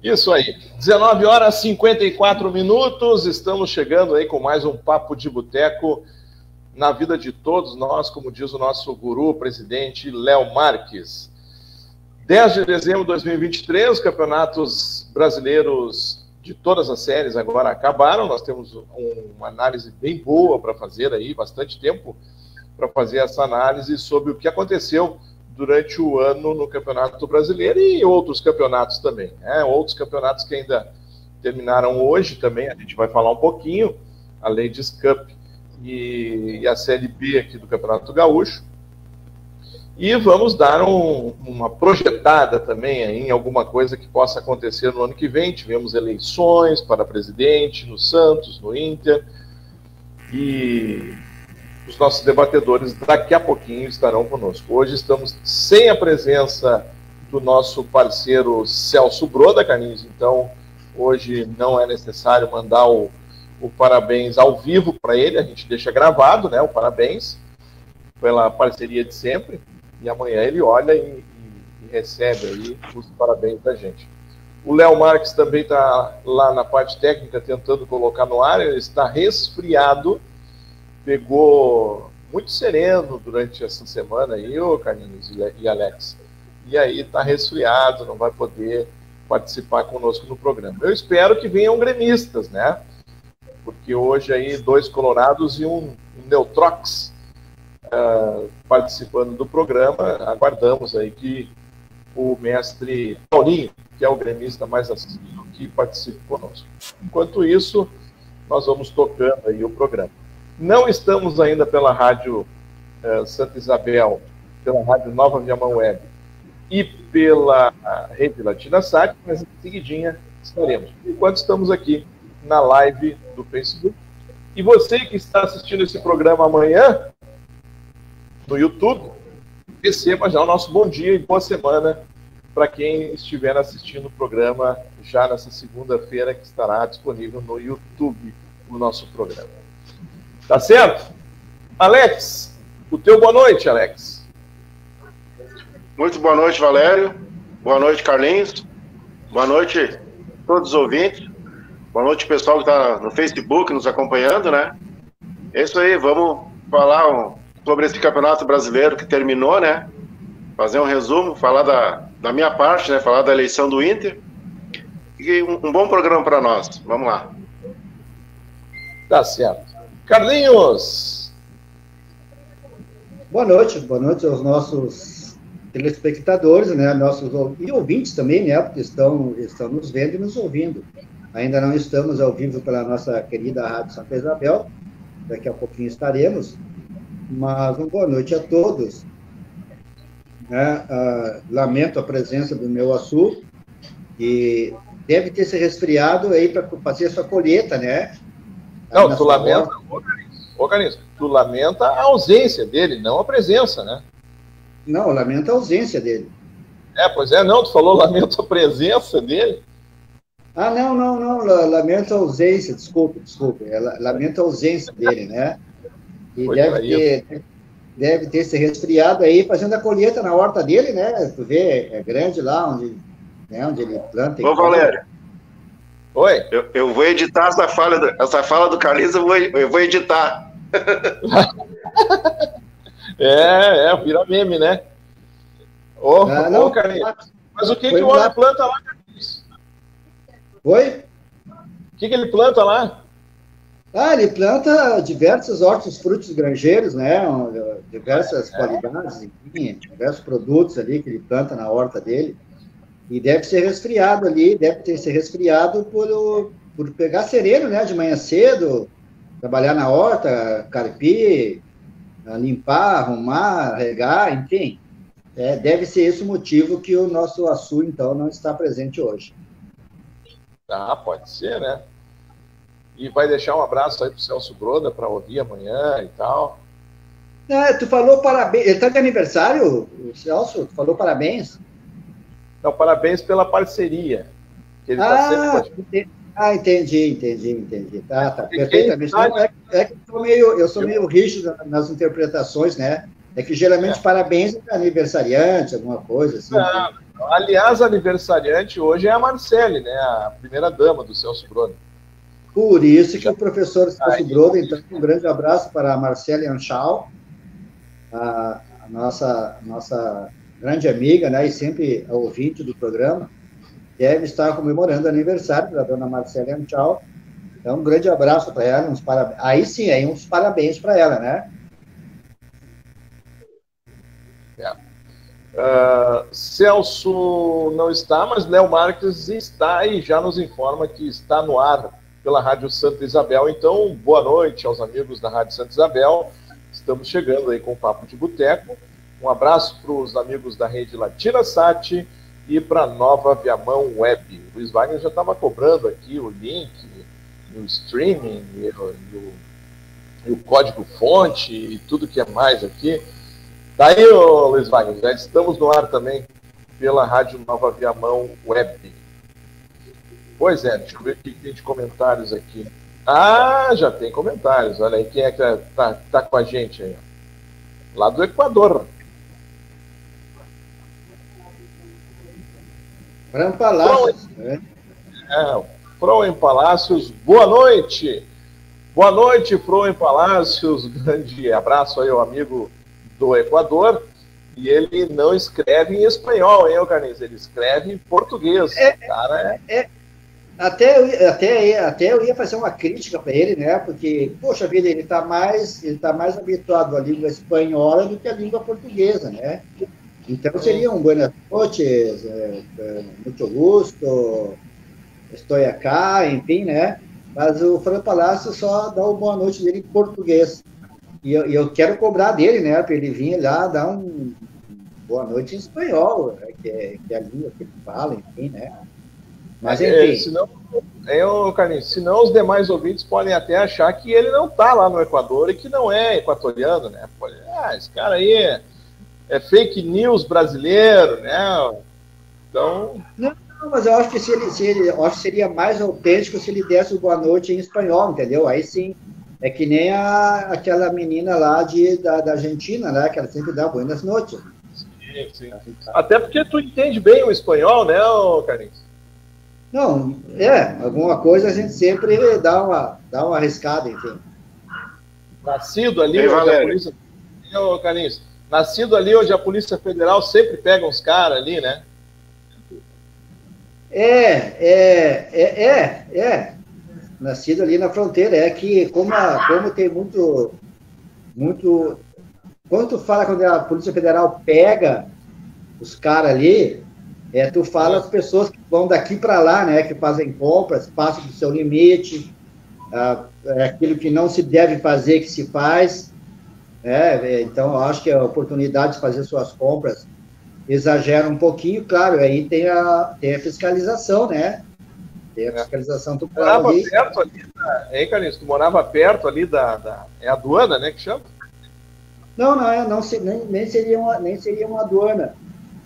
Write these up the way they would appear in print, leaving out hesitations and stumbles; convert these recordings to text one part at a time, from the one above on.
Isso aí. 19 horas e 54 minutos. Estamos chegando aí com mais um Papo de Boteco na vida de todos nós, como diz o nosso guru, presidente Léo Marques. 10 de dezembro de 2023, os campeonatos brasileiros de todas as séries agora acabaram. Nós temos uma análise bem boa para fazer aí, bastante tempo para fazer essa análise sobre o que aconteceu durante o ano no Campeonato Brasileiro e outros campeonatos também, né? Outros campeonatos que ainda terminaram hoje também, a gente vai falar um pouquinho, a Ladies Cup e a Série B aqui do Campeonato Gaúcho. E vamos dar uma projetada também aí em alguma coisa que possa acontecer no ano que vem. Tivemos eleições para presidente no Santos, no Inter, e os nossos debatedores daqui a pouquinho estarão conosco. Hoje estamos sem a presença do nosso parceiro Celso Broda, Carlinhos, então hoje não é necessário mandar o parabéns ao vivo para ele, a gente deixa gravado, né, o parabéns pela parceria de sempre, e amanhã ele olha e recebe aí os parabéns da gente. O Léo Marques também está lá na parte técnica tentando colocar no ar, ele está resfriado, pegou muito sereno durante essa semana aí, ô Carlinhos e Alex. E aí está resfriado, não vai poder participar conosco no programa. Eu espero que venham gremistas, né? Porque hoje aí 2 colorados e um Neutrox participando do programa. Aguardamos aí que o mestre Paulinho, que é o gremista mais assistido, que participe conosco. Enquanto isso, nós vamos tocando aí o programa. Não estamos ainda pela Rádio Santa Isabel, pela Rádio Nova Viamão Web e pela Rede Latina Sat, mas em seguidinha estaremos. Enquanto estamos aqui na live do Facebook. E você que está assistindo esse programa amanhã, no YouTube, receba já o nosso bom dia e boa semana para quem estiver assistindo o programa já nessa segunda-feira, que estará disponível no YouTube, o nosso programa. Tá certo? Alex, o teu boa noite, Alex. Muito boa noite, Valério. Boa noite, Carlinhos. Boa noite a todos os ouvintes. Boa noite, pessoal que está no Facebook nos acompanhando, né? É isso aí, vamos falar sobre esse Campeonato Brasileiro que terminou, né? Fazer um resumo, falar da minha parte, né? Falar da eleição do Inter. E um bom programa para nós. Vamos lá. Tá certo. Carlinhos! Boa noite aos nossos telespectadores, né? Nossos e ouvintes também, né? Porque estão nos vendo e nos ouvindo. Ainda não estamos ao vivo pela nossa querida Rádio Santa Isabel, daqui a pouquinho estaremos, mas uma boa noite a todos. Né? Lamento a presença do meu Açu, que deve ter se resfriado aí para fazer essa colheita, né? Não, tu lamenta, tu lamenta a ausência dele, não a presença, né? Não, lamento a ausência dele. Pois é, não, tu falou lamento a presença dele. Não, lamento a ausência, desculpe, lamento a ausência dele, né? E deve ter se resfriado aí, fazendo a colheita na horta dele, né? Tu vê, é grande lá onde ele planta. Ô, Valério. Oi? Eu vou editar essa fala do Carlinhos, eu vou editar. Vira meme, né? Carlinhos. Mas o que o homem planta lá, Carlinhos? Oi? O que ele planta lá? Ele planta diversos hortos frutos granjeiros, né? Diversas qualidades, enfim, diversos produtos ali que ele planta na horta dele. E deve ser resfriado ali, deve ter se resfriado por pegar sereno, né? De manhã cedo, trabalhar na horta, carpir, limpar, arrumar, regar, enfim. Deve ser esse o motivo que o nosso Açu, então, não está presente hoje. Pode ser, né? E vai deixar um abraço aí pro Celso Broda para ouvir amanhã e tal. Tu falou parabéns. Ele está de aniversário, o Celso? Tu falou parabéns? Não, parabéns pela parceria. Que ele tá sempre... Entendi. Tá, perfeitamente. Não, é que eu sou meio rígido nas interpretações, né? É que geralmente parabéns é aniversariante, alguma coisa assim. Aliás, a aniversariante hoje é a Marcele, né? A primeira dama do Celso Brodem. Por isso que o professor Celso Brodem, então, um grande abraço para a Marcele Anchal, a nossa grande amiga, né, e sempre a ouvinte do programa, deve estar comemorando o aniversário da dona Marcele Anchal. Então, um grande abraço para ela, uns parabéns. Aí sim, aí uns parabéns para ela, né? Celso não está, mas Léo Marques está e já nos informa que está no ar pela Rádio Santa Isabel. Então, boa noite aos amigos da Rádio Santa Isabel. Estamos chegando aí com o Papo de Boteco. Um abraço para os amigos da rede Latina Sat e para a Nova Viamão Web. O Luiz Wagner já estava cobrando aqui o link, o streaming, e o código-fonte e tudo que é mais aqui. Daí, Luiz Wagner, já estamos no ar também pela Rádio Nova Viamão Web. Pois é, deixa eu ver o que tem de comentários aqui. Ah, já tem comentários. Olha aí, quem é que tá com a gente aí? Lá do Equador. Fran Palácios. Froen Palácios, boa noite. Boa noite, Froen Palácios. Grande abraço aí ao amigo do Equador. E ele não escreve em espanhol, hein, Carlinhos? Ele escreve em português. Cara, Até eu ia fazer uma crítica para ele, né? Porque, poxa vida, ele está mais habituado à língua espanhola do que à língua portuguesa, né? Então seria um buenas noches, muito gusto, estou acá, enfim, né? Mas o Fran Palácio só dá o boa noite dele em português. E eu quero cobrar dele, né? Para ele vir lá dar um boa noite em espanhol, né, que é a língua que ele fala, enfim, né? Mas, enfim. Carlinhos, senão os demais ouvintes podem até achar que ele não está lá no Equador e que não é equatoriano, né? Esse cara aí é fake news brasileiro, né? Então... Não, mas eu acho que eu acho que seria mais autêntico se ele desse o boa noite em espanhol, entendeu? Aí sim, é que nem aquela menina lá da Argentina, né? Que ela sempre dá buenas noches. Sim. Até porque tu entende bem o espanhol, né, Carlinhos? Não, alguma coisa a gente sempre dá uma arriscada, enfim. Nascido ali onde a polícia... Carlinhos, nascido ali onde a Polícia Federal sempre pega uns caras ali, né? Nascido ali na fronteira. É que como tem muito... Quando tu fala quando a Polícia Federal pega os caras ali, tu fala as pessoas que vão daqui para lá, né? Que fazem compras, passam do seu limite, aquilo que não se deve fazer que se faz. Então, eu acho que a oportunidade de fazer suas compras exagera um pouquinho, claro, aí tem a fiscalização, né? Tem a fiscalização do morava ali. Perto ali, Carlinhos, tu morava perto ali é a aduana, né, que chama? Não, nem seria uma aduana.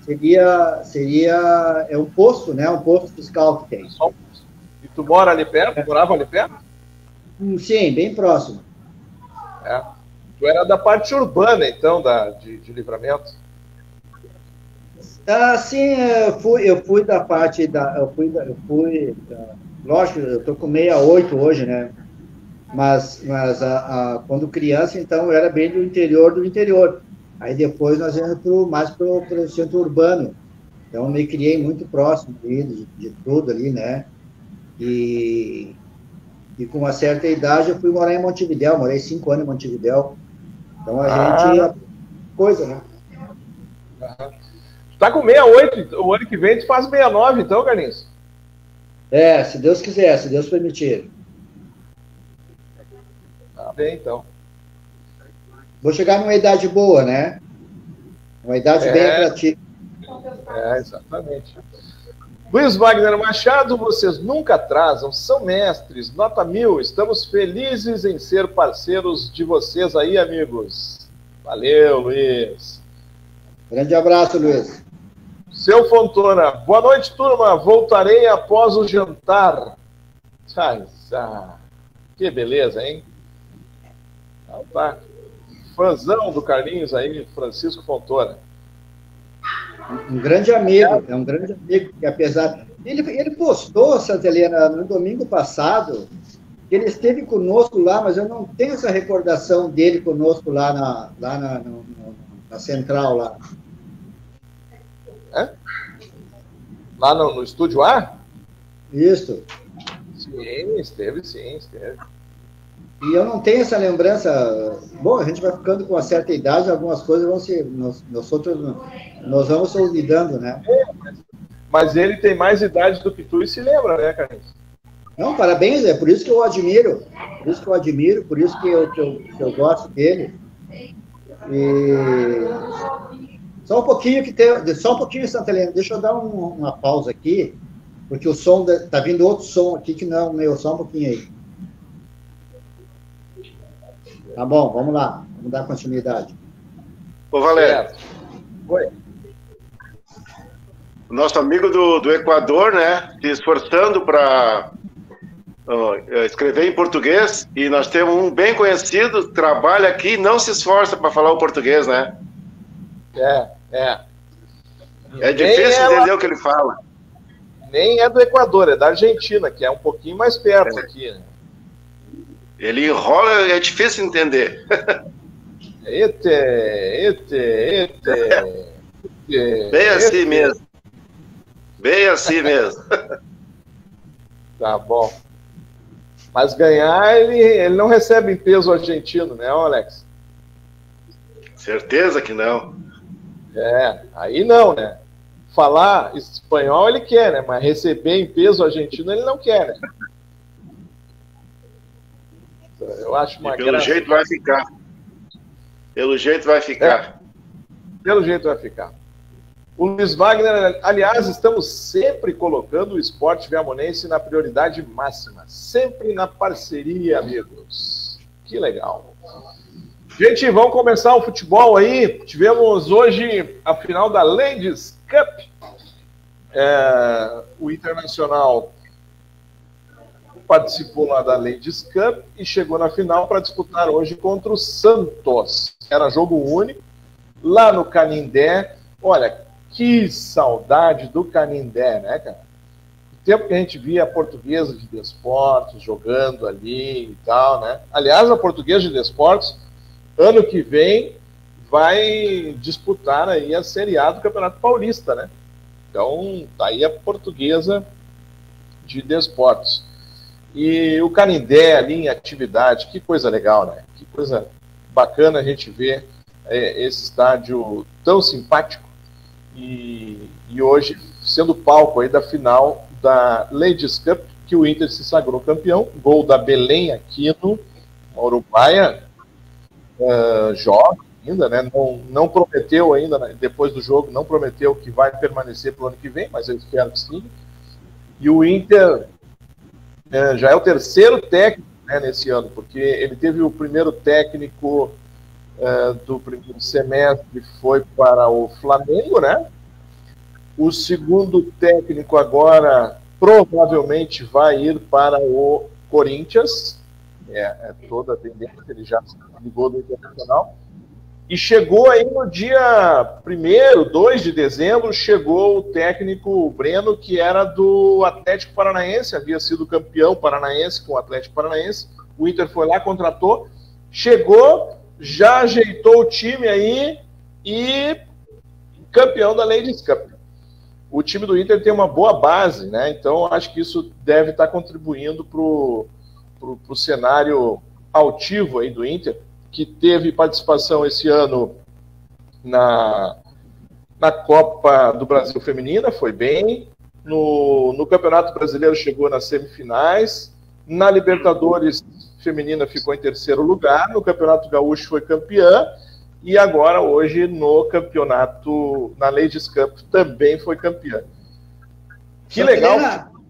Seria um posto, né? Um posto fiscal que tem. E tu mora ali perto? Morava ali perto? Sim, bem próximo. Tu era da parte urbana, então, de Livramento? Sim, eu fui da parte lógico, eu tô com 68 hoje, né? Mas quando criança, então, eu era bem do interior. Aí depois nós íamos mais para o centro urbano. Então, eu me criei muito próximo de tudo ali, né? E com uma certa idade eu fui morar em Montevidéu, morei 5 anos em Montevidéu. Então a gente... coisa, né? Tu tá com 68, o ano que vem tu faz 69, então, Carlinhos? Se Deus quiser, se Deus permitir. Tá bem, então. Vou chegar numa idade boa, né? Uma idade bem atrativa. Exatamente. Luiz Wagner Machado, vocês nunca atrasam, são mestres, nota 1000, estamos felizes em ser parceiros de vocês aí, amigos. Valeu, Luiz. Grande abraço, Luiz. Seu Fontona, boa noite, turma, voltarei após o jantar. Que beleza, hein? Então tá. Fãzão do Carlinhos aí, Francisco Fontona. Um grande amigo, é um grande amigo, que apesar... Ele postou, Santa Helena, no domingo passado, que ele esteve conosco lá, mas eu não tenho essa recordação dele conosco lá na central lá. É? Lá no Estúdio A? Isso. Sim, esteve. E eu não tenho essa lembrança. Bom, a gente vai ficando com uma certa idade, algumas coisas vão se... Nós vamos se olvidando, né? Mas ele tem mais idade do que tu e se lembra, né, Carlinhos? Não, parabéns, é por isso que eu admiro. Por isso que eu gosto dele. E... Só um pouquinho, Santa Helena. Deixa eu dar uma pausa aqui, porque o som... Tá vindo outro som aqui que não é o meu. Só um pouquinho aí. Tá bom, vamos lá. Vamos dar continuidade. Ô, Valério. Oi. O nosso amigo do Equador, né? Se esforçando para escrever em português. E nós temos um bem conhecido, trabalha aqui e não se esforça para falar o português, né? É difícil entender o que ele fala. Nem é do Equador, é da Argentina, que é um pouquinho mais perto aqui, né? Ele enrola, é difícil entender. Bem assim mesmo. Bem assim mesmo. Tá bom. Mas ganhar, ele não recebe em peso argentino, né, Alex? Certeza que não. Aí não, né? Falar espanhol ele quer, né? Mas receber em peso argentino ele não quer, né? Eu acho uma pelo jeito vai ficar. Pelo jeito vai ficar. Pelo jeito vai ficar. O Luiz Wagner, aliás, estamos sempre colocando o esporte viamonense na prioridade máxima. Sempre na parceria, amigos. Que legal. Gente, vamos começar o futebol aí. Tivemos hoje a final da Ladies Cup. O Internacional participou lá da Ladies Cup e chegou na final para disputar hoje contra o Santos. Era jogo único, lá no Canindé. Olha, que saudade do Canindé, né, cara? O tempo que a gente via a Portuguesa de Desportos jogando ali e tal, né? Aliás, a Portuguesa de Desportos, ano que vem, vai disputar aí a Série A do Campeonato Paulista, né? Então, tá aí a Portuguesa de Desportos. E o Canindé ali em atividade, que coisa legal, né? Que coisa bacana a gente ver esse estádio tão simpático e hoje sendo palco aí da final da Ladies Cup, que o Inter se sagrou campeão, gol da Belém Aquino, uma uruguaia, jovem ainda, né? Não prometeu ainda, depois do jogo, não prometeu que vai permanecer para o ano que vem, mas eu espero que sim. E o Inter já é o terceiro técnico, né, nesse ano, porque ele teve o primeiro técnico do primeiro semestre, foi para o Flamengo, né? O segundo técnico agora provavelmente vai ir para o Corinthians, é toda a tendência, ele já se ligou do Internacional. E chegou aí no dia 1º, 2 de dezembro, chegou o técnico Breno, que era do Atlético Paranaense, havia sido campeão paranaense com o Atlético Paranaense. O Inter foi lá, contratou, chegou, já ajeitou o time aí e campeão da Ladies Cup. O time do Inter tem uma boa base, né? Então acho que isso deve estar contribuindo para o cenário altivo aí do Inter, que teve participação esse ano na Copa do Brasil Feminina, foi bem. No Campeonato Brasileiro chegou nas semifinais. Na Libertadores Feminina ficou em 3º lugar. No Campeonato Gaúcho foi campeã. E agora, hoje, no campeonato, na Ladies Cup, também foi campeã. Que legal.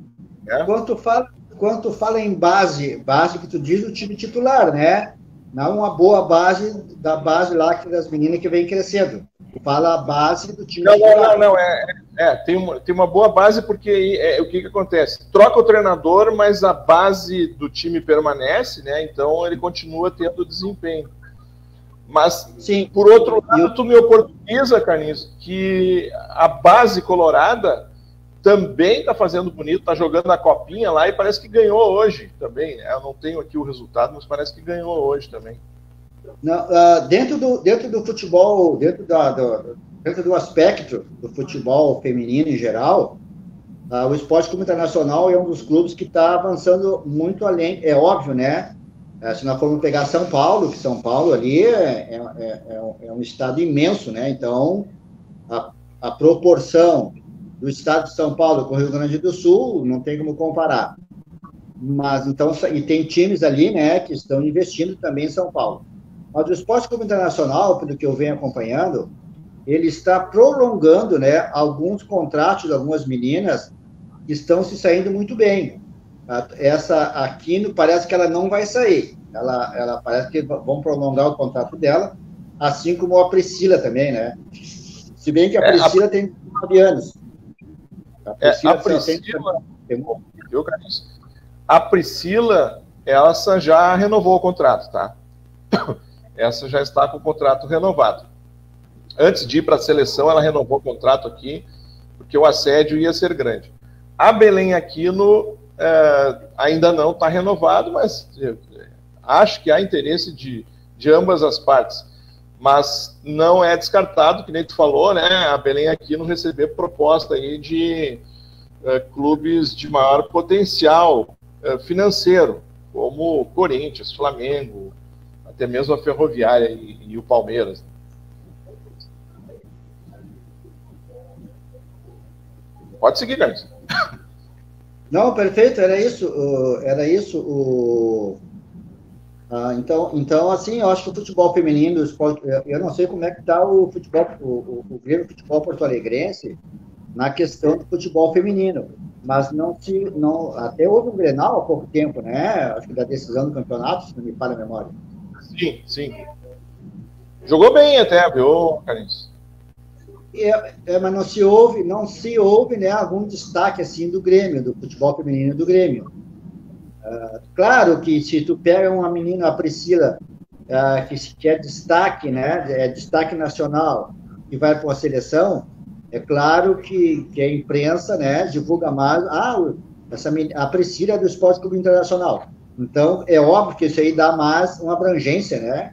Quando tu fala em base que tu diz o time titular, né? Não uma boa base da base lá das meninas que vem crescendo. Fala a base do time titular. Não. Tem uma boa base porque o que acontece? Troca o treinador, mas a base do time permanece, né? Então ele continua tendo desempenho. Mas, sim, por outro lado, tu me oportuniza, Carlinhos, que a base colorada também está fazendo bonito, está jogando a copinha lá e parece que ganhou hoje também. Eu não tenho aqui o resultado, mas parece que ganhou hoje também. Não, dentro do futebol, dentro do aspecto do futebol feminino em geral, o Esporte Clube Internacional é um dos clubes que está avançando muito além. É óbvio, né? Se nós formos pegar São Paulo, que São Paulo ali é um estado imenso, né? Então, a proporção do estado de São Paulo com o Rio Grande do Sul não tem como comparar. Mas, então, e tem times ali, né, que estão investindo também em São Paulo. Mas o Esporte Clube Internacional, pelo que eu venho acompanhando, ele está prolongando, né, alguns contratos de algumas meninas que estão se saindo muito bem. Essa aqui parece que ela não vai sair. Ela parece que vão prolongar o contrato dela, assim como a Priscila também, né? Se bem que a Priscila tem 9 anos. A Priscila, essa já renovou o contrato, tá? Essa já está com o contrato renovado. Antes de ir para a seleção, ela renovou o contrato aqui, porque o assédio ia ser grande. A Belém Aquino ainda não está renovado, mas acho que há interesse de ambas as partes. Mas não é descartado, que nem tu falou, né? A Belém Aquino receber proposta aí de clubes de maior potencial financeiro, como o Corinthians, Flamengo, até mesmo a Ferroviária e o Palmeiras. Pode seguir, Carlos. Não, perfeito, era isso. Então, assim, eu acho que o futebol feminino, eu não sei como é que está o futebol, o Grêmio Futebol Porto-Alegrense na questão do futebol feminino, mas até houve um Grenal há pouco tempo, né? Acho que da decisão do campeonato, se não me falha a memória. Sim, sim. Jogou bem até, viu, Carlinhos? Mas não se ouve, né, algum destaque assim do Grêmio, do futebol feminino do Grêmio. Claro que se tu pega uma menina, a Priscila, que é destaque, né, é destaque nacional, e vai para uma seleção, é claro que a imprensa, né, divulga mais, a Priscila é do Esporte Clube Internacional. Então, é óbvio que isso aí dá mais uma abrangência, né,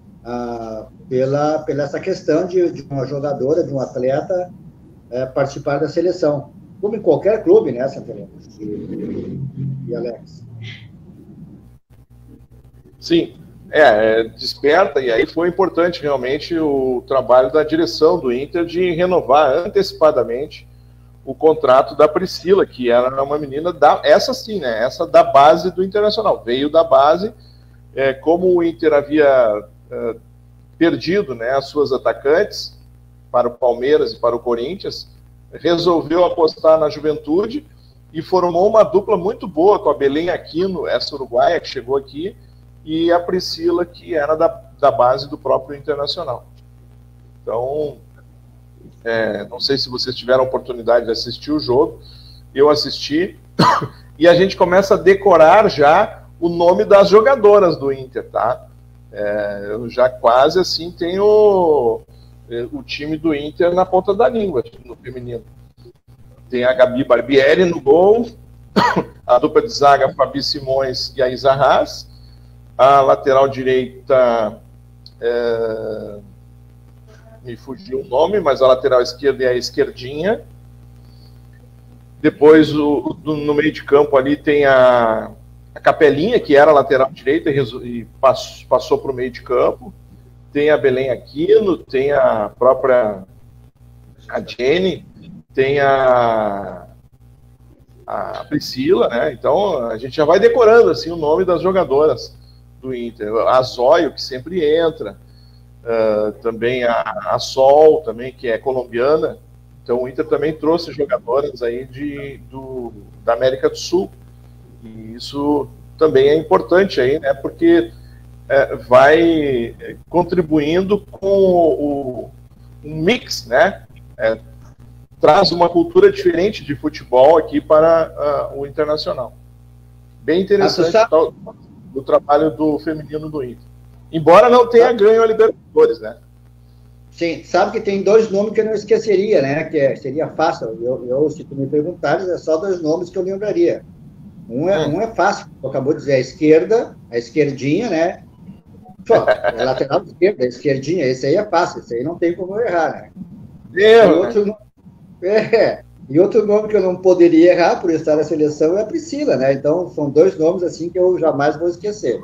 pela essa questão de uma jogadora, de um atleta participar da seleção. Como em qualquer clube, né, Santarém e Alex? Sim, desperta, e aí foi importante realmente o trabalho da direção do Inter de renovar antecipadamente o contrato da Priscila, que era uma menina, essa sim, né, essa da base do Internacional, veio da base, como o Inter havia perdido, né, as suas atacantes para o Palmeiras e para o Corinthians, resolveu apostar na juventude e formou uma dupla muito boa com a Belém Aquino, essa uruguaia que chegou aqui, e a Priscila, que era da base do próprio Internacional. Então, não sei se vocês tiveram a oportunidade de assistir o jogo, eu assisti, e a gente começa a decorar já o nome das jogadoras do Inter, tá? Eu já quase assim tenho o time do Inter na ponta da língua, no feminino. Tem a Gabi Barbieri no gol, a dupla de zaga Fabi Simões e a Isa Haas, a lateral direita, me fugiu o nome, mas a lateral esquerda é a Esquerdinha. Depois, no meio de campo ali, tem a Capelinha, que era a lateral direita e passou para o meio de campo. Tem a Belém Aquino, tem a própria Jenny, tem a Priscila, né? Então, a gente já vai decorando assim, o nome das jogadoras do Inter. A Zóio, que sempre entra, também a Sol, também, que é colombiana. Então, o Inter também trouxe jogadoras aí da América do Sul. E isso também é importante aí, né? Porque vai contribuindo com o mix, né? Traz uma cultura diferente de futebol aqui para o Internacional. Bem interessante o trabalho do feminino do Inter. Embora não tenha ganho a Libertadores, né? Sim, sabe que tem 2 nomes que eu não esqueceria, né? Que seria fácil. Se tu me perguntares, é só 2 nomes que eu lembraria. Um é fácil, tu acabou de dizer, a esquerdinha, né? Só, é lateral esquerda, a esquerdinha, esse aí é fácil, esse aí não tem como errar, né? E outro nome que eu não poderia errar por estar na seleção é a Priscila, né? Então, são 2 nomes assim que eu jamais vou esquecer.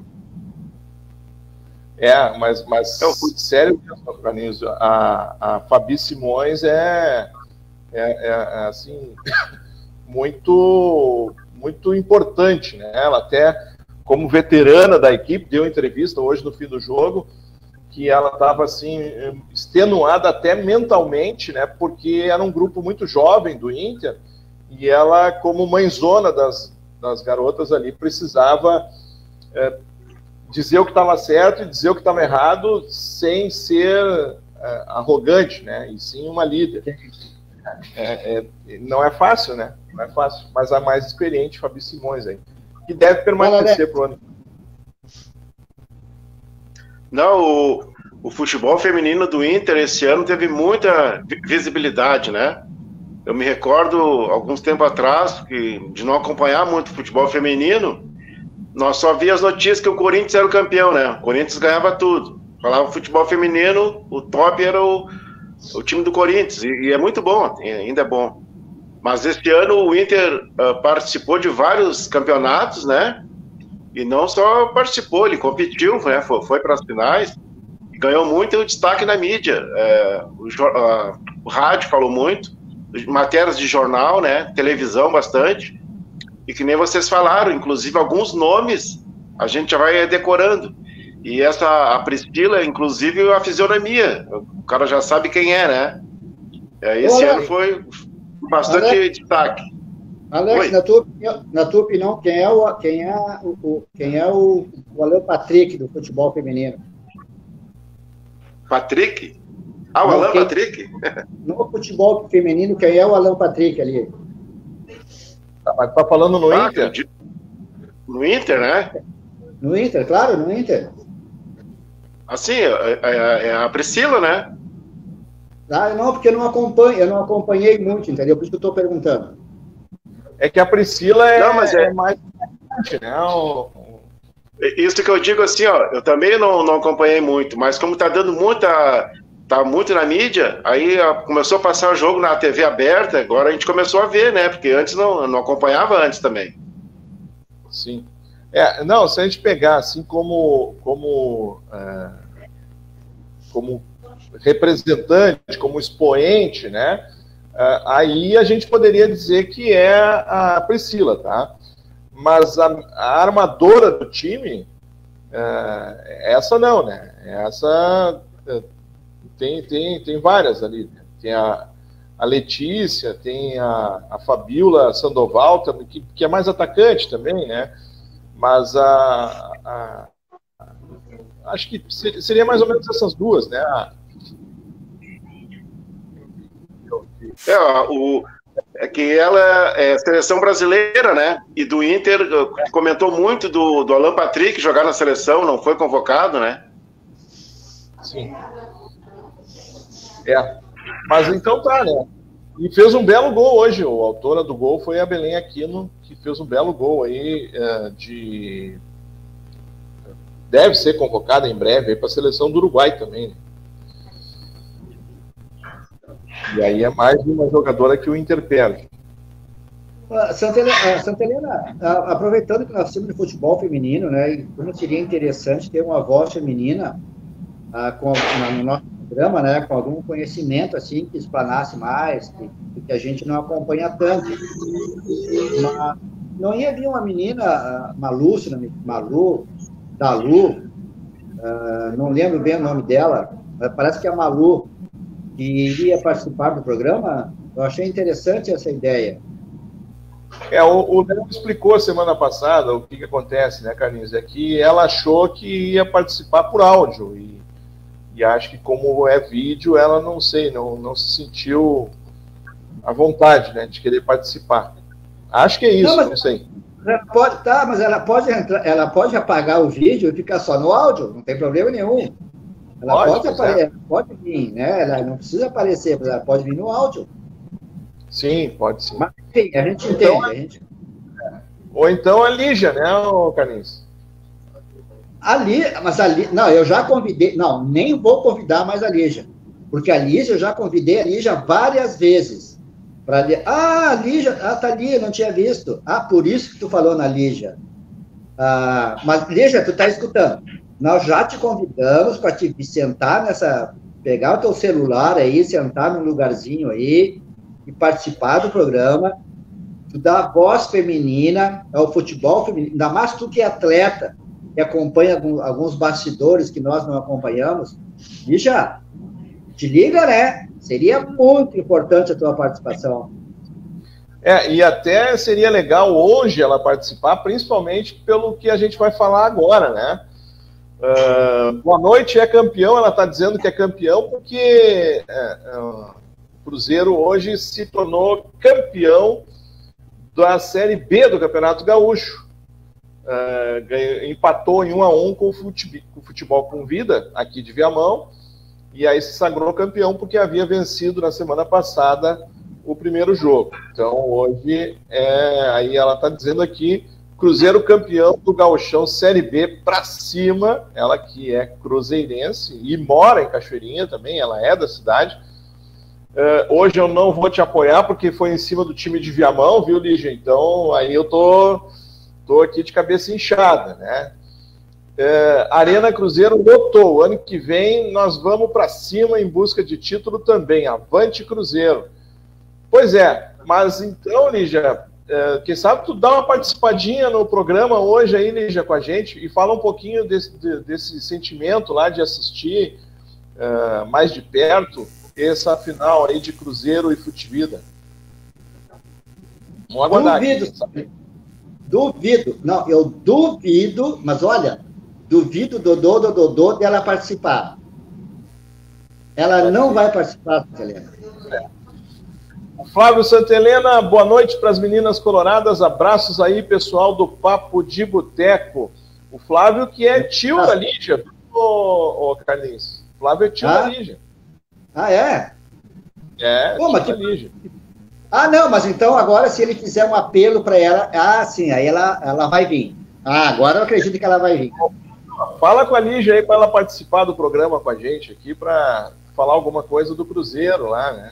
Mas sério, Carlinhos, a Fabi Simões é assim, muito, muito importante, né? Ela até, como veterana da equipe, deu entrevista hoje no fim do jogo, que ela estava assim, extenuada até mentalmente, né? Porque era um grupo muito jovem do Inter, e ela, como mãezona das garotas ali, precisava dizer o que estava certo e dizer o que estava errado sem ser arrogante, né? E sim uma líder. Não é fácil, né? Não é fácil. Mas a mais experiente, Fabi Simões, aí, que deve permanecer para o ano. Não, o futebol feminino do Inter esse ano teve muita visibilidade, né? Eu me recordo, alguns tempos atrás, de não acompanhar muito o futebol feminino, nós só via as notícias que o Corinthians era o campeão, né? O Corinthians ganhava tudo. Falava futebol feminino, o top era o time do Corinthians, e é muito bom, ainda é bom. Mas este ano o Inter participou de vários campeonatos, né? E não só participou, ele competiu, né? Foi para as finais, e ganhou muito destaque na mídia. O rádio falou muito, matérias de jornal, né? Televisão bastante. E que nem vocês falaram, inclusive alguns nomes a gente já vai decorando. E a Priscila, inclusive a fisionomia, o cara já sabe quem é, né? Esse ano foi bastante destaque. Alex, na tua opinião, quem é o Alan Patrick do futebol feminino? Patrick? O Alan Patrick? No futebol feminino, quem é o Alan Patrick ali? Mas tá falando no Inter? No Inter, né? No Inter, claro, no Inter. Assim, é a Priscila, né? Não, porque eu não acompanhei muito, entendeu? Por isso que eu estou perguntando. É que a Priscila é mais importante, né? Isso que eu digo assim, ó, eu também não acompanhei muito, mas como tá dando tá muito na mídia, aí começou a passar o jogo na TV aberta, agora a gente começou a ver, né? Porque antes não acompanhava antes também. Sim. Não, se a gente pegar assim como representante, como expoente, né? Aí a gente poderia dizer que é a Priscila, tá? Mas a armadora do time, essa não, né? Essa tem várias ali. Né? Tem a Letícia, tem a Fabiola Sandoval, também, que é mais atacante também, né? Mas acho que seria mais ou menos essas duas, né? É que ela é seleção brasileira, né? E do Inter, comentou muito do Alan Patrick jogar na seleção, não foi convocado, né? Sim. Mas então tá, né? E fez um belo gol hoje. A autora do gol foi a Belém Aquino, que fez um belo gol aí deve ser convocada em breve para a seleção do Uruguai também, né? E aí é mais uma jogadora que o Inter perde. Santa Helena, aproveitando que nós temos de futebol feminino, né, como seria interessante ter uma voz feminina no nosso programa, né, com algum conhecimento assim que explanasse mais, que a gente não acompanha tanto. Mas não ia vir uma menina, Dalu, não lembro bem o nome dela, parece que é a Malu, que iria participar do programa. Eu achei interessante essa ideia. O Léo explicou semana passada o que acontece, né, Carlinhos? É que ela achou que ia participar por áudio e acho que como é vídeo, ela não se sentiu à vontade, né, de querer participar. Acho que é isso, não sei. Ela pode, tá, mas ela pode entrar, ela pode apagar o vídeo e ficar só no áudio, não tem problema nenhum. Ela pode aparecer, pode vir, né? Ela não precisa aparecer, mas ela pode vir no áudio. Sim, pode sim. Mas, enfim, a gente entende. Então, a gente... Ou então a Lígia, né, Carlinhos? Mas a Lígia, não, eu já convidei, não, nem vou convidar mais a Lígia, porque a Lígia, eu já convidei a Lígia várias vezes. A Lígia, tá ali, não tinha visto. Por isso que tu falou na Lígia. Mas, Lígia, tu tá escutando. Nós já te convidamos para te sentar pegar o teu celular aí, sentar num lugarzinho aí e participar do programa. Tu dá a voz feminina ao futebol feminino, ainda mais tu que é atleta, que acompanha alguns bastidores que nós não acompanhamos. Lígia, te liga, né? Seria muito importante a tua participação. E até seria legal hoje ela participar, principalmente pelo que a gente vai falar agora, né? Boa noite, é campeão, ela está dizendo que é campeão porque o Cruzeiro hoje se tornou campeão da Série B do Campeonato Gaúcho. Empatou em 1-1 com o Futebol com Vida, aqui de Viamão, e aí se sagrou campeão porque havia vencido na semana passada o primeiro jogo. Então hoje, aí ela está dizendo aqui, Cruzeiro campeão do Gauchão Série B pra cima, ela que é cruzeirense e mora em Cachoeirinha também, ela é da cidade. Hoje eu não vou te apoiar porque foi em cima do time de Viamão, viu, Lígia? Então aí eu tô aqui de cabeça inchada, né? Arena Cruzeiro lotou. Ano que vem nós vamos para cima em busca de título também. Avante Cruzeiro. Pois é, mas então, Lígia, quem sabe tu dá uma participadinha no programa hoje aí, Lígia, com a gente e fala um pouquinho desse sentimento lá de assistir mais de perto essa final aí de Cruzeiro e Futivida. Vamos aguardar. Duvido. Não, eu duvido, mas olha, duvido Dodô dela participar. Ela não vai participar, Helena. Flávio Santelena, boa noite para as meninas coloradas, abraços aí, pessoal do Papo de Boteco. O Flávio que é tio da Lígia, ô Carlinhos. Flávio é tio da Lígia. É? Pô, mas da Lígia. Não, mas então agora se ele fizer um apelo para ela, sim, aí ela vai vir. Agora eu acredito que ela vai vir. Fala com a Lígia aí para ela participar do programa com a gente aqui, para falar alguma coisa do Cruzeiro lá, né?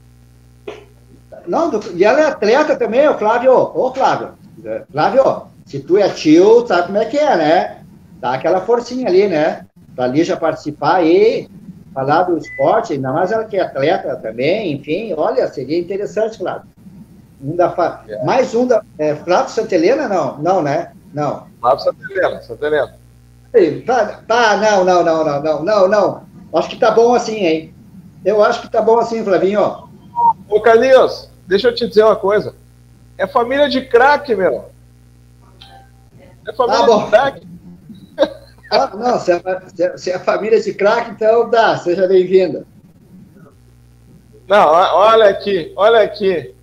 Não, e ela é atleta também, o Flávio. Flávio, se tu é tio, sabe como é que é, né? Dá aquela forcinha ali, né? Pra Lígia participar e falar do esporte, ainda mais ela que é atleta também, enfim, olha, seria interessante, Flávio. Mais um da... Flávio Santelena, não? Não, né? Não. Flávio Santelena. Não. Acho que tá bom assim, hein? Eu acho que tá bom assim, Flavinho. Ô, Carlinhos, deixa eu te dizer uma coisa. É família de craque, meu. É família de craque. Não, se é família de craque, então dá, seja bem-vinda. Não, olha aqui.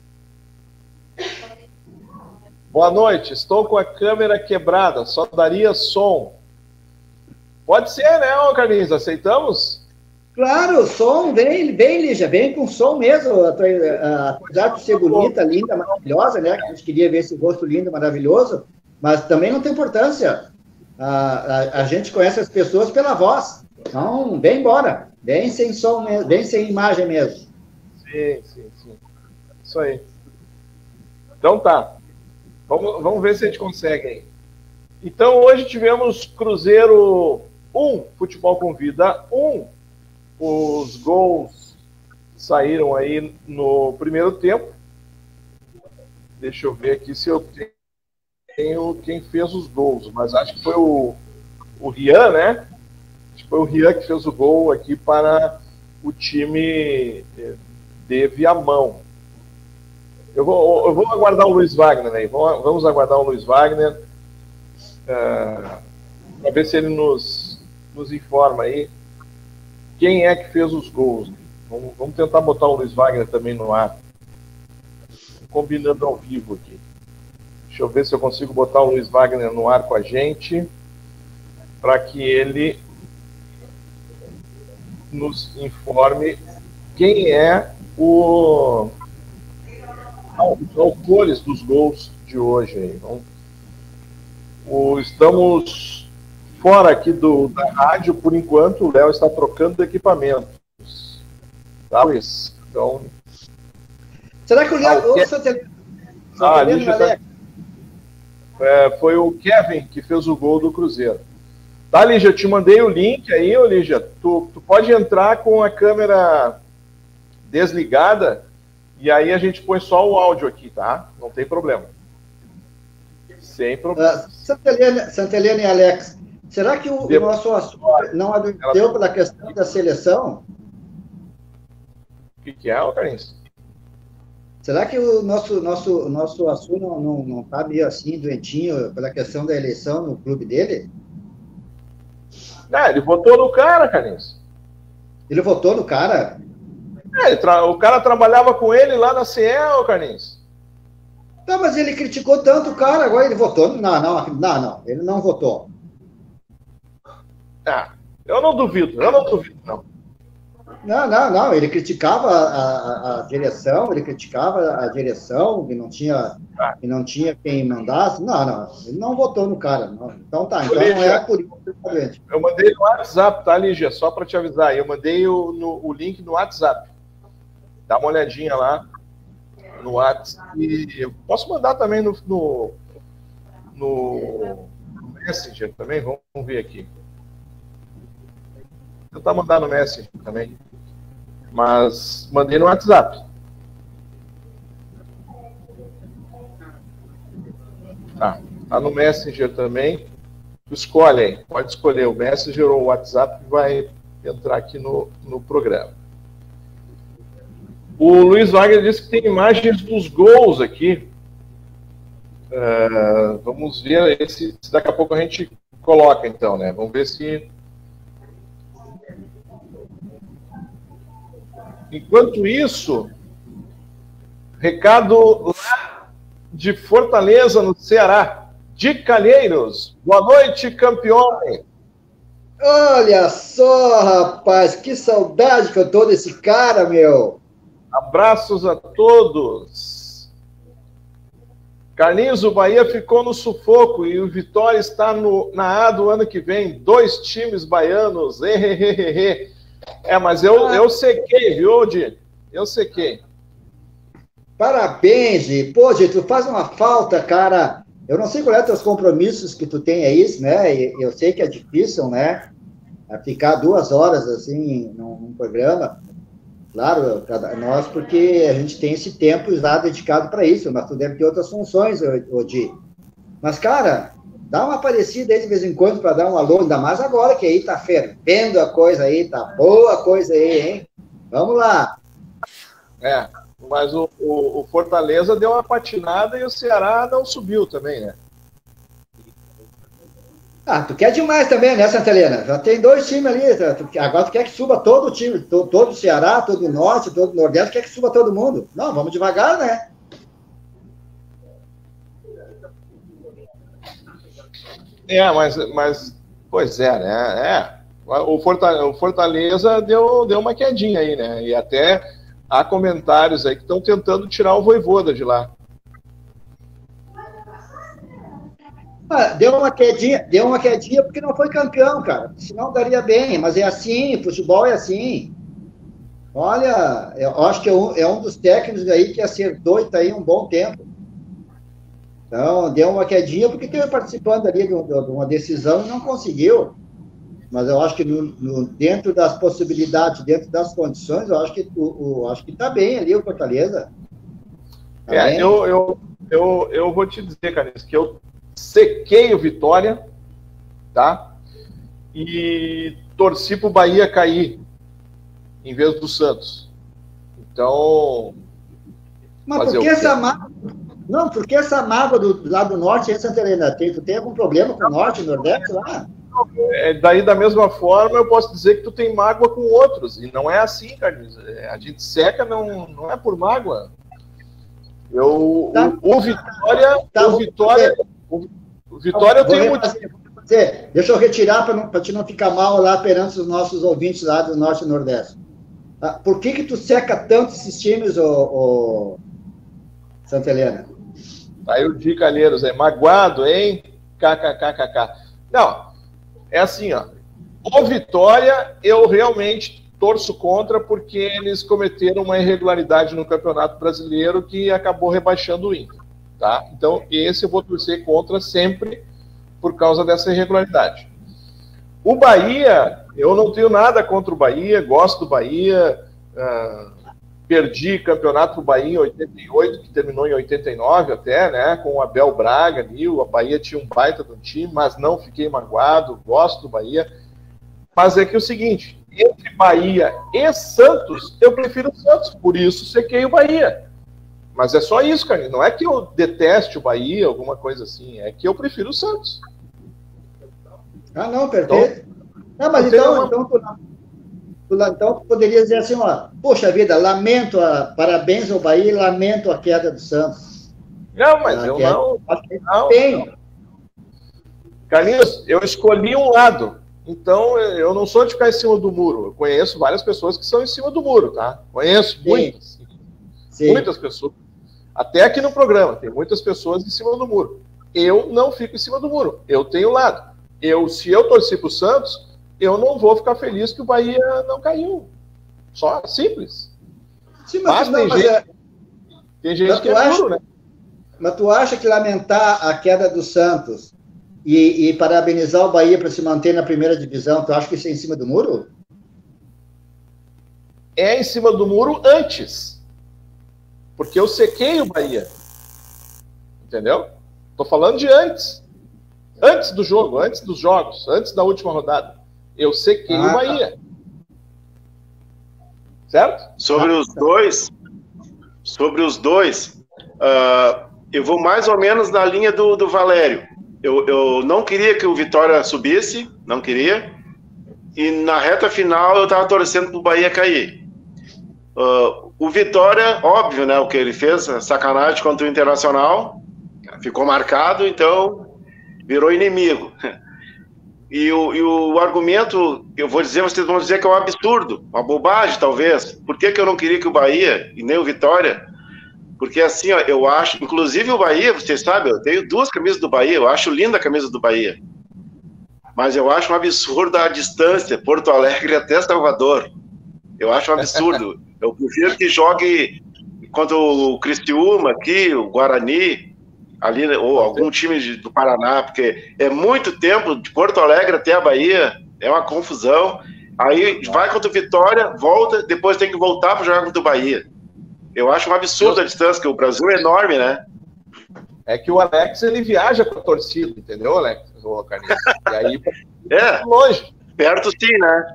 Boa noite, estou com a câmera quebrada, só daria som. Pode ser, né, Carlinhos? Aceitamos? Claro, som, vem, Lígia, vem com som mesmo, apesar de ser bonita, linda, maravilhosa, né, que a gente queria ver esse rosto lindo, maravilhoso, mas também não tem importância, a gente conhece as pessoas pela voz, então vem embora, vem sem som mesmo, vem sem imagem mesmo. Sim, isso aí. Então tá, vamos ver se a gente consegue aí. Então hoje tivemos Cruzeiro 1, Futebol com Vida 1, os gols saíram aí no primeiro tempo. Deixa eu ver aqui se eu tenho quem fez os gols, mas acho que foi o Rian, né? Acho que foi o Rian que fez o gol aqui para o time de Viamão. Eu vou aguardar o Luiz Wagner aí. Vamos aguardar o Luiz Wagner para ver se ele nos informa aí quem é que fez os gols. Vamos tentar botar o Luiz Wagner também no ar. Combinando ao vivo aqui. Deixa eu ver se eu consigo botar o Luiz Wagner no ar com a gente, para que ele nos informe quem é os autores dos gols de hoje. Então, estamos fora aqui da rádio, por enquanto. O Léo está trocando de equipamentos. Tá, Luiz? Então... Será que o Léo... foi o Kevin que fez o gol do Cruzeiro. Tá, Lígia, eu te mandei o link aí, ô Lígia. Tu pode entrar com a câmera desligada e aí a gente põe só o áudio aqui, tá? Não tem problema. Sem problema. Santa Helena e Alex, será que o nosso assunto não adoeceu pela questão da seleção? O que é, Carlinhos? Será que o nosso assunto não está meio assim, doentinho, pela questão da eleição no clube dele? Ele votou no cara, Carlinhos. Ele votou no cara? O cara trabalhava com ele lá na CE, Carlinhos. Não, mas ele criticou tanto o cara, agora ele votou. Não, ele não votou. Eu não duvido, não. Não, ele criticava a direção, que não tinha quem mandasse. Não, ele não votou no cara. Não. Então tá, então Lígia, não é por isso que tá doente. Eu mandei no WhatsApp, tá, Lígia? Só para te avisar, eu mandei o link no WhatsApp. Dá uma olhadinha lá no WhatsApp. E eu posso mandar também no Messenger também, vamos ver aqui. Vou tentar mandar no Messenger também. Mas mandei no WhatsApp. Tá no Messenger também. Escolhe aí. Pode escolher o Messenger ou o WhatsApp que vai entrar aqui no programa. O Luiz Wagner disse que tem imagens dos gols aqui. Vamos ver se daqui a pouco a gente coloca, então, né? Vamos ver se... Enquanto isso, recado lá de Fortaleza, no Ceará, de Calheiros. Boa noite, campeões. Olha só, rapaz, que saudade que eu tô desse cara, meu. Abraços a todos. Carlinhos, o Bahia ficou no sufoco e o Vitória está na A do ano que vem. 2 times baianos. Mas eu sequei, viu, Di? Eu sequei. Parabéns, Di. Pô, Di, tu faz uma falta, cara. Eu não sei qual é os teus compromissos que tu tem aí, né? Eu sei que é difícil, né? Ficar 2 horas, assim, num programa. Claro, nós, porque a gente tem esse tempo já dedicado para isso, mas tu deve ter outras funções, Di. Mas, cara, dá uma aparecida aí de vez em quando para dar um alô, ainda mais agora, que aí tá fervendo a coisa aí, tá boa a coisa aí, hein? Vamos lá. Mas o Fortaleza deu uma patinada e o Ceará não subiu também, né? Tu quer demais também, né, Santa Helena? Já tem 2 times ali, agora tu quer que suba todo o time, todo o Ceará, todo o Norte, todo o Nordeste, quer que suba todo mundo. Não, vamos devagar, né? Mas pois é, né? O Fortaleza deu uma quedinha aí, né? E até há comentários aí que estão tentando tirar o Vojvoda de lá. Deu uma quedinha porque não foi campeão, cara. Senão daria bem, mas é assim, futebol é assim. Olha, eu acho que é um dos técnicos aí que acertou e está aí um bom tempo. Então, deu uma quedinha porque esteve participando ali de uma decisão e não conseguiu. Mas eu acho que dentro das possibilidades, dentro das condições, eu acho que está bem ali o Fortaleza. Eu vou te dizer, Carlinhos, que eu sequei o Vitória, tá? E torci pro Bahia cair em vez do Santos. Então... Mas por que essa mágoa? Não, porque essa mágoa do lado do Norte, em Santa Helena, tu tem algum problema com o Norte, Nordeste lá? Daí, da mesma forma, eu posso dizer que tu tem mágoa com outros. E não é assim, Carlinhos. A gente seca, não é por mágoa. O Vitória eu tenho muito. Deixa eu retirar para te não ficar mal lá perante os nossos ouvintes lá do Norte e Nordeste. Por que tu seca tanto esses times, Santa Helena? Aí o Di Calheiros aí, magoado, hein? KKKKK. Não, é assim, ó. O Vitória, eu realmente torço contra porque eles cometeram uma irregularidade no Campeonato Brasileiro que acabou rebaixando o Inter, tá? Então, esse eu vou torcer contra sempre por causa dessa irregularidade. O Bahia, eu não tenho nada contra o Bahia, gosto do Bahia, perdi campeonato pro Bahia em 88, que terminou em 89 até, né, com o Abel Braga ali, o Bahia tinha um baita de um time, mas não fiquei magoado, gosto do Bahia, mas é que é o seguinte, entre Bahia e Santos, eu prefiro o Santos, por isso sequei o Bahia. Mas é só isso, cara. Não é que eu deteste o Bahia, alguma coisa assim. É que eu prefiro o Santos. Ah, não, perfeito. Não, mas então tu poderia dizer assim, ó, poxa vida, parabéns ao Bahia e lamento a queda do Santos. Não, mas eu não. Carlinhos, eu escolhi um lado. Então, eu não sou de ficar em cima do muro. Eu conheço várias pessoas que são em cima do muro, tá? Conheço muitas. Sim. Muitas pessoas. Até aqui no programa, tem muitas pessoas em cima do muro. Eu não fico em cima do muro. Eu tenho lado. Se eu torcer para o Santos, eu não vou ficar feliz que o Bahia não caiu. Só simples. Sim, mas tem gente que é duro, né? Mas tu acha que lamentar a queda do Santos e parabenizar o Bahia para se manter na primeira divisão, tu acha que isso é em cima do muro? É em cima do muro antes. Porque eu sequei o Bahia. Entendeu? Tô falando de antes. Antes do jogo, antes dos jogos, antes da última rodada. Eu sequei o Bahia. Certo? Sobre os dois, eu vou mais ou menos na linha do Valério. Eu não queria que o Vitória subisse, não queria. E na reta final eu estava torcendo para o Bahia cair. O Vitória, óbvio, né, o que ele fez, sacanagem contra o Internacional, ficou marcado, então virou inimigo. E o argumento, eu vou dizer, vocês vão dizer que é um absurdo, uma bobagem talvez. Por que eu não queria que o Bahia e nem o Vitória? Porque assim, ó, eu acho, inclusive o Bahia, vocês sabem, eu tenho 2 camisas do Bahia, eu acho linda a camisa do Bahia. Mas eu acho um absurdo a distância, Porto Alegre até Salvador. Eu acho um absurdo. Eu prefiro que jogue contra o Criciúma aqui, o Guarani, ali, ou algum time do Paraná, porque é muito tempo de Porto Alegre até a Bahia, é uma confusão. Aí vai contra o Vitória, volta, depois tem que voltar para jogar contra o Bahia. Eu acho um absurdo a distância, porque o Brasil é enorme, né? É que o Alex, ele viaja com a torcida, entendeu, Alex? E aí, longe. Perto sim, né?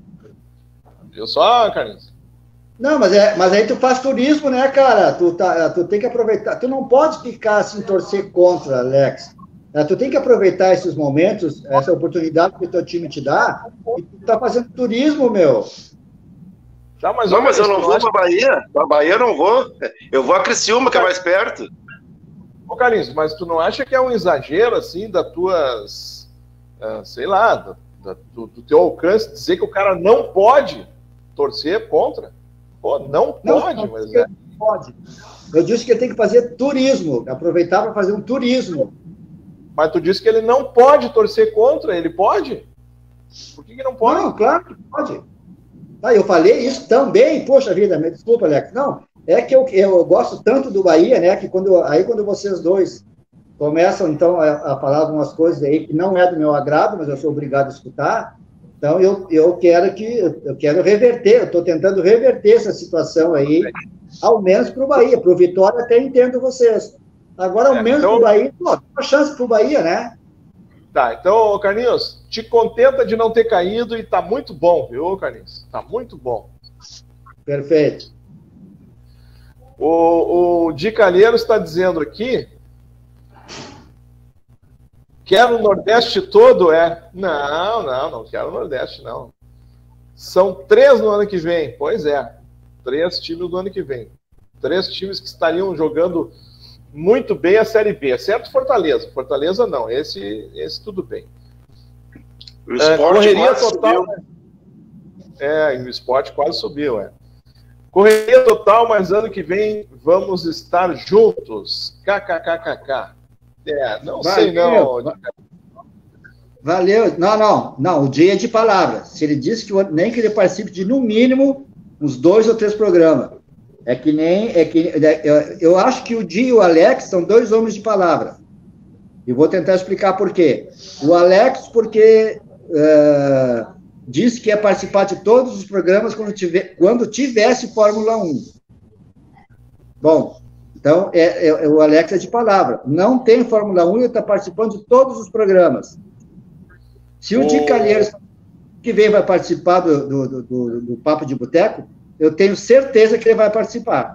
Viu só, Carlinhos? Não, mas aí tu faz turismo, né, cara? Tu tem que aproveitar. Tu não pode ficar assim, torcer contra, Alex. Tu tem que aproveitar esses momentos, essa oportunidade que o teu time te dá, e tu tá fazendo turismo, meu. Tá, mas eu não vou pra Bahia. Pra Bahia eu não vou. Eu vou a Criciúma, que é mais perto. Ô, Carlinhos, mas tu não acha que é um exagero, assim, das tuas, sei lá, do teu alcance, dizer que o cara não pode torcer contra? Pô, não pode. Não pode. Eu disse que ele tem que fazer turismo, aproveitar para fazer um turismo. Mas tu disse que ele não pode torcer contra, ele pode? Por que não pode? Não, claro que pode. Eu falei isso também, poxa vida, me desculpa, Alex. Não, é que eu gosto tanto do Bahia, né, que quando vocês dois começam, então, a falar algumas coisas aí que não é do meu agrado, mas eu sou obrigado a escutar, então eu quero reverter, eu estou tentando reverter essa situação aí, ao menos para o Bahia. Para o Vitória até entendo vocês. Agora, ao menos para o Bahia, pô, tem uma chance para o Bahia, né? Tá, então, Carlinhos, te contenta de não ter caído e tá muito bom, viu, Carlinhos? Tá muito bom. Perfeito. O Di Calheiros está dizendo aqui, quero o Nordeste todo, Não quero o Nordeste, não. São 3 no ano que vem, pois é, 3 times no ano que vem. 3 times que estariam jogando muito bem a Série B, exceto Fortaleza. Fortaleza não, esse tudo bem. O Sport correria total. O Sport quase subiu, Correria total, mas ano que vem vamos estar juntos. KKKKK. Não sei não. Valeu. Não, o dia é de palavras. Se ele disse que nem que ele participe de, no mínimo, uns 2 ou 3 programas. Eu acho que o Di e o Alex são 2 homens de palavra. E vou tentar explicar por quê. O Alex, porque disse que ia participar de todos os programas quando tivesse Fórmula 1. Bom, então, o Alex é de palavra. Não tem Fórmula 1 e ele está participando de todos os programas. Se o Di Calheiros, que vem, vai participar do Papo de Boteco, eu tenho certeza que ele vai participar.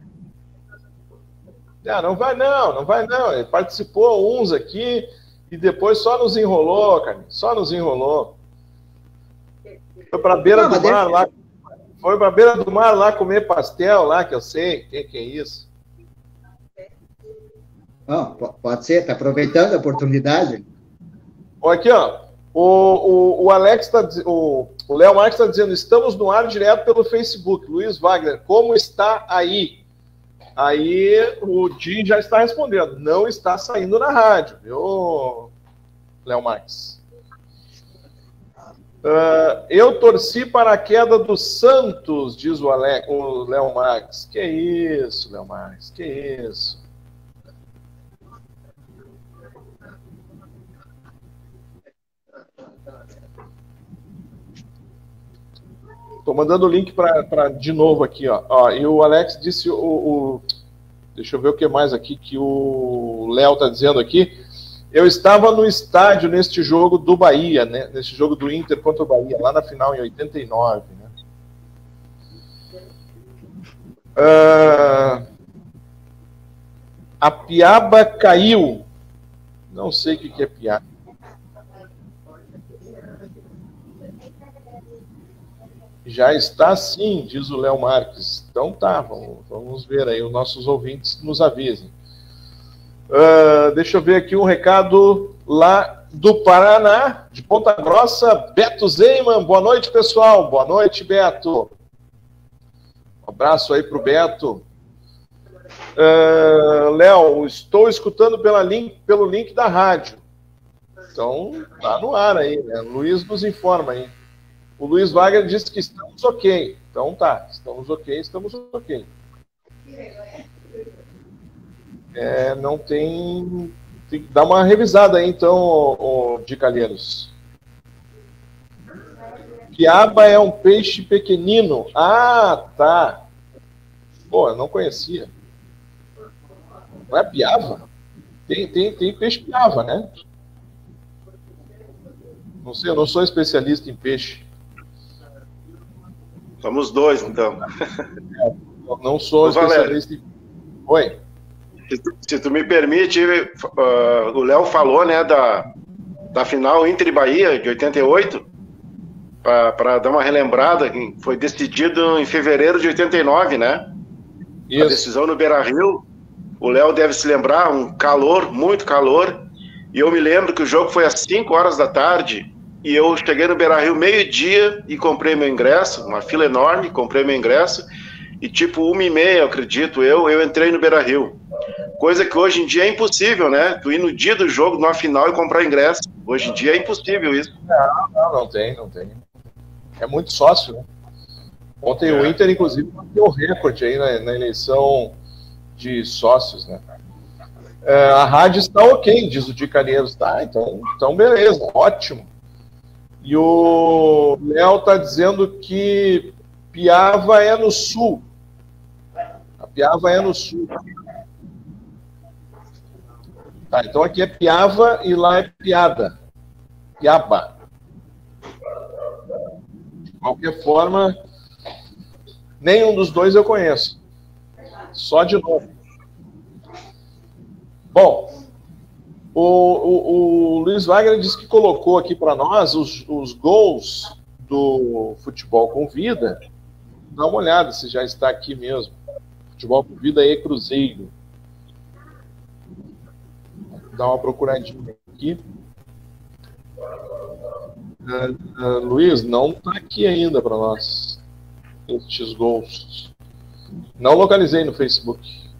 Não vai não. Ele participou uns aqui e depois só nos enrolou, cara. Só nos enrolou. Foi para beira do mar lá. Foi para beira do mar lá comer pastel lá, que eu sei. Que é isso? Não, pode ser, está aproveitando a oportunidade. Aqui, ó. O Alex o Léo Marques está dizendo: estamos no ar direto pelo Facebook. Luiz Wagner, como está aí? Aí o Di já está respondendo: não está saindo na rádio, viu, Léo Marques? Eu torci para a queda do Santos, diz o Léo Marques. Que isso, Léo Marques, que isso? Estou mandando o link para de novo aqui, ó. E o Alex disse deixa eu ver o que mais aqui que o Léo está dizendo aqui. Eu estava no estádio neste jogo do Bahia, né? Neste jogo do Inter contra o Bahia, lá na final em 89, né? A piaba caiu. Não sei o que é piaba. Já está sim, diz o Léo Marques. Então tá, vamos ver aí, os nossos ouvintes nos avisem. Deixa eu ver aqui um recado lá do Paraná, de Ponta Grossa, Beto Zeiman. Boa noite, pessoal. Boa noite, Beto. Um abraço aí pro Beto. Léo, estou escutando pelo link da rádio. Então, tá no ar aí, né? Luiz nos informa aí. O Luiz Wagner disse que estamos ok. Então tá, estamos ok. Não tem que dar uma revisada aí, então, de Calheiros. Piaba é um peixe pequenino. Ah, tá. Pô, eu não conhecia. Não é piava? Tem peixe piava, né? Não sei, eu não sou especialista em peixe. Somos 2, então. Eu não sou especialista em... Oi. Se tu me permite, o Léo falou, né, da final Inter e Bahia, de 88, para dar uma relembrada, que foi decidido em fevereiro de 89, né? Isso. A decisão no Beira-Rio, o Léo deve se lembrar, um calor, muito calor, e eu me lembro que o jogo foi às 5 horas da tarde, e eu cheguei no Beira-Rio meio-dia e comprei meu ingresso, uma fila enorme, comprei meu ingresso, e tipo 1h30, eu acredito, eu entrei no Beira-Rio. Coisa que hoje em dia é impossível, né? Tu ir no dia do jogo, numa final, e comprar ingresso. Hoje em dia é impossível isso. Não tem. É muito sócio, né? Ontem o Inter, inclusive, bateu o recorde aí na eleição de sócios, né? A rádio está ok, diz o Di Calheiros. Tá, então beleza, ótimo. E o Léo está dizendo que Piava é no sul. A Piava é no sul. Tá, então aqui é Piava e lá é Piada. Piaba. De qualquer forma, nenhum dos dois eu conheço. Só de novo. Bom, o Luiz Wagner disse que colocou aqui para nós os gols do Futebol com Vida. Dá uma olhada se já está aqui mesmo. Futebol por Vida e Cruzeiro. Vou dar uma procuradinha aqui. Luiz, não está aqui ainda para nós estes gols. Não localizei no Facebook.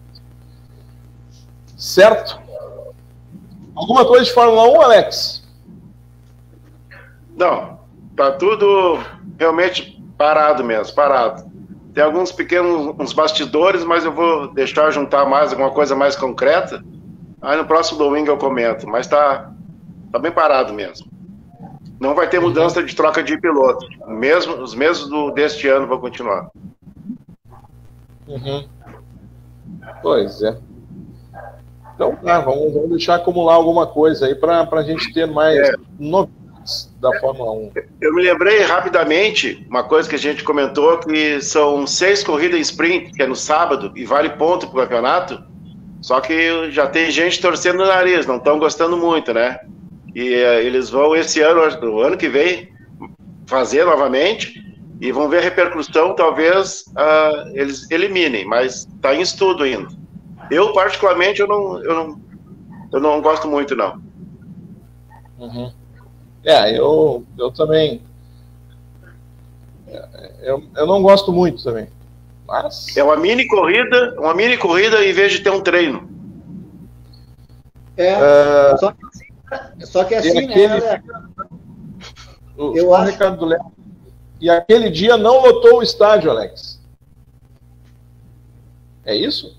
Certo? Alguma coisa de Fórmula 1, Alex? Não, tá tudo realmente parado mesmo, parado. Tem alguns pequenos uns bastidores, mas eu vou deixar juntar mais alguma coisa mais concreta. Aí no próximo domingo eu comento, mas tá bem parado mesmo. Não vai ter mudança de troca de piloto. Os mesmos deste ano vão continuar. Uhum. Pois é. Então tá, vamos deixar acumular alguma coisa aí para a gente ter mais novidades da Fórmula 1. Eu me lembrei rapidamente uma coisa que a gente comentou, que são 6 corridas em sprint, que é no sábado, e vale ponto pro campeonato, só que já tem gente torcendo o nariz, não estão gostando muito, né? E eles vão esse ano, o ano que vem, fazer novamente, e vão ver a repercussão, talvez eles eliminem, mas está em estudo ainda. Eu, particularmente, eu não gosto muito, não. Uhum. Eu também. Eu não gosto muito também. Mas... É uma mini corrida em vez de ter um treino. Só que assim, aquele, né? Eu acho... Recado do Léo. E aquele dia não lotou o estádio, Alex. É isso?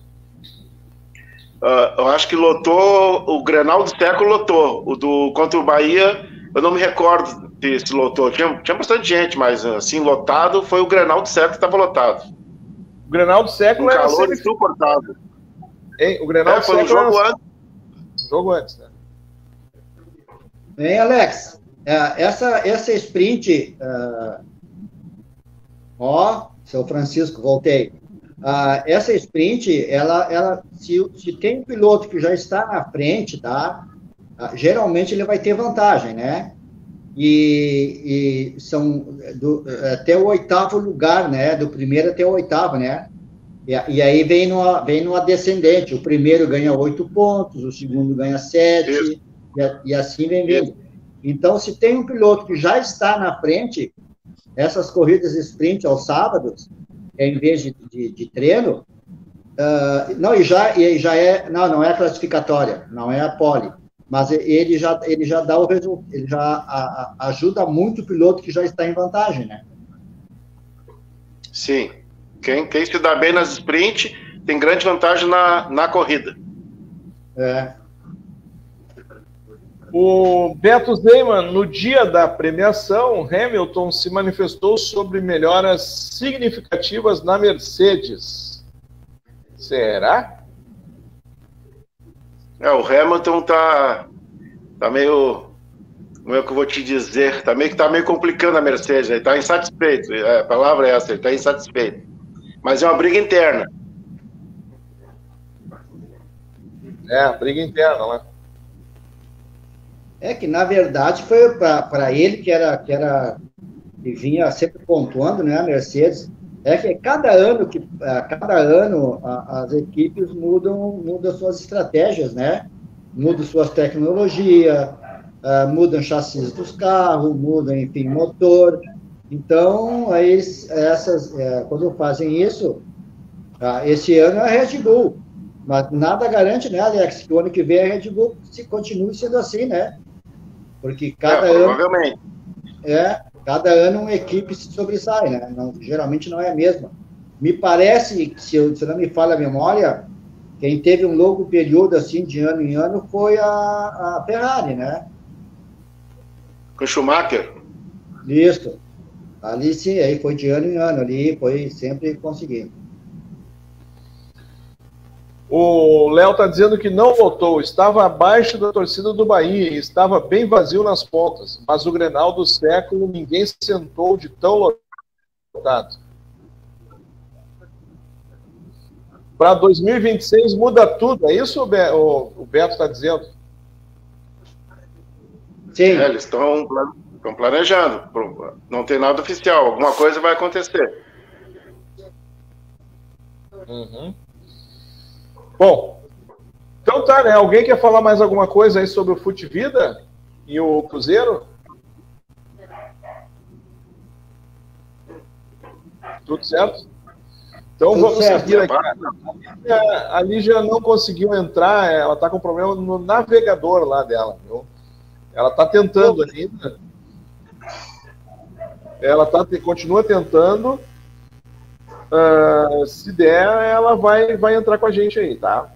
Eu acho que lotou, o Grenal do século lotou. Contra o Bahia, eu não me recordo se lotou. Tinha bastante gente, mas assim, lotado foi o Grenal do século que estava lotado. O Grenal do século era calor insuportável. O Grenal do século foi um jogo antes. Jogo antes, né? Bem, Alex, essa sprint... seu Francisco, voltei. Essa sprint, se tem um piloto que já está na frente, tá? Geralmente ele vai ter vantagem, né? E são até o 8º lugar, né? Do primeiro até o 8º, né? E aí vem numa descendente. O primeiro ganha 8 pontos, o segundo ganha 7, e assim vem vindo. Então, se tem um piloto que já está na frente, essas corridas sprint aos sábados, em vez de treino, não é a classificatória, não é a pole, mas ele já dá o resultado, ele já ajuda muito o piloto que já está em vantagem, né? Sim. Quem se dá bem nas sprint tem grande vantagem na corrida. O Beto Zeiman, no dia da premiação, Hamilton se manifestou sobre melhoras significativas na Mercedes. Será? O Hamilton tá meio... Como é que eu vou te dizer? Tá meio complicando a Mercedes. Ele tá insatisfeito. A palavra é essa, ele tá insatisfeito. Mas é uma briga interna. Briga interna, né? É que, na verdade, foi para ele que vinha sempre pontuando, né, a Mercedes, que cada ano as equipes mudam suas estratégias, né? Mudam suas tecnologias, mudam chassis dos carros, mudam, enfim, motor. Então, aí, quando fazem isso, esse ano é a Red Bull. Mas nada garante, né, Alex, que o ano que vem a Red Bull continue sendo assim, né? Porque cada ano uma equipe se sobressai, né? Geralmente não é a mesma. Me parece, se não me falha a memória, quem teve um longo período assim de ano em ano foi a Ferrari, né? Com o Schumacher. Isso. Ali sim, aí foi de ano em ano, ali foi sempre conseguindo. O Léo está dizendo que não votou, estava abaixo da torcida do Bahia e estava bem vazio nas pontas, mas o Grenal do século ninguém se sentou de tão lotado. Para 2026 muda tudo, é isso o Beto está dizendo? Sim. Eles estão planejando, não tem nada oficial, alguma coisa vai acontecer. Uhum. Bom, então tá, né? Alguém quer falar mais alguma coisa aí sobre o Fute Vida e o Cruzeiro? Tudo certo? Então Tudo vamos certo. seguir aqui. A Lígia não conseguiu entrar, ela está com problema no navegador lá dela, viu? Ela está tentando ainda. Ela continua tentando. Se der, ela vai entrar com a gente aí, tá?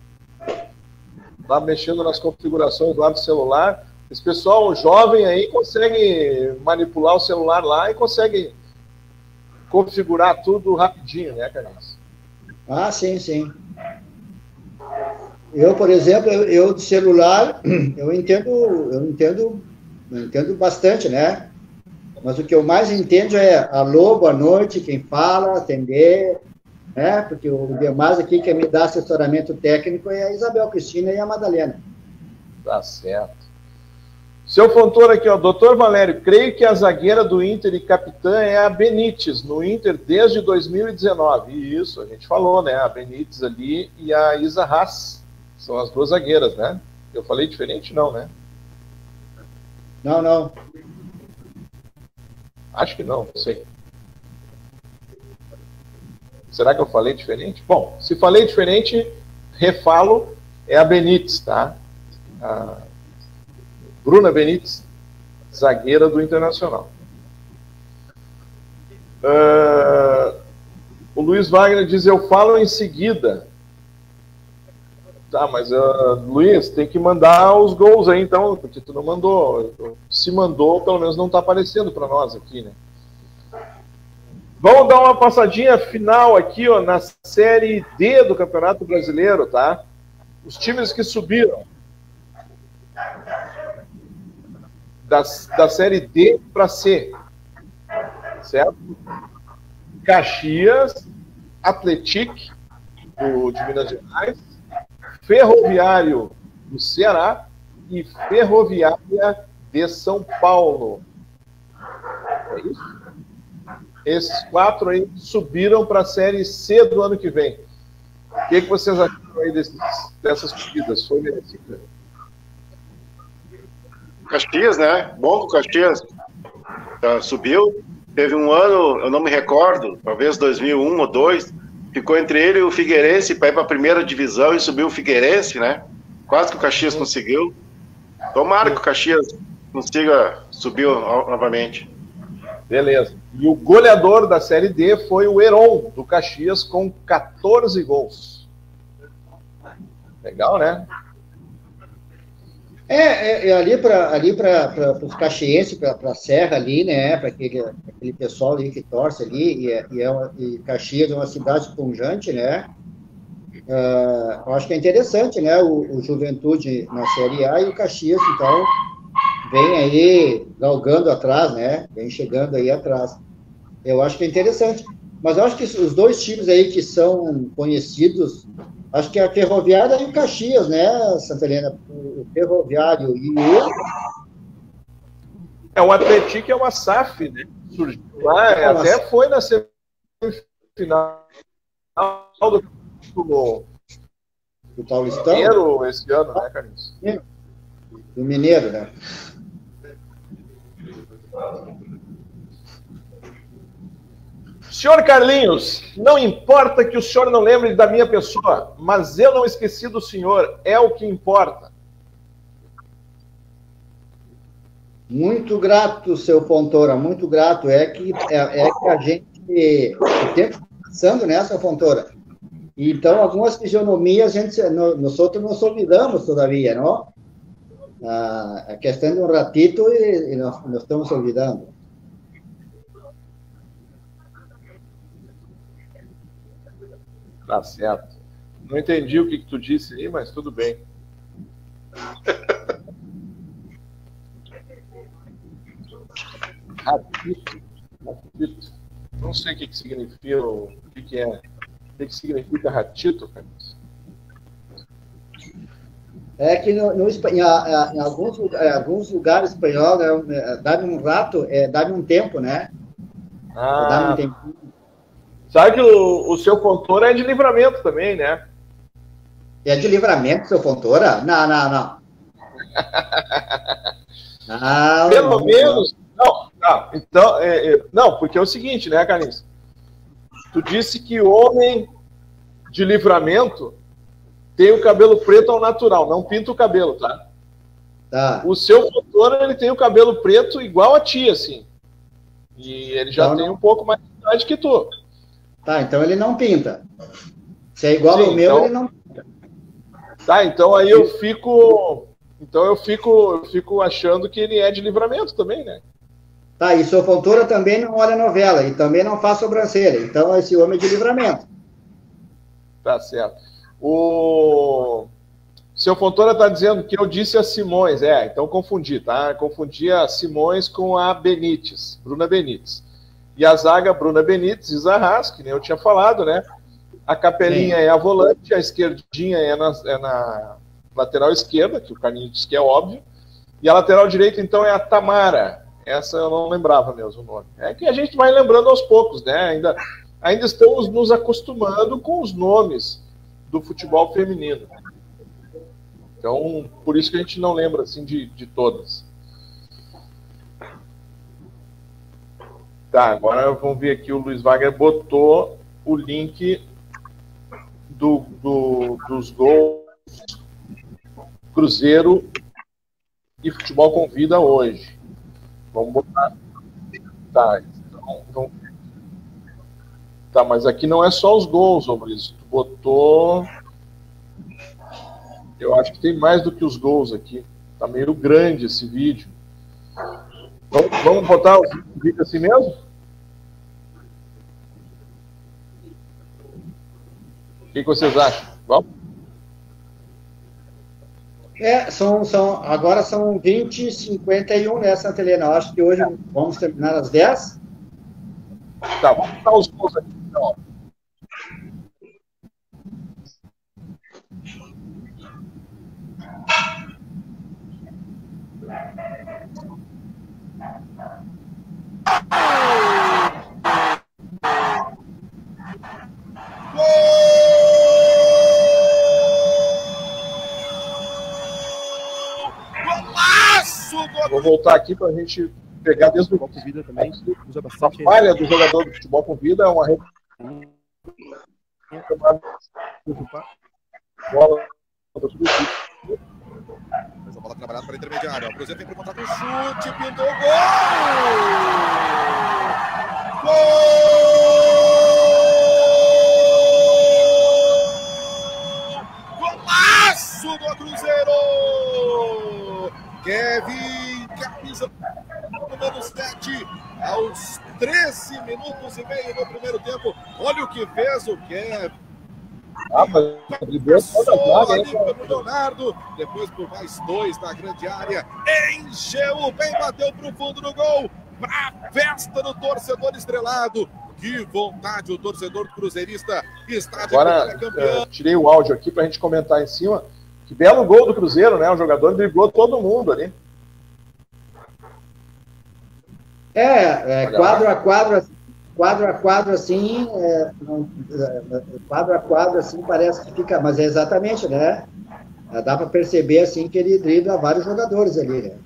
Tá mexendo nas configurações lá do celular. Esse pessoal jovem aí consegue manipular o celular lá e consegue configurar tudo rapidinho, né, Carlinhos? Ah, sim, sim. Eu, por exemplo, eu de celular, eu entendo bastante, né? Mas o que eu mais entendo é alô, boa noite, quem fala, atender, né? Porque o demais aqui que me dá assessoramento técnico é a Isabel Cristina e a Madalena. Tá certo. Seu Fontoura aqui, ó, doutor Valério, creio que a zagueira do Inter e capitã é a Benítez, no Inter desde 2019. Isso, a gente falou, né? A Benítez ali e a Isa Haas, são as duas zagueiras, né? Eu falei diferente, não, né? Não. Acho que não sei. Será que eu falei diferente? Bom, se falei diferente, refalo, é a Benítez, tá? A Bruna Benítez, zagueira do Internacional. O Luiz Wagner diz, eu falo em seguida. Tá, mas Luiz, tem que mandar os gols aí então, porque tu não mandou. Se mandou, pelo menos não está aparecendo para nós aqui, né? Vamos dar uma passadinha final aqui, ó, na Série D do Campeonato Brasileiro, tá? Os times que subiram da Série D para C, certo? Caxias, Atlético de Minas Gerais, Ferroviário do Ceará e Ferroviária de São Paulo. É isso? Esses 4 aí subiram para a Série C do ano que vem. O que vocês acharam aí dessas subidas? Foi merecida? Caxias, né? Bom que o Caxias subiu. Teve um ano, eu não me recordo, talvez 2001 ou 2002, ficou entre ele e o Figueirense para ir para a primeira divisão e subiu o Figueirense, né? Quase que o Caxias conseguiu. Tomara que o Caxias consiga subir novamente. Beleza. E o goleador da Série D foi o Heron, do Caxias, com 14 gols. Legal, né? Ali para os caxienses, para a Serra ali, né? Para aquele pessoal ali que torce ali, e Caxias é uma cidade esponjante, né? Eu acho que é interessante, né? O Juventude na Série A e o Caxias, então, vem aí galgando atrás, né? Vem chegando aí atrás. Eu acho que é interessante. Mas eu acho que os dois times aí que são conhecidos, acho que é a Ferroviária e o Caxias, né, Santa Helena? O Ferroviário e o Atlético é uma SAF, né? Surgiu lá, até foi na semifinal do Paulistão. Mineiro esse ano, né, Carlinhos? Do Mineiro, né? Senhor Carlinhos, não importa que o senhor não lembre da minha pessoa, mas eu não esqueci do senhor, é o que importa. Muito grato, seu Fontoura, muito grato. É que a gente, o tempo está passando, né, seu Fontoura? Então, algumas fisionomias, nós outros nos olvidamos todavia, não? A questão de um ratito e nós estamos olvidando. Tá certo. Não entendi o que tu disse aí, mas tudo bem. Ratito. Não sei o que significa, o que significa ratito, Carlos. É que em alguns lugares espanhóis, né, dar um rato é dar um tempo, né? Dar um tempinho. Sabe que o seu Fontoura é de Livramento também, né? É de Livramento, seu Fontoura? Não. Não, Pelo menos. Não, então, não, porque é o seguinte, né, Carlinhos? Tu disse que homem de Livramento tem o cabelo preto ao natural, não pinta o cabelo, tá? Tá. O seu Fontoura, ele tem o cabelo preto igual a ti, assim. E ele já Então, tem um pouco mais de idade que tu. Tá, então ele não pinta. Se é igual Sim, ao meu, então... ele não pinta. Tá, então aí eu fico achando que ele é de Livramento também, né? Tá, e seu Fontoura também não olha novela e também não faz sobrancelha. Então esse homem é de Livramento. Tá certo. O seu Fontoura está dizendo que eu disse a Simões. Então confundi, tá? Confundi a Simões com a Benítez, Bruna Benítez. E a zaga, Bruna Benítez e Zarras, que nem eu tinha falado, né? A Capelinha é a volante, a esquerdinha é na lateral esquerda, que o Carlinhos disse que é óbvio. E a lateral direita, então, é a Tamara. Essa eu não lembrava mesmo o nome. É que a gente vai lembrando aos poucos, né? Ainda estamos nos acostumando com os nomes do futebol feminino. Então, por isso que a gente não lembra, assim, de todas. Tá, agora vamos ver aqui, o Luiz Wagner botou o link dos gols Cruzeiro e Futebol Convida hoje. Vamos botar. Tá, então, tá, mas aqui não é só os gols, ô Luiz. Tu botou... Eu acho que tem mais do que os gols aqui. Tá meio grande esse vídeo. Vamos botar o vídeo assim mesmo? O que vocês acham? Vamos? Agora são 20h51 nessa Helena. Eu acho que hoje vamos terminar às 10. Tá, vamos botar os gols aqui, então. Vou voltar aqui para a gente pegar desde o Convida também. Usa a bastante. falha do jogador do Futebol Convida é uma bola do time. Mas a bola trabalhada para a intermediária. O Cruzeiro vem para o contato, chute, pintou, gol! Golaço do Cruzeiro! Kevin, camisa número 7, aos 13 minutos e meio do primeiro tempo. Olha o que fez o Kevin. Passou ali pelo Leonardo, depois por mais 2 na grande área. Encheu bem, bateu para o fundo do gol. Para a festa do torcedor estrelado. Que vontade o torcedor cruzeirista está de agora, tirei o áudio aqui para a gente comentar em cima. Que belo gol do Cruzeiro, né? O jogador driblou todo mundo ali. Quadro a quadro, assim, quadro a quadro, assim, parece que fica, mas é exatamente, né? Dá para perceber, assim, que ele dribla vários jogadores ali, né?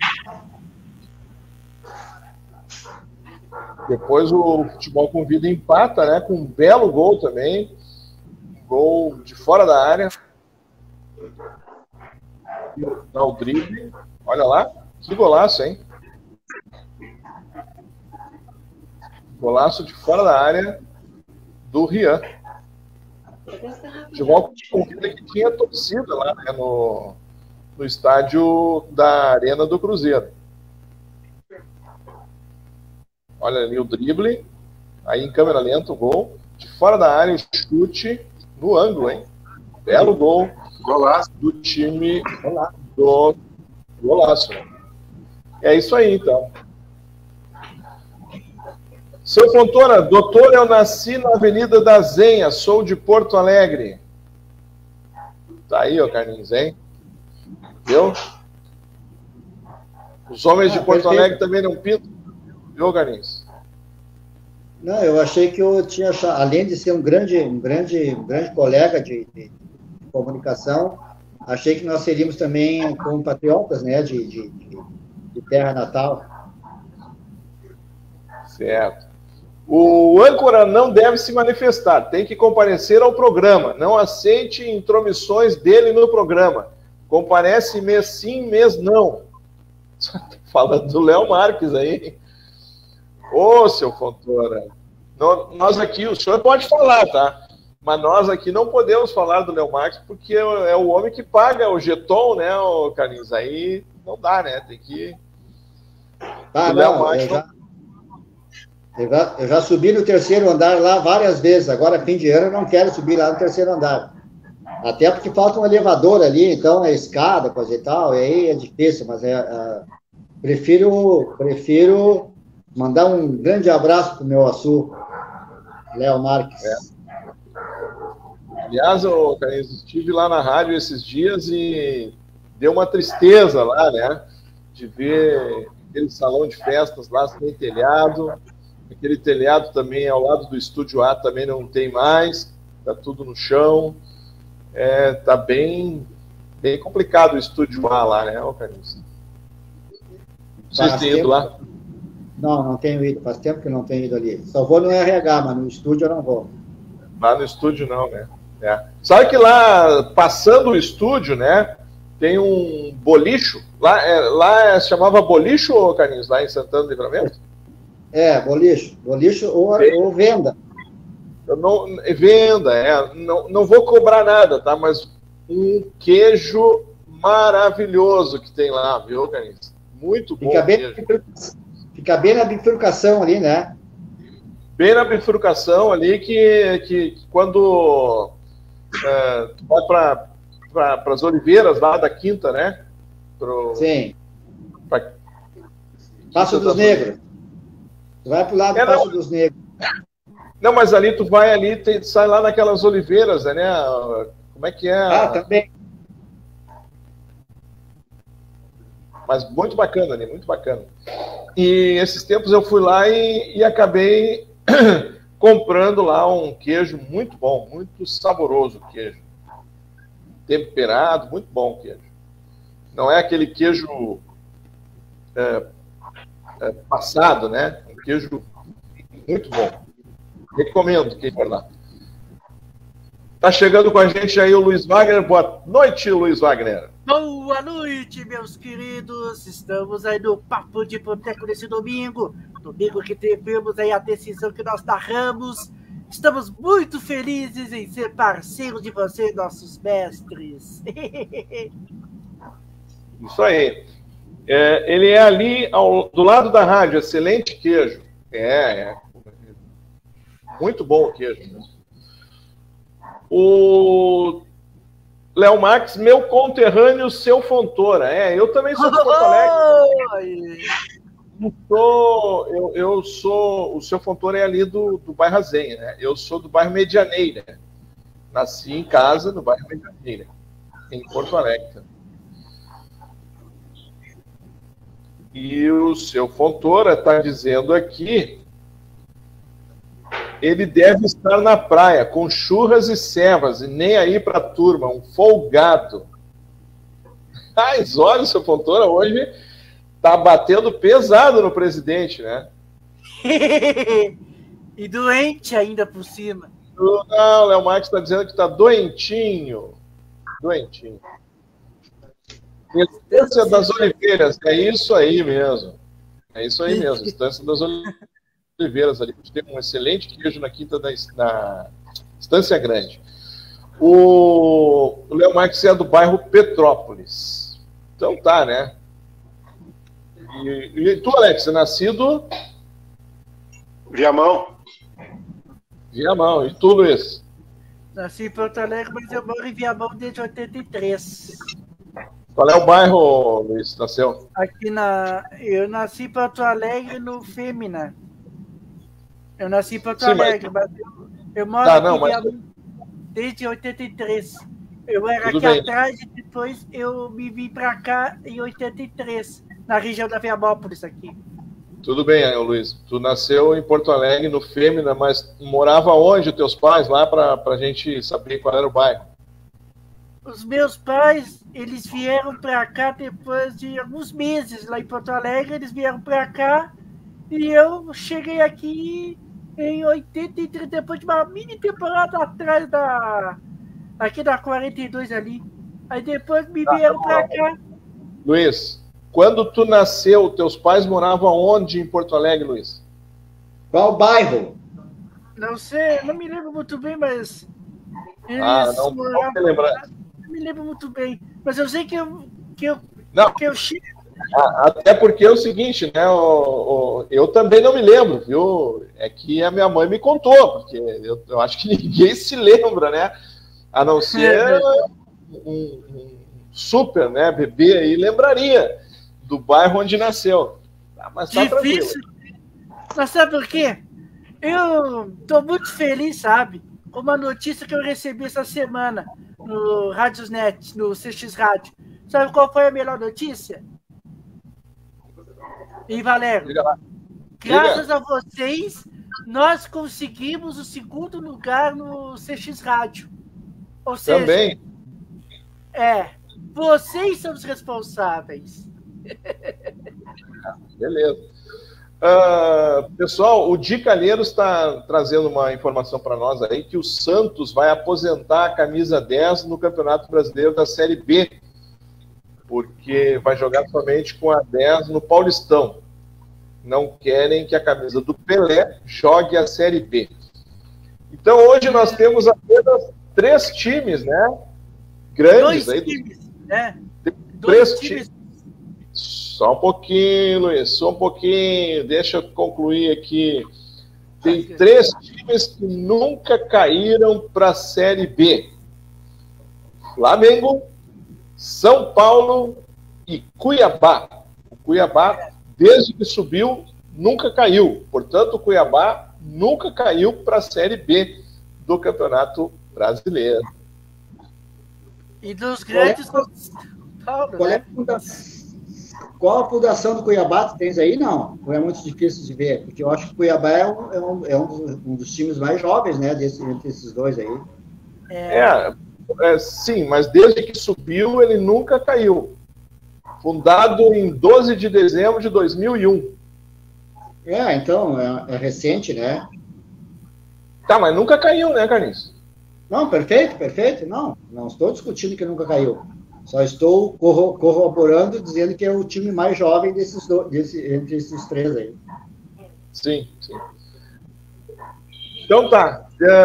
Depois o Futebol Convida empata, né? Com um belo gol também. Gol de fora da área. Dá o drible. Olha lá. Que golaço, hein? Golaço de fora da área do Rian. Futebol Convida que tinha torcida lá, né, no estádio da Arena do Cruzeiro. Olha ali o drible. Aí em câmera lenta o gol. De fora da área o chute no ângulo, hein? Belo gol. Golaço. Do time do golaço. Né? É isso aí, então. Seu Fontoura, doutor, eu nasci na Avenida da Zenha, sou de Porto Alegre. Tá aí, ó, Carlinhos, hein? Viu? Os homens de Porto Alegre também não pintam. Viu, Carlinhos? Não, eu achei que eu tinha, além de ser um grande colega comunicação, achei que nós seríamos também compatriotas, né, de terra natal. Certo. O âncora não deve se manifestar, tem que comparecer ao programa. Não aceite intromissões dele no programa. Comparece mês sim, mês não. Falando do Léo Marques aí. Ô, seu Fontoura. Nós aqui, o senhor pode falar, tá? Mas nós aqui não podemos falar do Léo Marques porque é o homem que paga o jeton, né, o Carlinhos? Aí não dá, né? Tem que... Tá, não, eu já subi no terceiro andar lá várias vezes. Agora, fim de ano, eu não quero subir lá no terceiro andar. Até porque falta um elevador ali, então é escada, coisa e tal, e aí é difícil, mas prefiro mandar um grande abraço pro meu açu, Léo Marques. Aliás, Carlinhos, estive lá na rádio esses dias e deu uma tristeza lá, né? De ver aquele salão de festas lá sem telhado. Aquele telhado também ao lado do estúdio A também não tem mais, tá tudo no chão. Tá bem complicado o estúdio A lá, né, Carlinhos? Vocês têm ido lá? Não tenho ido, faz tempo que não tenho ido ali. Só vou no RH, mas no estúdio eu não vou. Lá no estúdio não, né? Sabe que lá, passando o estúdio, né, tem um bolicho, lá se chamava bolicho, Carlinhos, lá em Santana do Livramento? Bolicho ou venda. Venda, não vou cobrar nada, tá? Mas um queijo maravilhoso que tem lá, viu, Carlinhos? Muito bom. Fica bem na bifurcação ali, né? Bem na bifurcação ali, que quando tu vai para as oliveiras lá da Quinta, né? Sim. Passo dos Negros. Tu vai pro lado do Passo dos Negros. Não, mas ali tu vai ali, sai lá naquelas oliveiras, né? Como é que é? Também. Mas muito bacana ali, muito bacana. E esses tempos eu fui lá e acabei comprando lá um queijo muito bom, muito saboroso o queijo. Temperado, muito bom o queijo. Não é aquele queijo passado, né? Um queijo muito bom. Recomendo quem for lá. Tá chegando com a gente aí o Luiz Wagner. Boa noite, Luiz Wagner. Boa noite, meus queridos. Estamos aí no Papo de Boteco nesse domingo. Domingo que tivemos aí a decisão que nós narramos. Estamos muito felizes em ser parceiros de vocês, nossos mestres. Isso aí. Ele é ali do lado da rádio. Excelente queijo. Muito bom o queijo. O Léo Marques, meu conterrâneo, seu Fontoura. Eu também sou de Porto Alegre. Eu sou... O seu Fontoura é ali do bairro Azenha, né? Eu sou do bairro Medianeira. Nasci em casa no bairro Medianeira, em Porto Alegre. E o seu Fontoura está dizendo aqui... Ele deve estar na praia, com churras e cevas, e nem aí para a turma, um folgado. Mas olha, o seu Fontoura hoje tá batendo pesado no presidente, né? E doente ainda por cima. Não, o Léo Marques está dizendo que está doentinho. Doentinho. Estância das Oliveiras, é isso aí mesmo. É isso aí mesmo, Estância das Oliveiras ali. Tem um excelente queijo na Quinta da Estância Grande. O Léo Marques é do bairro Petrópolis. Então tá, né? E tu, Alex, é nascido? Viamão. Viamão. E tu, Luiz? Nasci em Porto Alegre, mas eu moro em Viamão desde 83. Qual é o bairro, Luiz, nasceu? Eu nasci em Porto Alegre, no Fêmina. Eu nasci em Porto Alegre, mas eu moro aqui desde 83. Eu era aqui atrás e depois eu me vim para cá em 83, na região da Viamópolis aqui. Tudo bem, Luiz. Tu nasceu em Porto Alegre, no Fêmina, mas morava onde teus pais lá para a gente saber qual era o bairro? os meus pais, eles vieram para cá depois de alguns meses lá em Porto Alegre, eles vieram para cá e eu cheguei aqui em 83, depois de uma mini temporada atrás aqui da 42 ali. Aí depois me vieram para cá. Luiz, quando tu nasceu, teus pais moravam onde em Porto Alegre, Luiz? Qual bairro? Não sei, não me lembro muito bem, mas... não lembrar. Não me lembro muito bem, mas eu sei que eu chego... Até porque é o seguinte, né? Eu também não me lembro, viu? É que a minha mãe me contou, porque eu acho que ninguém se lembra, né? A não ser um super, né, bebê aí lembraria do bairro onde nasceu. Mas tá difícil. Tranquilo. Mas sabe por quê? Eu tô muito feliz, sabe? Com uma notícia que eu recebi essa semana no Radiosnet, no CX Rádio. Sabe qual foi a melhor notícia? E Valério, graças a vocês, nós conseguimos o 2º lugar no CX Rádio. Ou seja, também. Vocês são os responsáveis. Beleza. Pessoal, o Di Calheiros está trazendo uma informação para nós aí que o Santos vai aposentar a camisa 10 no Campeonato Brasileiro da Série B, porque vai jogar somente com a 10 no Paulistão. Não querem que a camisa do Pelé jogue a Série B. Então hoje nós temos apenas 3 times, né? Grandes. 2 aí. Times, né? 3 times. Só um pouquinho, Luiz, só um pouquinho. Deixa eu concluir aqui. Tem 3 times que nunca caíram para a Série B. Flamengo, São Paulo e Cuiabá. O Cuiabá, desde que subiu, nunca caiu. Portanto, o Cuiabá nunca caiu para a Série B do Campeonato Brasileiro. E dos grandes... Qual a fundação do Cuiabá tu tens aí? Não, é muito difícil de ver, porque eu acho que o Cuiabá é um dos times mais jovens, né, entre esses dois aí. Sim, mas desde que subiu, ele nunca caiu. Fundado em 12 de dezembro de 2001. Então, é recente, né? Tá, mas nunca caiu, né, Carlinhos? Não, perfeito. Não estou discutindo que nunca caiu. Só estou corroborando, dizendo que é o time mais jovem entre esses 3 aí. Sim. Então tá.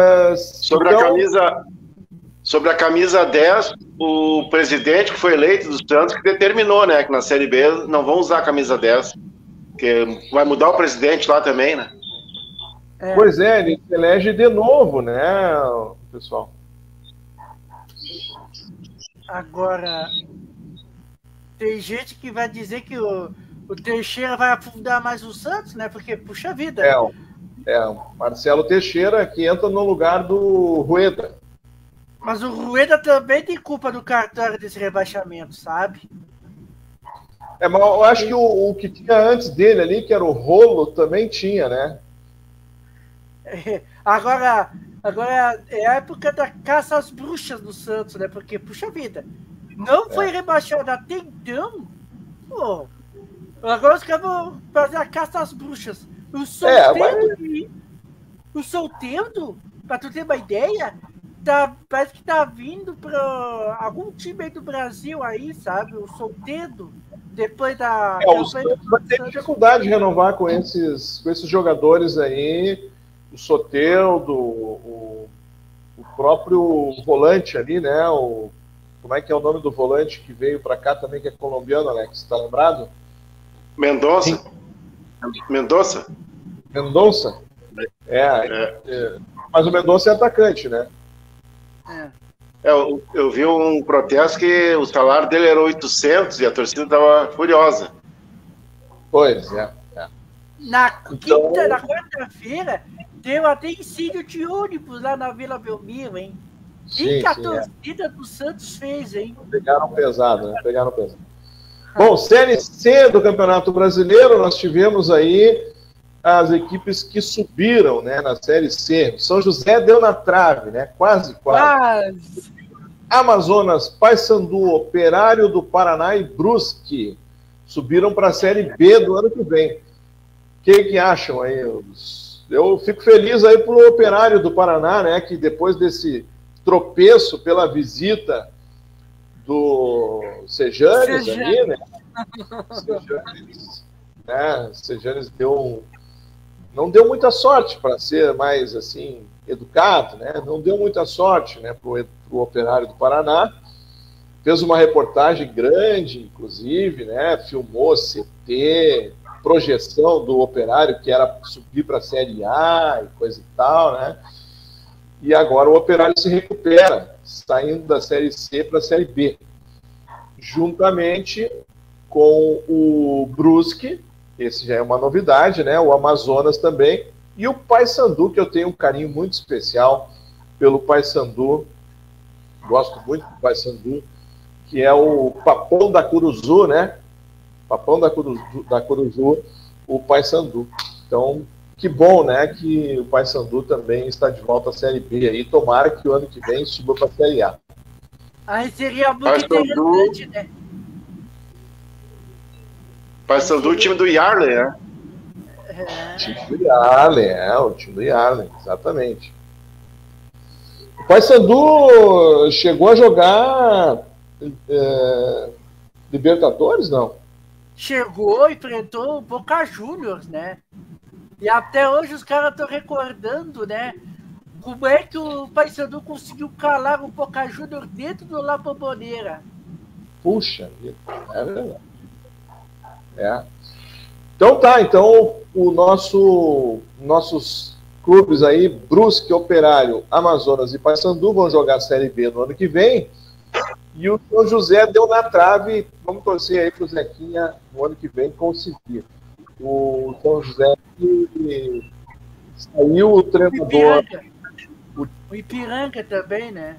Sobre a camisa 10, o presidente que foi eleito do Santos que determinou, né, que na Série B não vão usar a camisa 10, porque vai mudar o presidente lá também, né? Pois é, ele se elege de novo, né, pessoal? Agora, tem gente que vai dizer que o Teixeira vai afundar mais o Santos, né? Porque, puxa vida. O Marcelo Teixeira que entra no lugar do Rueda. Mas o Rueda também tem culpa do cartório desse rebaixamento, sabe? Mas eu acho que o que tinha antes dele ali, que era o Rolo, também tinha, né? Agora é a época da caça às bruxas do Santos, né? Porque, puxa vida, não foi rebaixado até então. Pô, agora os caras vão fazer a caça às bruxas. O Soteldo, pra tu ter uma ideia, parece que tá vindo pra algum time aí do Brasil aí, sabe? O Soteldo, depois da... O Santos vai ter dificuldade de renovar com esses jogadores aí. O Soteldo, o próprio volante ali, né? Como é que é o nome do volante que veio para cá também, que é colombiano, Alex? Está lembrado? Mendonça. Mas o Mendonça é atacante, né? Eu vi um protesto que o salário dele era 800 e a torcida estava furiosa. Pois é. Na quarta-feira, deu até incêndio de ônibus lá na Vila Belmiro, hein? E que a torcida do Santos fez, hein? Pegaram pesado, né? Bom, Série C do Campeonato Brasileiro, nós tivemos aí as equipes que subiram, né, na Série C. São José deu na trave, né? Quase. Amazonas, Paysandu, Operário do Paraná e Brusque subiram para a Série B do ano que vem. O que acham aí? Eu fico feliz aí pro Operário do Paraná, né, que depois desse tropeço pela visita do Sejanes ali, né? Sejanes não deu muita sorte, para ser mais assim educado, né? Não deu muita sorte, né, pro Operário do Paraná. Fez uma reportagem grande, inclusive, né? Filmou CT, projeção do Operário, que era subir para a Série A e coisa e tal, né? E agora o Operário se recupera, saindo da Série C para a Série B, juntamente com o Brusque, esse já é uma novidade, né? O Amazonas também, e o Paysandu, que eu tenho um carinho muito especial pelo Paysandu, gosto muito do Paysandu, que é o Papão da Curuzu, né? Papão da Curuzu, o Paysandu. Então, que bom, né, que o Paysandu também está de volta à Série B aí. Tomara que o ano que vem suba para a Série A. Aí seria muito interessante, né? Paysandu, o time do Yarley, né? O time do Yarley, o time do Yarley, exatamente. O Paysandu chegou a jogar Libertadores, não? Chegou, enfrentou o Boca Juniors, né? E até hoje os caras estão recordando, né? Como é que o Paysandu conseguiu calar o Boca Juniors dentro do La Bombonera. Puxa vida, é verdade. Então tá, então nossos clubes aí, Brusque, Operário, Amazonas e Paysandu vão jogar a Série B no ano que vem. E o São José deu na trave. Vamos torcer aí para o Zequinha no ano que vem conseguir. O São José saiu o treinador. O Ipiranga também, né?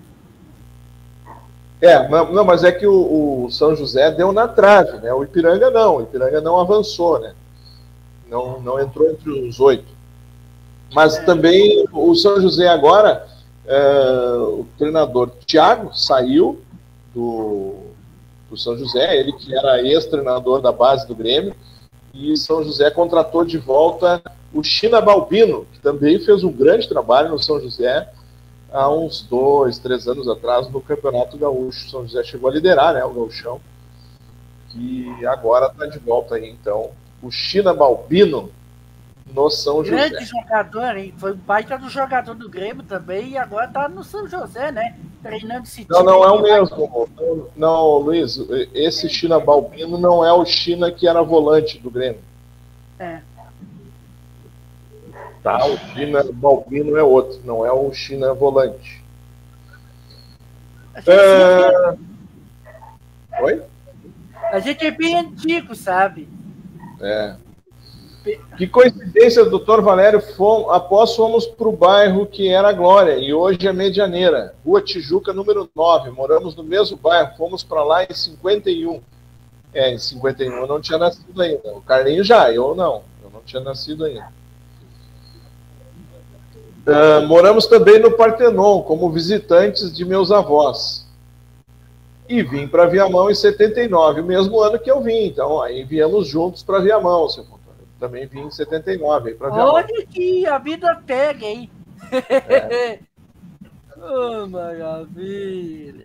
Não, mas é que o São José deu na trave, né? O Ipiranga não avançou, né? Não entrou entre os 8. Mas também o São José agora, o treinador Thiago saiu do São José, ele que era ex-treinador da base do Grêmio, e São José contratou de volta o China Balbino, que também fez um grande trabalho no São José há uns 2, 3 anos atrás no Campeonato Gaúcho. São José chegou a liderar, né, o Gauchão, e agora está de volta aí, então, o China Balbino no São José. Grande jogador, hein? Foi um baita do jogador do Grêmio também, e agora está no São José, né? Treinando esse time. Não é o mesmo. Não, Luiz, esse China Balbino não é o China que era volante do Grêmio. Tá, o China Balbino é outro, não é o China volante. Oi? A gente é bem antigo, sabe? Que coincidência, doutor Valério, após fomos para o bairro que era Glória, e hoje é Medianeira, Rua Tijuca, número 9, moramos no mesmo bairro, fomos para lá em 51. Em 51 eu não tinha nascido ainda, o Carlinho já, eu não tinha nascido ainda. Moramos também no Partenon, como visitantes de meus avós. E vim para Viamão em 79, o mesmo ano que eu vim, então aí viemos juntos para Viamão, seu Fontoura. Também vim em 79 para Viamão. Olha que a vida pega, hein? Oh, maravilha.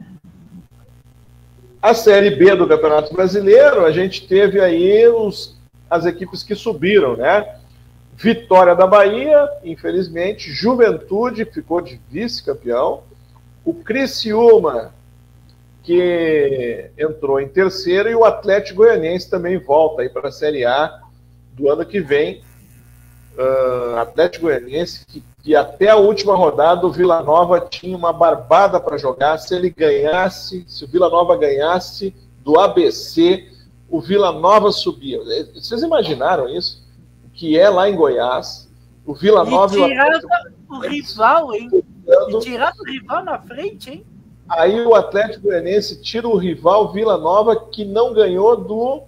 A Série B do Campeonato Brasileiro, a gente teve aí as equipes que subiram, né? Vitória da Bahia, infelizmente, Juventude ficou de vice-campeão, o Criciúma, que entrou em terceiro, e o Atlético Goianiense também volta aí para a Série A do ano que vem. Atlético Goianiense, que até a última rodada o Vila Nova tinha uma barbada para jogar. Se o Vila Nova ganhasse do ABC, o Vila Nova subia. Vocês imaginaram isso? O que é lá em Goiás? O Vila Nova e tirando o rival, hein? E tirando o rival na frente, hein? Aí o Atlético Goianiense tira o rival Vila Nova, que não ganhou do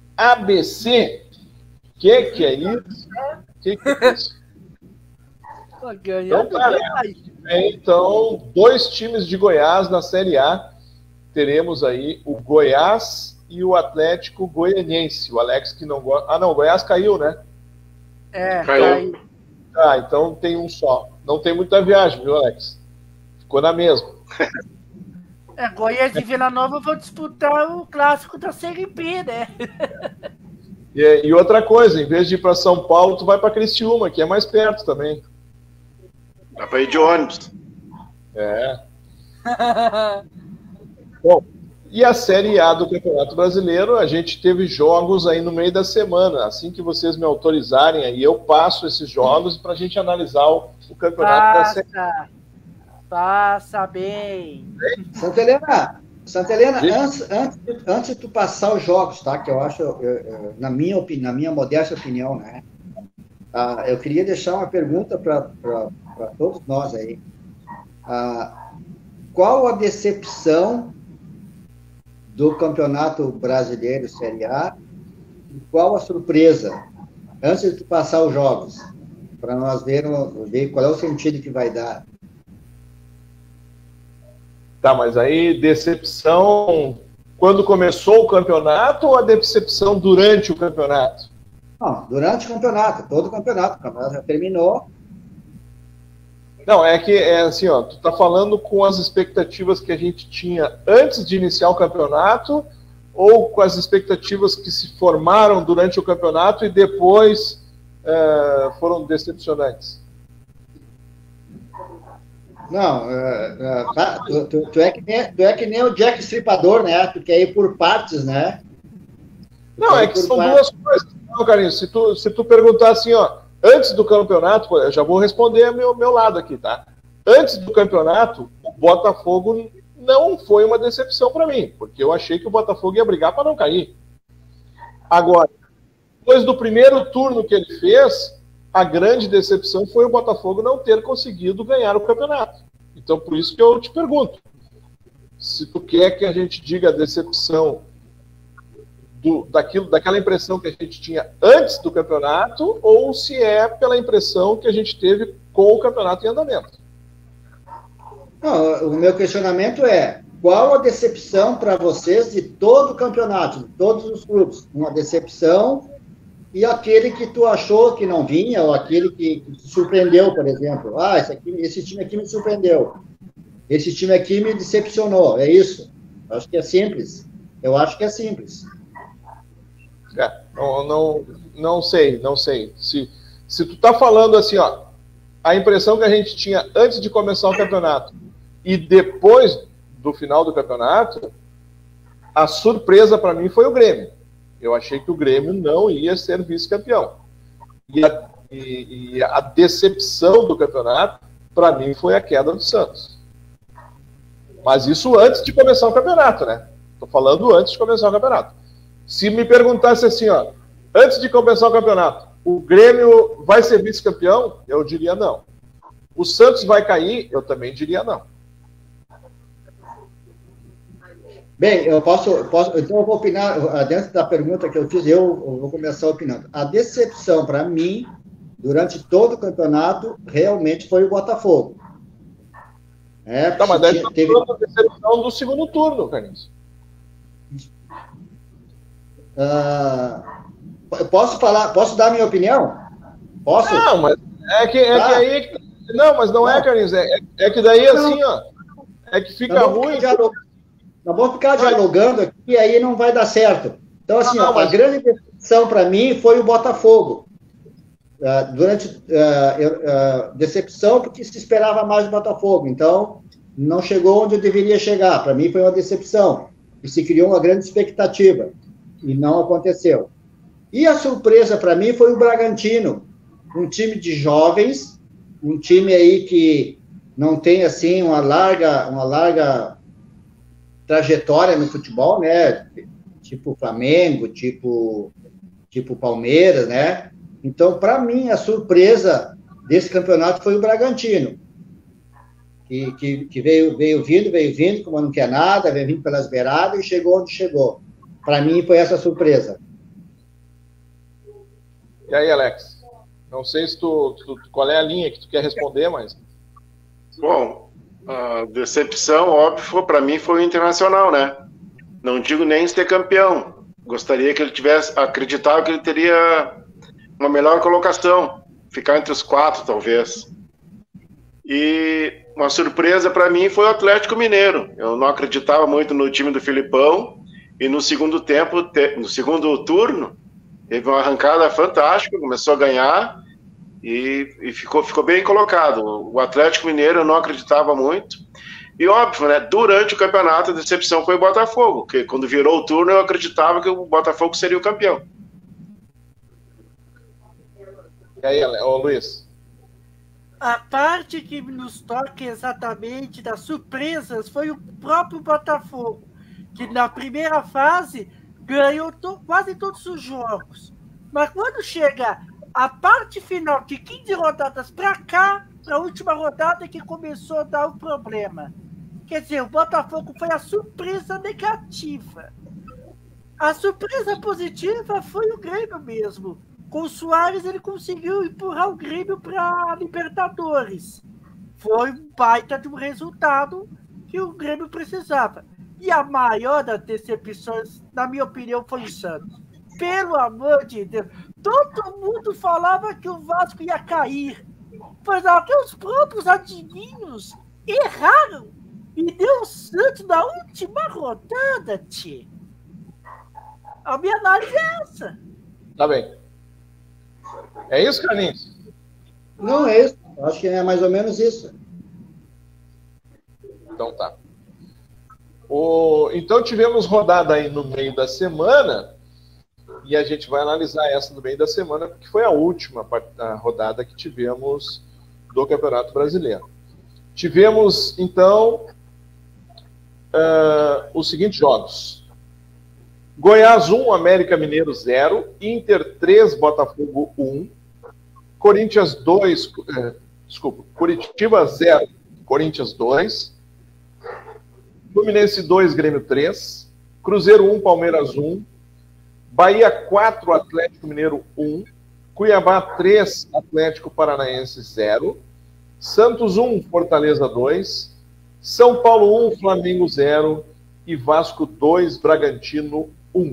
ABC. Que é isso? Que é isso? Então, cara, então, 2 times de Goiás na Série A. Teremos aí o Goiás e o Atlético Goianiense. O Alex que não gosta... Ah, não, o Goiás caiu, né? Caiu. Ah, então tem um só. Não tem muita viagem, viu, Alex? Ficou na mesma. Goiás e Vila Nova vão disputar o clássico da Série B, né? E outra coisa, em vez de ir para São Paulo, tu vai para Criciúma, que é mais perto também. Dá para ir de ônibus. É. Bom, e a Série A do Campeonato Brasileiro, a gente teve jogos aí no meio da semana. Assim que vocês me autorizarem, aí eu passo esses jogos para a gente analisar o campeonato da Série A. Passa bem. Santa Helena, antes de tu passar os jogos, tá? Que eu acho, na minha modesta opinião, né? Eu queria deixar uma pergunta para todos nós aí. Qual a decepção do Campeonato Brasileiro Série A e qual a surpresa? Antes de tu passar os jogos, para nós ver qual é o sentido que vai dar. Tá, mas aí decepção quando começou o campeonato ou a decepção durante o campeonato? Não, durante o campeonato, todo o campeonato já terminou. Não, é que é assim, ó, tu tá falando com as expectativas que a gente tinha antes de iniciar o campeonato ou com as expectativas que se formaram durante o campeonato e depois foram decepcionantes? Não, tu é que nem o Jack Stripador, né? Tu quer ir por partes, né? Não, é que são duas coisas. Não, Carlinhos, se tu perguntar assim, ó, antes do campeonato, eu já vou responder meu lado aqui, tá? Antes do campeonato, o Botafogo não foi uma decepção para mim, porque eu achei que o Botafogo ia brigar para não cair. Agora, depois do primeiro turno que ele fez, a grande decepção foi o Botafogo não ter conseguido ganhar o campeonato. Então, por isso que eu te pergunto, se tu quer que a gente diga a decepção daquela impressão que a gente tinha antes do campeonato ou se é pela impressão que a gente teve com o campeonato em andamento. Não, o meu questionamento é, qual a decepção para vocês de todo o campeonato, de todos os clubes? Uma decepção e aquele que tu achou que não vinha, ou aquele que te surpreendeu, por exemplo. Esse time aqui me surpreendeu. Esse time aqui me decepcionou. É isso. Acho que é simples. Eu acho que é simples. Não sei. Se tu tá falando assim, ó, a impressão que a gente tinha antes de começar o campeonato e depois do final do campeonato, a surpresa para mim foi o Grêmio. Eu achei que o Grêmio não ia ser vice-campeão. E a decepção do campeonato, para mim, foi a queda do Santos. Mas isso antes de começar o campeonato, né? Estou falando antes de começar o campeonato. Se me perguntasse assim, ó, antes de começar o campeonato, o Grêmio vai ser vice-campeão? Eu diria não. O Santos vai cair? Eu também diria não. Bem, então eu vou opinar, dentro da pergunta que eu fiz, eu vou começar opinando. A decepção, para mim, durante todo o campeonato, realmente foi o Botafogo. Tá, mas daí teve a decepção do segundo turno, Carlinhos. Posso dar a minha opinião? Posso? Não, mas que aí... Não, mas não é, Carlinhos, é que daí assim, ó, é que fica ruim... Nós vamos ficar dialogando aqui e aí não vai dar certo. Então, assim, a grande decepção para mim foi o Botafogo. Decepção porque se esperava mais do Botafogo. Então, não chegou onde eu deveria chegar. Para mim foi uma decepção. E se criou uma grande expectativa. E não aconteceu. E a surpresa para mim foi o Bragantino. Um time de jovens, um time aí que não tem, assim, uma larga trajetória no futebol, né? Tipo Flamengo, tipo Palmeiras, né? Então, para mim, a surpresa desse campeonato foi o Bragantino, que veio vindo, como não quer nada, veio vindo pelas beiradas e chegou onde chegou. Para mim, foi essa surpresa. E aí, Alex? Não sei se qual é a linha que tu quer responder, mas... Bom, a decepção, óbvio, para mim foi o Internacional, né? Não digo nem ser campeão. Gostaria que ele acreditava que ele teria uma melhor colocação, ficar entre os 4, talvez. E uma surpresa para mim foi o Atlético Mineiro. Eu não acreditava muito no time do Filipão, e no segundo tempo, no segundo turno, teve uma arrancada fantástica, começou a ganhar e ficou bem colocado. O Atlético Mineiro eu não acreditava muito. E óbvio, né, durante o campeonato a decepção foi o Botafogo, porque quando virou o turno eu acreditava que o Botafogo seria o campeão. E aí, Luiz? A parte que nos toca exatamente das surpresas foi o próprio Botafogo, que na primeira fase ganhou quase todos os jogos. Mas quando chega a parte final, de 15 rodadas para cá, a última rodada que começou a dar o problema. Quer dizer, o Botafogo foi a surpresa negativa. A surpresa positiva foi o Grêmio mesmo. Com o Soares, ele conseguiu empurrar o Grêmio para a Libertadores. Foi um baita de um resultado que o Grêmio precisava. E a maior das decepções, na minha opinião, foi o Santos. Pelo amor de Deus. Todo mundo falava que o Vasco ia cair. Pois até os próprios adivinhos erraram. E deu o Santos na última rodada, tchê. A minha análise é essa. Tá bem. É isso, Carlinhos? Não, é isso. Acho que é mais ou menos isso. Então tá. Então tivemos rodada aí no meio da semana e a gente vai analisar essa no meio da semana, porque foi a última rodada que tivemos do Campeonato Brasileiro. Tivemos, então, os seguintes jogos. Goiás 1, América Mineiro 0, Inter 3, Botafogo 1, Corinthians 2, Curitiba 0, Corinthians 2, Fluminense 2, Grêmio 3, Cruzeiro 1, Palmeiras 1, Bahia 4, Atlético Mineiro 1, Cuiabá 3, Atlético Paranaense 0, Santos 1, Fortaleza 2, São Paulo 1, Flamengo 0 e Vasco 2, Bragantino 1.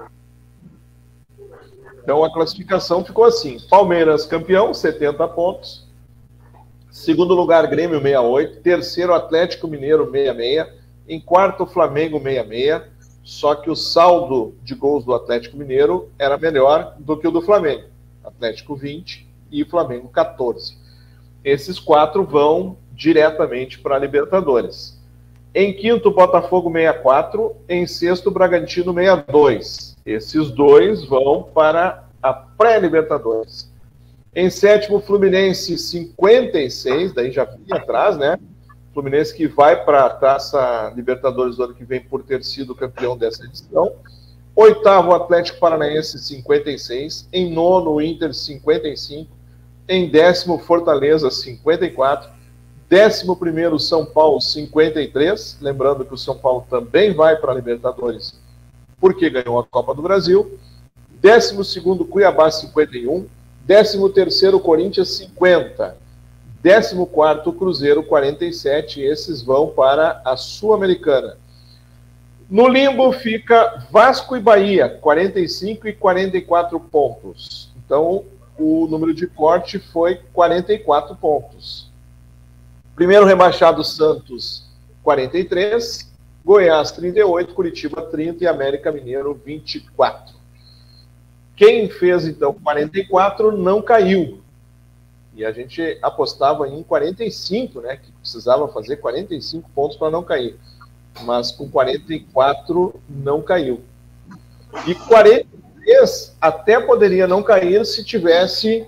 Então a classificação ficou assim: Palmeiras campeão, 70 pontos. Segundo lugar, Grêmio 68. Terceiro, Atlético Mineiro 66. Em quarto, Flamengo 66. Só que o saldo de gols do Atlético Mineiro era melhor do que o do Flamengo. Atlético 20 e Flamengo 14. Esses 4 vão diretamente para a Libertadores. Em quinto, Botafogo 64. Em sexto, Bragantino 62. Esses 2 vão para a pré-Libertadores. Em sétimo, Fluminense 56. Daí já vinha atrás, né? Fluminense que vai para a Taça Libertadores do ano que vem por ter sido campeão dessa edição. Oitavo, Atlético Paranaense 56. Em nono, Inter 55. Em décimo, Fortaleza 54. 11º, São Paulo, 53. Lembrando que o São Paulo também vai para a Libertadores porque ganhou a Copa do Brasil. 12º, Cuiabá, 51. 13º, Corinthians, 50. 14º, Cruzeiro, 47. Esses vão para a Sul-Americana. No limbo fica Vasco e Bahia, 45 e 44 pontos. Então, o número de corte foi 44 pontos. Primeiro rebaixado, Santos, 43, Goiás, 38, Curitiba, 30 e América Mineiro, 24. Quem fez, então, 44 não caiu. E a gente apostava em 45, né, que precisava fazer 45 pontos para não cair. Mas com 44 não caiu. E 43 até poderia não cair se tivesse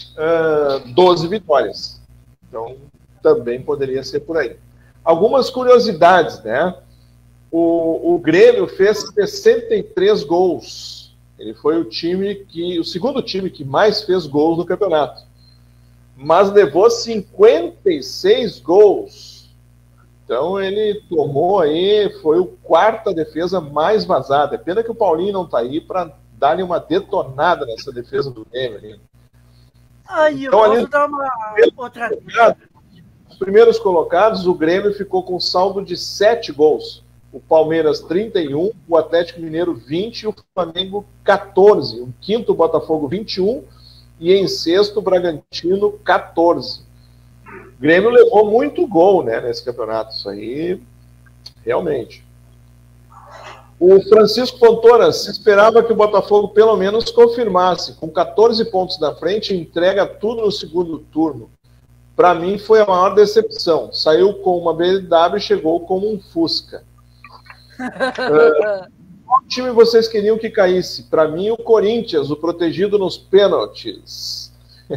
12 vitórias. Então, também poderia ser por aí. Algumas curiosidades, né? O Grêmio fez 63 gols. Ele foi o segundo time que mais fez gols no campeonato. Mas levou 56 gols. Então ele tomou aí, foi o quarta defesa mais vazada. É pena que o Paulinho não está aí para dar-lhe uma detonada nessa defesa do Grêmio ali. Aí, eu Então, posso ali, dar uma outra... os primeiros colocados, o Grêmio ficou com saldo de 7 gols. O Palmeiras 31, o Atlético Mineiro 20 e o Flamengo 14. O quinto, o Botafogo 21 e em sexto, o Bragantino 14. O Grêmio levou muito gol, né, nesse campeonato. Isso aí, realmente. O Francisco Fontoras esperava que o Botafogo pelo menos confirmasse. Com 14 pontos na frente, entrega tudo no segundo turno. Para mim foi a maior decepção. Saiu com uma BMW e chegou com um Fusca. Qual time vocês queriam que caísse? Para mim, o Corinthians, o protegido nos pênaltis.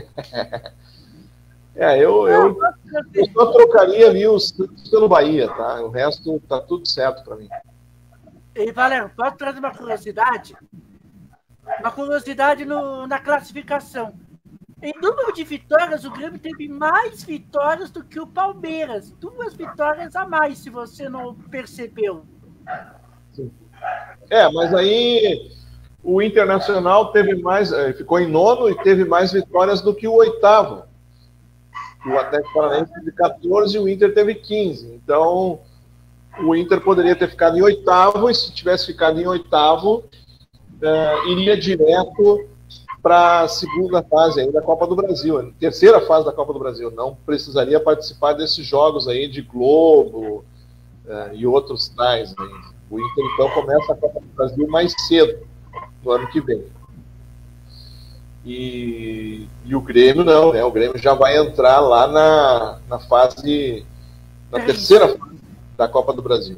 Eu só trocaria ali os pelo Bahia, tá? O resto tá tudo certo para mim. E, Valério, posso trazer uma curiosidade? Uma curiosidade na classificação. Em número de vitórias, o Grêmio teve mais vitórias do que o Palmeiras. 2 vitórias a mais, se você não percebeu. Sim. Mas aí o Internacional teve mais, ficou em 9º e teve mais vitórias do que o 8º. O Atlético Paranaense teve 14 e o Inter teve 15. Então, o Inter poderia ter ficado em 8º e se tivesse ficado em 8º, iria direto para a segunda fase aí da Copa do Brasil, terceira fase da Copa do Brasil. Não precisaria participar desses jogos aí de Globo e outros tais. Aí. O Inter, então, começa a Copa do Brasil mais cedo, no ano que vem. E o Grêmio não, né? O Grêmio já vai entrar lá na terceira fase da Copa do Brasil.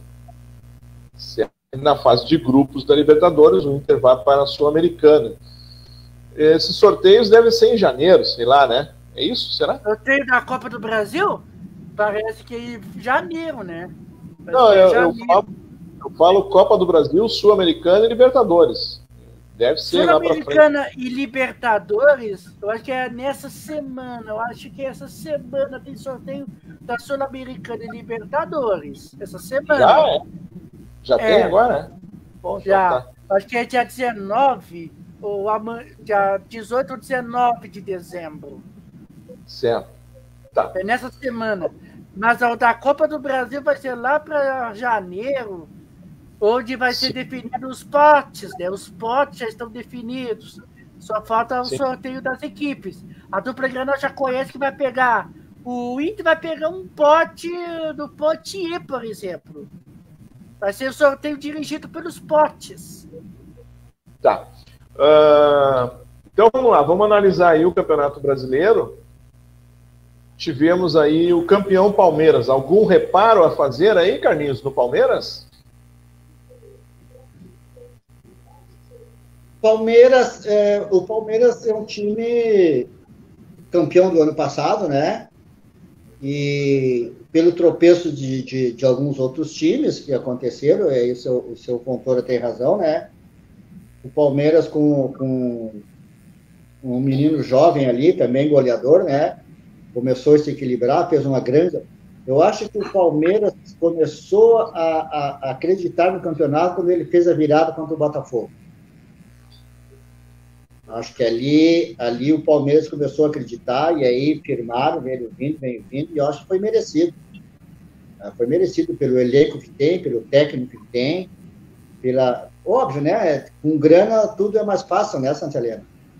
Na fase de grupos da Libertadores, o Inter vai para a Sul-Americana. Esses sorteios devem ser em janeiro, sei lá, né? É isso? Será? Sorteio da Copa do Brasil? Parece que é em janeiro, né? Não, eu falo Copa do Brasil, Sul-Americana e Libertadores. Deve ser lá para frente. Sul-Americana e Libertadores, eu acho que é nessa semana. Eu acho que essa semana tem sorteio da Sul-Americana e Libertadores. Essa semana. Já tem agora, né? Bom, já. Tá. Acho que é dia 19, ou dia 18 ou 19 de dezembro. Certo. Tá. É nessa semana. Mas o da Copa do Brasil vai ser lá para janeiro, onde vai ser definido os potes, né? Os potes já estão definidos. Só falta o sorteio das equipes. A dupla Granal já conhece que vai pegar. O Inter vai pegar um pote do pote E, por exemplo. Vai ser o sorteio dirigido pelos potes. Tá. Então vamos lá, vamos analisar aí o Campeonato Brasileiro. Tivemos aí o campeão Palmeiras. Algum reparo a fazer aí, Carlinhos, no Palmeiras? O Palmeiras é um time campeão do ano passado, né? E pelo tropeço de alguns outros times que aconteceram, aí o seu Fontoura tem razão, né? O Palmeiras com um menino jovem ali, também goleador, né? Começou a se equilibrar, fez uma grande... Eu acho que o Palmeiras começou a acreditar no campeonato quando ele fez a virada contra o Botafogo. Acho que ali o Palmeiras começou a acreditar e aí firmaram, veio vindo, e eu acho que foi merecido. Foi merecido pelo elenco que tem, pelo técnico que tem, óbvio, né? Com grana tudo é mais fácil, né, Santa Helena?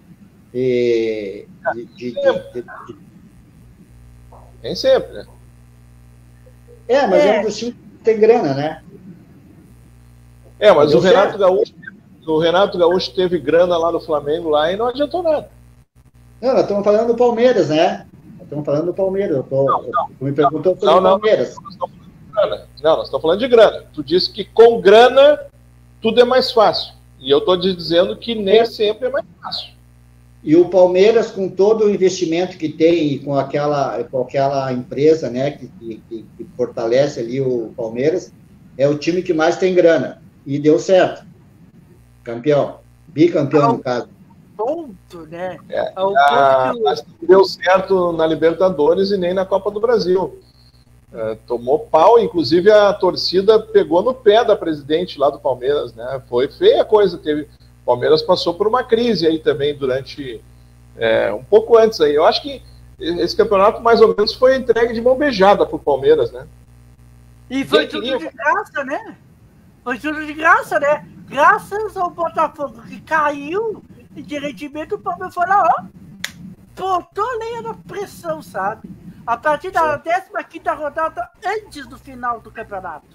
Nem sempre, né? Mas é um dos times que tem grana, né? Mas o Renato Gaúcho teve grana lá no Flamengo lá e não adiantou nada. Não, nós estamos falando do Palmeiras, né? Estamos falando do Palmeiras. Tu me perguntou sobre o Palmeiras. Nós estamos falando de grana. Tu disse que com grana tudo é mais fácil. E eu estou dizendo que nem sempre é mais fácil. E o Palmeiras, com todo o investimento que tem e com aquela empresa, né, que fortalece ali o Palmeiras, é o time que mais tem grana. E deu certo. Campeão. Bicampeão, no caso. Ponto, né? Mas não deu certo na Libertadores e nem na Copa do Brasil. Tomou pau, inclusive a torcida pegou no pé da presidente lá do Palmeiras, né? Foi feia a coisa. O Palmeiras passou por uma crise aí também durante um pouco antes aí. Eu acho que esse campeonato mais ou menos foi entregue de mão beijada pro Palmeiras, né? E foi tudo de graça, né? Foi tudo de graça, né? Graças ao Botafogo que caiu e de rendimento, o Palmeiras foi lá, ó, botou lenha na pressão, sabe? A partir da 15ª rodada, antes do final do campeonato.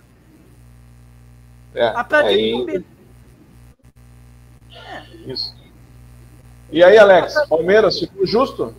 A partir do momento. Isso. E aí, Alex, Palmeiras ficou justo?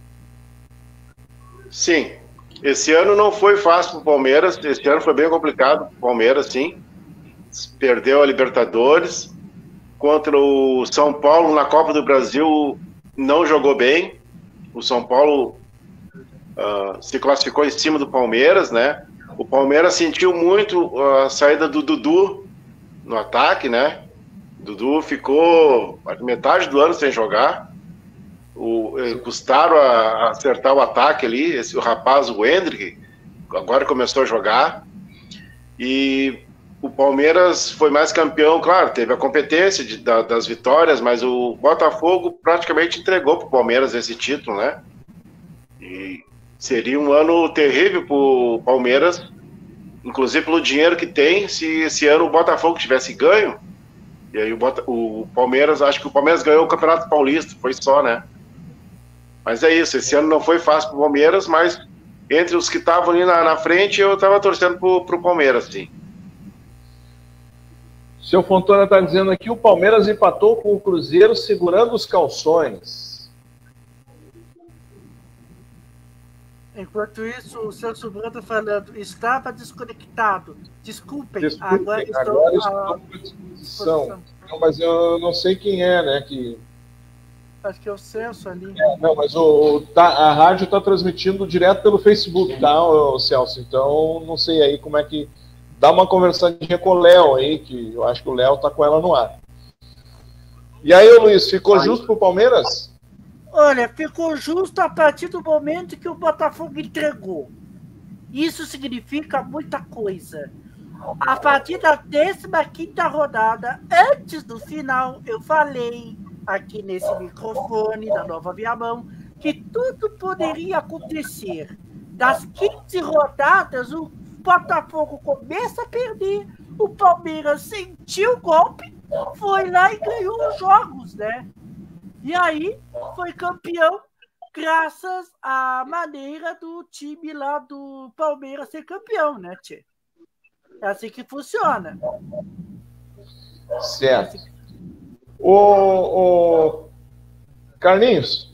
Sim. Esse ano não foi fácil para o Palmeiras. Esse ano foi bem complicado para o Palmeiras, sim. Perdeu a Libertadores. Contra o São Paulo na Copa do Brasil, não jogou bem. O São Paulo se classificou em cima do Palmeiras, né? O Palmeiras sentiu muito a saída do Dudu no ataque, né? O Dudu ficou metade do ano sem jogar. Custaram a acertar o ataque ali. O rapaz, o Hendrick, agora começou a jogar. E o Palmeiras foi mais campeão, claro, teve a competência das vitórias, mas o Botafogo praticamente entregou para o Palmeiras esse título, né? E seria um ano terrível para o Palmeiras, inclusive pelo dinheiro que tem, se esse ano o Botafogo tivesse ganho. E aí o Palmeiras, acho que o Palmeiras ganhou o Campeonato Paulista, foi só, né? Mas é isso, esse ano não foi fácil para o Palmeiras, mas entre os que estavam ali na frente, eu estava torcendo para o Palmeiras, sim. O seu Fontana está dizendo aqui, o Palmeiras empatou com o Cruzeiro segurando os calções. Enquanto isso, o seu sobrinho está falando, estava desconectado. Desculpem, agora estou à disposição. Não, mas eu não sei quem é, né? Acho que é o Celso ali. Não, mas a rádio está transmitindo direto pelo Facebook, tá, Celso? Então, não sei aí como é que... Dá uma conversadinha com o Léo aí, que eu acho que o Léo tá com ela no ar. E aí, Luiz, ficou justo pro Palmeiras? Olha, ficou justo a partir do momento que o Botafogo entregou. Isso significa muita coisa. A partir da 15ª rodada, antes do final, eu falei aqui nesse microfone da Nova Viamão que tudo poderia acontecer. Das 15 rodadas, o Botafogo começa a perder, o Palmeiras sentiu o golpe, foi lá e ganhou os jogos, né? E aí foi campeão graças à maneira do time lá do Palmeiras ser campeão, né, tchê? É assim que funciona. Certo. O Carlinhos.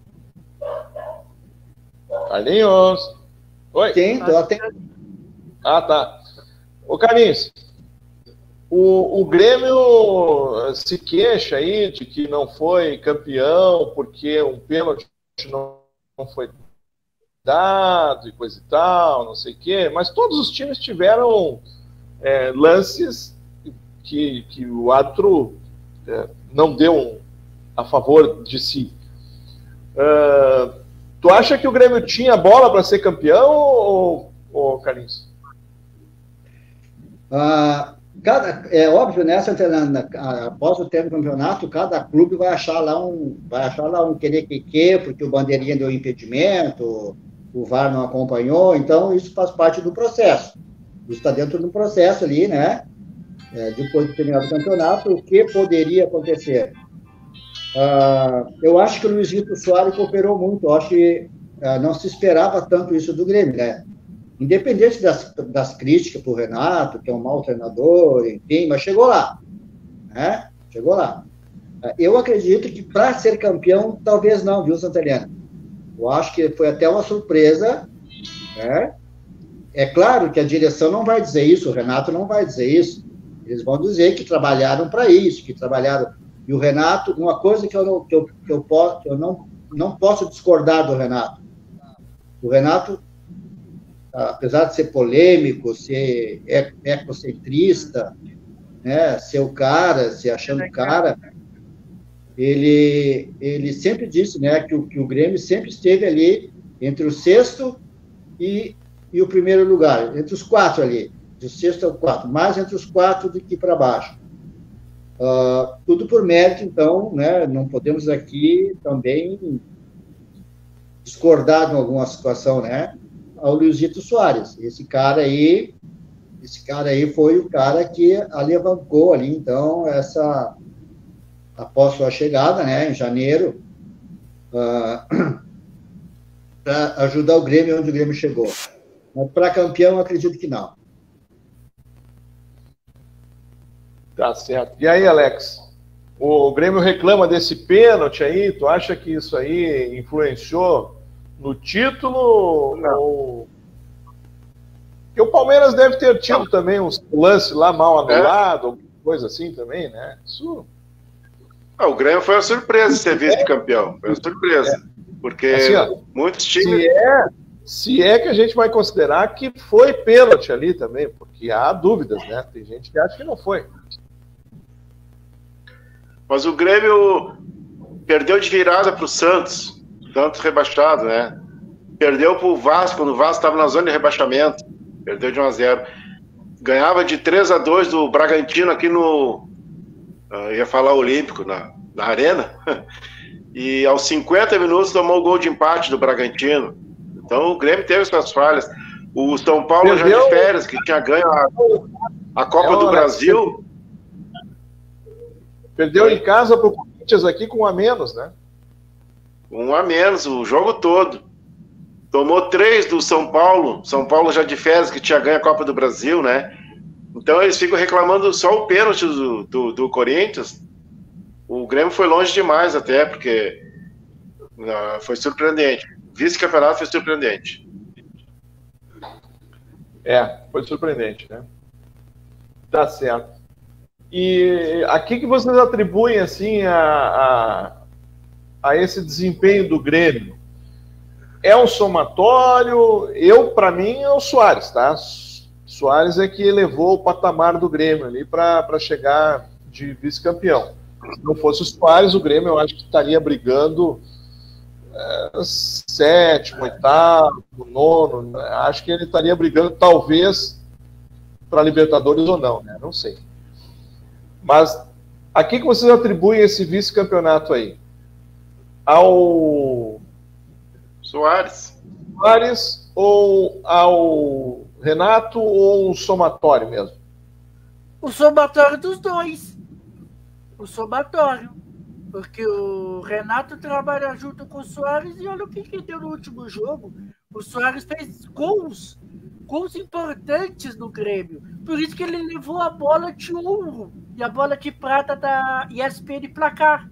Carlinhos. Oi. Sim, tô atento. Ah, tá. Ô, Carlinhos, o Grêmio se queixa aí de que não foi campeão porque um pênalti não foi dado e coisa e tal, não sei o quê, mas todos os times tiveram lances que o árbitro não deu a favor de si. Tu acha que o Grêmio tinha bola para ser campeão, ou Carlinhos? É óbvio, né? Após o término do campeonato, cada clube vai achar lá um querer-que-quê, porque o bandeirinha deu impedimento, o VAR não acompanhou, então isso faz parte do processo. Isso está dentro do processo ali, né? Depois de terminar o campeonato, o que poderia acontecer? Eu acho que o Luiz Vitor Soares cooperou muito, eu acho que não se esperava tanto isso do Grêmio, né? Independente das críticas para o Renato, que é um mau treinador, enfim, mas chegou lá, né? Chegou lá. Eu acredito que para ser campeão, talvez não, viu, Santeliana? Eu acho que foi até uma surpresa, né? É claro que a direção não vai dizer isso, o Renato não vai dizer isso. Eles vão dizer que trabalharam para isso, que trabalharam... E o Renato, uma coisa que eu não posso discordar do Renato. O Renato, apesar de ser polêmico, ser ecocentrista, né, ser o cara, se achando o cara, ele sempre disse, né, que o Grêmio sempre esteve ali entre o sexto e o primeiro lugar, entre os quatro ali, do sexto ao quarto, mais entre os quatro do que para baixo. Tudo por mérito, então, né, não podemos aqui também discordar de alguma situação, né, ao Luizito Soares. Esse cara aí foi o cara que alavancou ali, então, após sua chegada, né, em janeiro, para ajudar o Grêmio onde o Grêmio chegou. Mas para campeão, eu acredito que não. Tá certo. E aí, Alex? O Grêmio reclama desse pênalti aí. Tu acha que isso aí influenciou no título? Não. Porque o Palmeiras deve ter tido também uns lances lá mal anulado, alguma coisa assim também, né? Isso... O Grêmio foi uma surpresa ser vice-campeão. Foi uma surpresa. Porque assim, muitos times... Se é que a gente vai considerar que foi pênalti ali também, porque há dúvidas, né? Tem gente que acha que não foi. Mas o Grêmio perdeu de virada para o Santos rebaixado, né? Perdeu para o Vasco, quando o Vasco estava na zona de rebaixamento. Perdeu de 1-0. Ganhava de 3-2 do Bragantino aqui no... ia falar Olímpico, na Arena. E aos 50 minutos tomou o gol de empate do Bragantino. Então o Grêmio teve suas falhas. O São Paulo já de férias, que tinha ganho a Copa do Brasil... Perdeu em casa para o Corinthians aqui com 1 a menos, né? 1 a menos, o jogo todo. Tomou 3 do São Paulo. São Paulo já de férias, que tinha ganho a Copa do Brasil, né? Então eles ficam reclamando só o pênalti do Corinthians. O Grêmio foi longe demais até, porque foi surpreendente. Vice-campeonato foi surpreendente. Foi surpreendente, né? Tá certo. E a que vocês atribuem assim a esse desempenho do Grêmio? É um somatório? Para mim, é o Soares, tá? Soares é que elevou o patamar do Grêmio ali para chegar de vice-campeão. Se não fosse o Soares, o Grêmio eu acho que estaria brigando 7º, 8º, 9º. Acho que ele estaria brigando talvez para Libertadores ou não, né? Não sei. Mas a que vocês atribuem esse vice-campeonato aí? Ao Soares ou ao Renato ou um somatório mesmo? O somatório dos dois. O somatório. Porque o Renato trabalha junto com o Soares e olha o que deu no último jogo. O Soares fez gols importantes no Grêmio. Por isso que ele levou a bola de ouro e a bola de prata da ESPN Placar.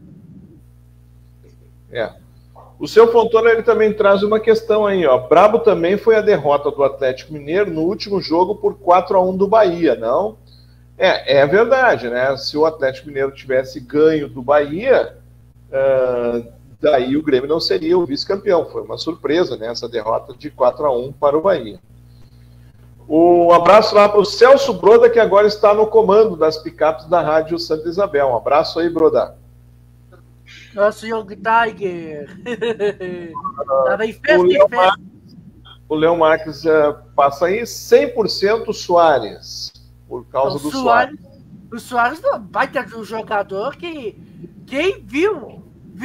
O seu Fontana, ele também traz uma questão aí, ó. Brabo também foi a derrota do Atlético Mineiro no último jogo por 4-1 do Bahia, não? É verdade, né? Se o Atlético Mineiro tivesse ganho do Bahia, daí o Grêmio não seria o vice-campeão. Foi uma surpresa, né? Essa derrota de 4-1 para o Bahia. Um abraço lá para o Celso Broda, que agora está no comando das picapes da Rádio Santa Isabel. Um abraço aí, Broda. Nosso Young Tiger. Tava em festa, O Léo Marques passa aí 100% Soares, por causa do Soares. O Soares não vai ter um jogador que quem viu,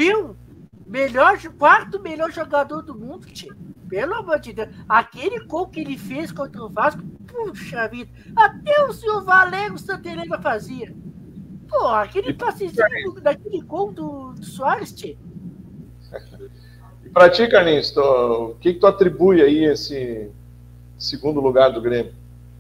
quarto melhor jogador do mundo, tio. Pelo amor de Deus, aquele gol que ele fez contra o Vasco, puxa vida, até o senhor Valério Santelena fazia. Pô, aquele passezinho daquele gol do Soares, tio. E pra ti, Carlinhos, o que tu atribui aí esse segundo lugar do Grêmio?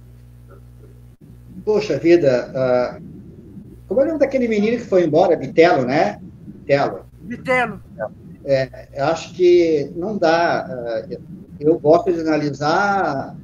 Poxa vida, como é o nome daquele menino que foi embora? Bitelo, né? Bitelo. Acho que não dá. Eu gosto de analisar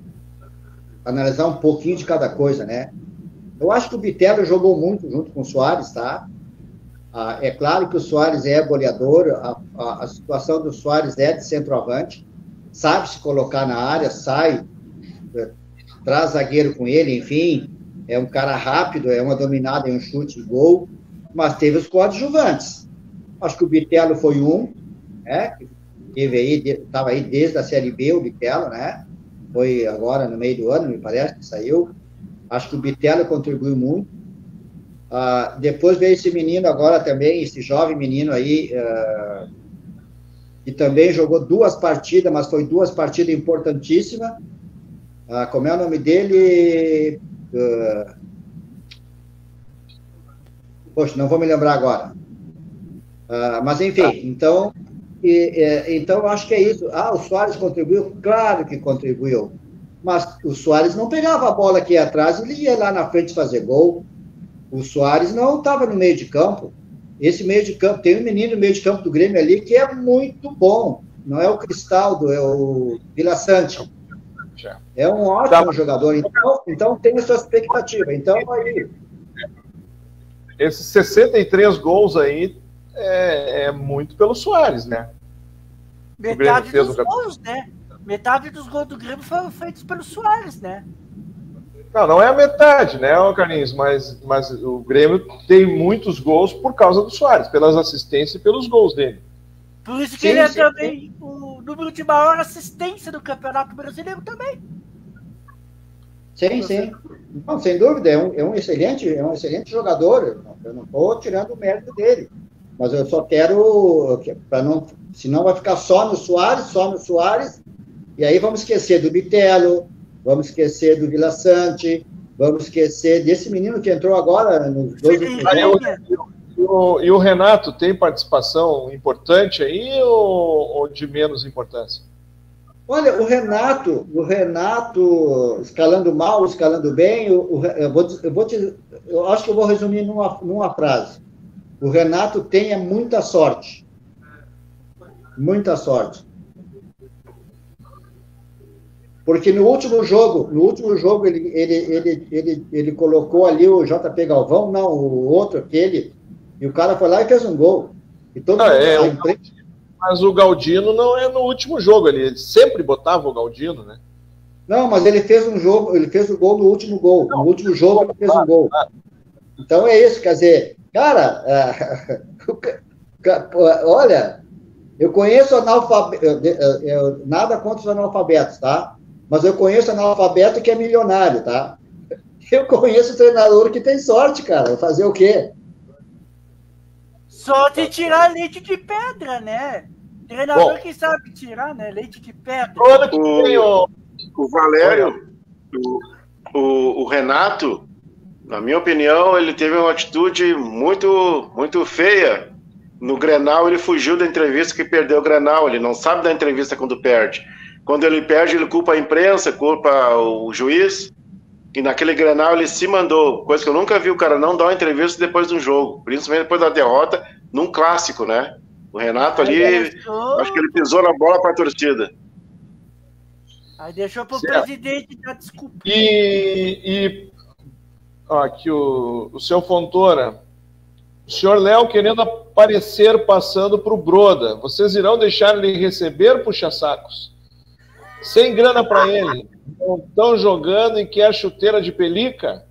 um pouquinho de cada coisa, né? Eu acho que o Bitelo jogou muito junto com o Soares, tá? É claro que o Soares é goleador, a situação do Soares é de centroavante, sabe se colocar na área, sai, traz zagueiro com ele, enfim, é um cara rápido, é uma dominada, é um chute de gol, mas teve os coadjuvantes. Acho que o Bitelo foi né? Estava aí desde a Série B, o Bitelo, né? Foi agora no meio do ano, me parece, que saiu. Acho que o Bitelo contribuiu muito. Depois veio esse menino agora também, esse jovem menino aí, que também jogou 2 partidas, mas foi 2 partidas importantíssimas. Como é o nome dele? Poxa, não vou me lembrar agora. Mas enfim, então eu acho que é isso. O Soares contribuiu? Claro que contribuiu. Mas o Soares não pegava a bola aqui atrás, ele ia lá na frente fazer gol. O Soares não estava no meio de campo. Esse meio de campo, tem um menino no meio de campo do Grêmio ali que é muito bom. Não é o Cristaldo, é o Vila Sante. É um ótimo jogador. Então tem a sua expectativa. Então, aí... Esses 63 gols aí é muito pelo Soares, né? Metade dos gols, né? Metade dos gols do Grêmio foram feitos pelo Soares, né? Não é a metade, né, Carlinhos? Mas o Grêmio tem muitos gols por causa do Soares, pelas assistências e pelos gols dele. Por isso que ele é também o número de maior assistência do Campeonato Brasileiro também. Sim. Não, sem dúvida, é um excelente jogador. Eu não estou tirando o mérito dele. Mas eu só quero, senão vai ficar só no Soares, e aí vamos esquecer do Bitelo, vamos esquecer do Vila Sante, vamos esquecer desse menino que entrou agora nos 2 últimos. E o Renato tem participação importante aí ou de menos importância? Olha, o Renato, escalando mal, escalando bem, eu acho que eu vou resumir numa frase. O Renato tem muita sorte. Muita sorte. Porque no último jogo ele colocou ali o JP Galvão, não, o outro, aquele, e o cara foi lá e fez um gol. E todo mundo mas o Galdino não é no último jogo, ele sempre botava o Galdino, né? Não, mas ele fez o gol no último gol. No último jogo ele fez um gol. Então é isso, quer dizer, cara, olha, eu conheço nada contra os analfabetos, tá? Mas eu conheço analfabeto que é milionário, tá? Eu conheço treinador que tem sorte, cara. Fazer o quê? Sorte tirar leite de pedra, né? Treinador que sabe tirar, né? Leite de pedra. O Valério, o Renato, na minha opinião, ele teve uma atitude muito, muito feia. No Grenal, ele fugiu da entrevista que perdeu o Grenal. Ele não sabe da entrevista quando perde. Quando ele perde, ele culpa a imprensa, culpa o juiz. E naquele Grenal ele se mandou, coisa que eu nunca vi o cara não dar uma entrevista depois de um jogo, principalmente depois da derrota, num clássico, né? O Renato ali, acho que ele pisou na bola para a torcida. Aí deixou pro presidente dar desculpa. Aqui o seu Fontoura, o senhor Léo querendo aparecer passando pro Broda, vocês irão deixar ele receber puxa-sacos? Sem grana para ele, não estão jogando e quer chuteira de pelica?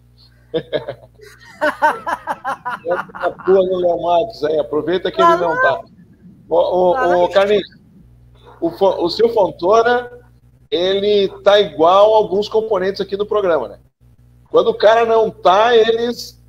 No Léo Matos, aí, aproveita que ele não tá. O Carlinhos, o seu Fontoura, ele tá igual a alguns componentes aqui do programa, né? Quando o cara não tá, eles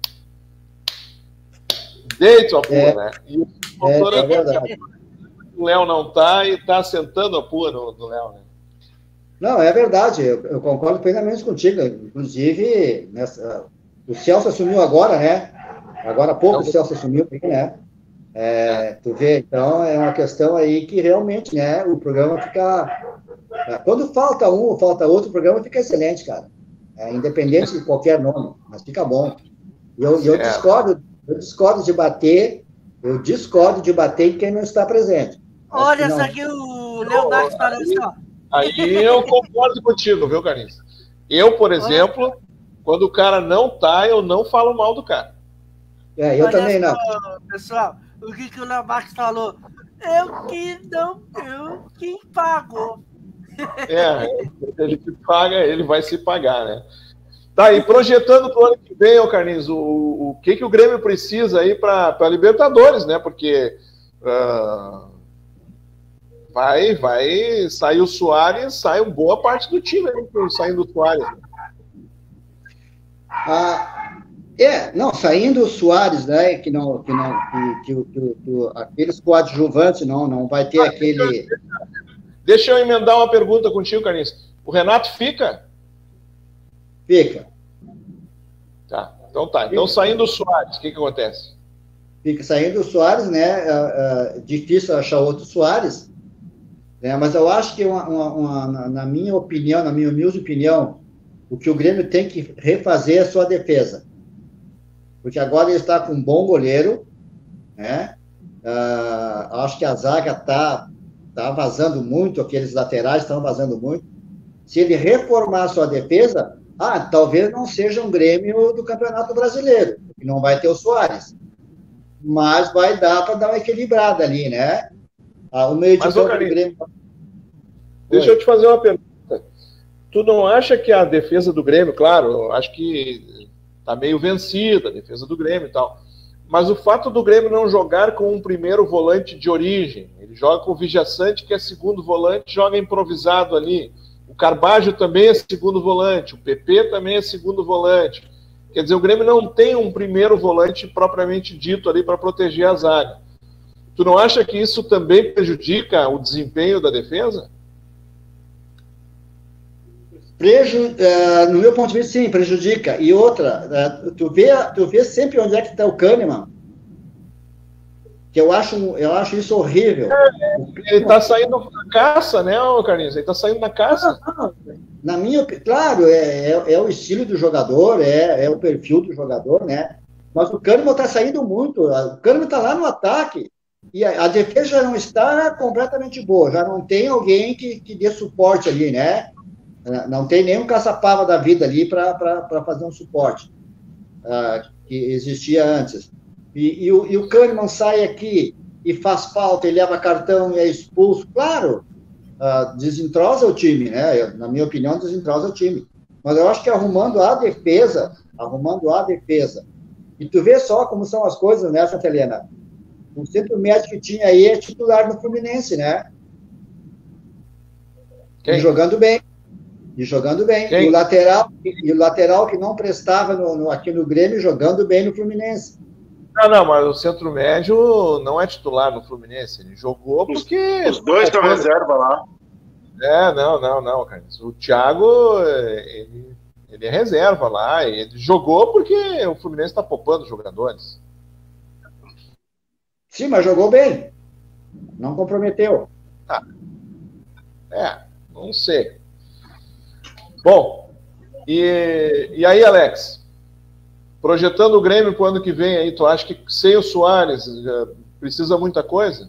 deitam a pua, né? E o Fontoura, é verdade. O Léo não tá e tá sentando a pua no Léo, né? Não, é verdade, eu concordo plenamente contigo. Inclusive, o Celso assumiu agora, né? Agora há pouco o Celso assumiu, né? Tu vê, então é uma questão aí que realmente, né? O programa fica... Quando falta um ou falta outro, o programa fica excelente, cara. Independente de qualquer nome, mas fica bom. Eu discordo de bater em quem não está presente. Olha, essa aqui o Leonardo falou assim, ó. Aí eu concordo contigo, viu, Carlinhos? Eu, por exemplo, quando o cara não tá, eu não falo mal do cara. Eu também não. Pessoal, o que o Léo Marques falou? Eu que pago. Ele que paga, ele vai se pagar, né? Tá, e projetando pro ano que vem, Carlinhos, o que o Grêmio precisa aí para Libertadores, né? Porque vai sair o Soares, sai uma boa parte do time, né, saindo o Soares. Não, saindo o Soares, né, que aqueles coadjuvantes não vai ter aquele... Deixa eu emendar uma pergunta contigo, Carlinhos. O Renato fica? Fica. Tá, então tá. Então, saindo o Soares, o que acontece? Fica saindo o Soares, né, difícil achar outro Soares, né, mas eu acho que, na minha opinião, na minha humilde opinião, o que o Grêmio tem que refazer é a sua defesa. Porque agora ele está com um bom goleiro, né? Acho que a zaga tá vazando muito, aqueles laterais estão vazando muito. Se ele reformar a sua defesa, talvez não seja um Grêmio do Campeonato Brasileiro, porque não vai ter o Soares. Mas vai dar para dar uma equilibrada ali, né? O meio de campo do Grêmio... Deixa eu te fazer uma pergunta. Tu não acha que a defesa do Grêmio, claro, eu acho que tá meio vencida a defesa do Grêmio e tal, mas o fato do Grêmio não jogar com um primeiro volante de origem, ele joga com o Vijaçante, que é segundo volante, joga improvisado ali, o Carbajo também é segundo volante, o PP também é segundo volante, quer dizer, o Grêmio não tem um primeiro volante propriamente dito ali para proteger a zaga. Tu não acha que isso também prejudica o desempenho da defesa? No meu ponto de vista, sim, prejudica. E outra, tu vê sempre onde é que está o Kahneman, que eu acho isso horrível. Ele está saindo na caça, né, Carlinhos? Ele está saindo na caça. Na minha opinião, claro, é o estilo do jogador, é o perfil do jogador, né? Mas o Kahneman está saindo muito. O Kahneman está lá no ataque. E a defesa já não está completamente boa. Já não tem alguém que dê suporte ali, né? Não tem nenhum caçapava da vida ali para fazer um suporte que existia antes. E o Kahneman sai aqui e faz falta, e leva cartão e é expulso. Claro, desentrosa o time, né? Na minha opinião, desentrosa o time. Mas eu acho que arrumando a defesa, e tu vê só como são as coisas, né, Santa Helena? O centro médio que tinha aí é titular no Fluminense, né? Quem? E jogando bem. E o lateral que não prestava aqui no Grêmio, jogando bem no Fluminense. Não, mas o centro médio não é titular no Fluminense. Ele jogou porque... Os dois estão reserva lá. Não, Carlos. O Thiago, ele é reserva lá. Ele jogou porque o Fluminense está poupando jogadores. Sim, mas jogou bem. Não comprometeu. Não sei. Bom, e aí, Alex? Projetando o Grêmio para o ano que vem, aí, tu acha que sem o Soares precisa muita coisa?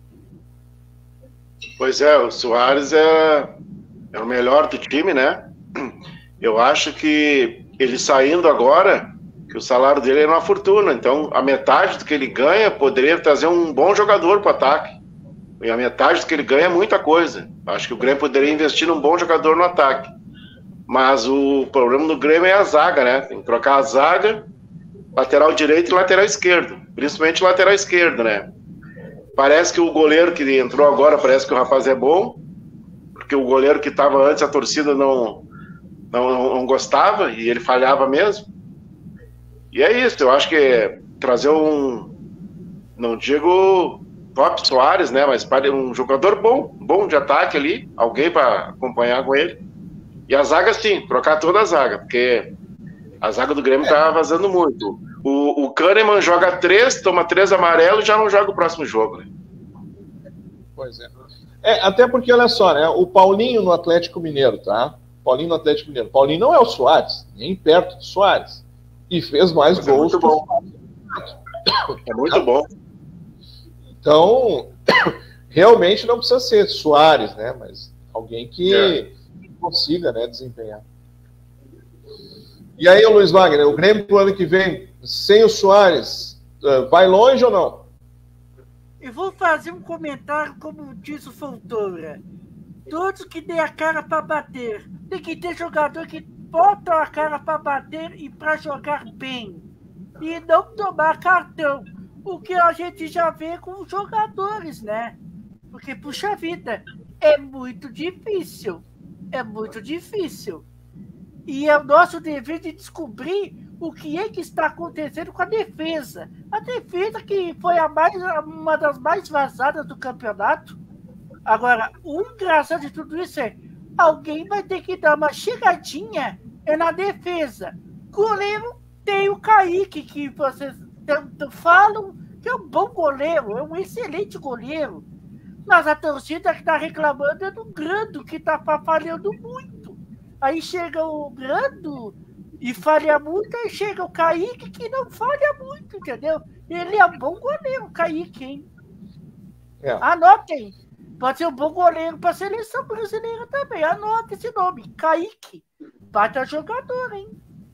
Pois é, o Soares é o melhor do time, né? Eu acho que ele saindo agora, que o salário dele é uma fortuna, então a metade do que ele ganha poderia trazer um bom jogador para o ataque. E a metade do que ele ganha é muita coisa. Acho que o Grêmio poderia investir num bom jogador no ataque. Mas o problema do Grêmio é a zaga, né? Tem que trocar a zaga, lateral direito e lateral esquerdo. Principalmente lateral esquerdo, né? Parece que o goleiro que entrou agora, parece que o rapaz é bom, porque o goleiro que estava antes, a torcida não gostava, e ele falhava mesmo. E é isso, eu acho que trazer não digo top Soares, né? Mas um jogador bom de ataque ali, alguém para acompanhar com ele. E a zaga, sim, trocar toda a zaga, porque a zaga do Grêmio tá vazando muito. O Kahneman joga 3, toma 3 amarelos e já não joga o próximo jogo, né? Pois é. Até porque, olha só, né? O Paulinho no Atlético Mineiro, tá? Paulinho não é o Soares, nem perto do Soares. E fez mais gols. É muito bom. É muito bom. Então, realmente não precisa ser Soares, né? Mas alguém que consiga, né, desempenhar. E aí, Luiz Wagner, o Grêmio pro ano que vem, sem o Soares, vai longe ou não? Eu vou fazer um comentário como disse o Fontoura. Todos que dêem a cara para bater. Tem que ter jogador que botam a cara para bater e para jogar bem. E não tomar cartão. O que a gente já vê com os jogadores, né? Porque, puxa vida, é muito difícil. E é o nosso dever de descobrir o que é que está acontecendo com a defesa. A defesa que foi uma das mais vazadas do campeonato. Agora, o engraçado de tudo isso é alguém vai ter que dar uma chegadinha na defesa. Goleiro tem o Kaique, que vocês tanto falam que é um bom goleiro, é um excelente goleiro. Mas a torcida que está reclamando é do Grando, que está falhando muito. Aí chega o Grando e falha muito, aí chega o Kaique, que não falha muito, entendeu? Ele é um bom goleiro, o Kaique, hein? Anotem. Pode ser um bom goleiro para a seleção brasileira também. Anota esse nome, Kaique. Bata jogador, hein?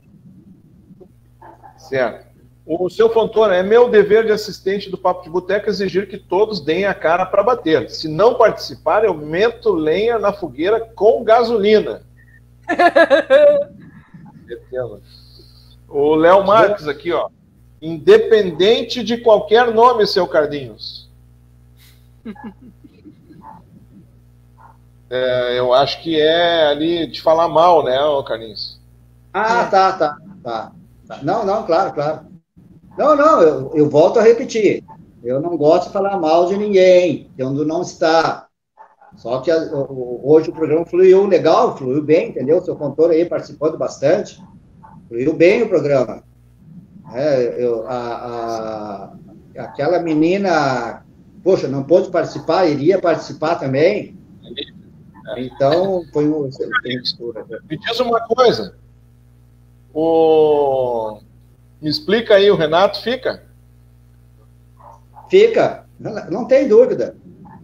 Certo. O seu Fontoura, é meu dever de assistente do Papo de Boteco exigir que todos deem a cara para bater. Se não participar, eu meto lenha na fogueira com gasolina. O Léo Marques aqui, ó. Independente de qualquer nome, seu Carlinhos. Eu acho que é ali de falar mal, né, Carlinhos? Tá. Não, claro. Não, eu volto a repetir. Eu não gosto de falar mal de ninguém, quando não está. Só que hoje o programa fluiu legal, fluiu bem, entendeu? O seu contor aí participando bastante. Fluiu bem o programa. Aquela menina, poxa, não pôde participar, iria participar também. Então, foi um excelente. Me diz uma coisa. Me explica aí, o Renato fica? Fica, não tem dúvida.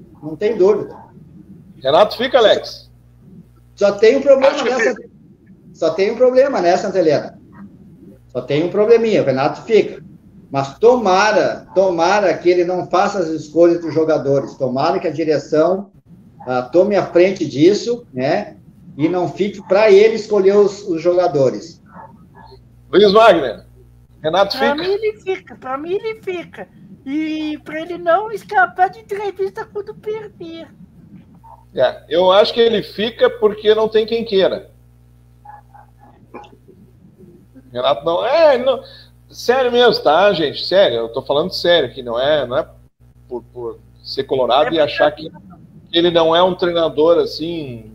Renato fica, Alex? Só tem um problema, né, Santa Helena? Só tem um probleminha, o Renato fica. Mas tomara que ele não faça as escolhas dos jogadores. Tomara que a direção tome a frente disso, né? E não fique para ele escolher os jogadores. Luiz Wagner, Renato fica? Para mim ele fica. E para ele não escapar de entrevista quando perder. Eu acho que ele fica porque não tem quem queira. Renato não... Sério mesmo, tá, gente? Sério, eu tô falando sério aqui, não é por ser colorado e achar que ele não é um treinador, assim,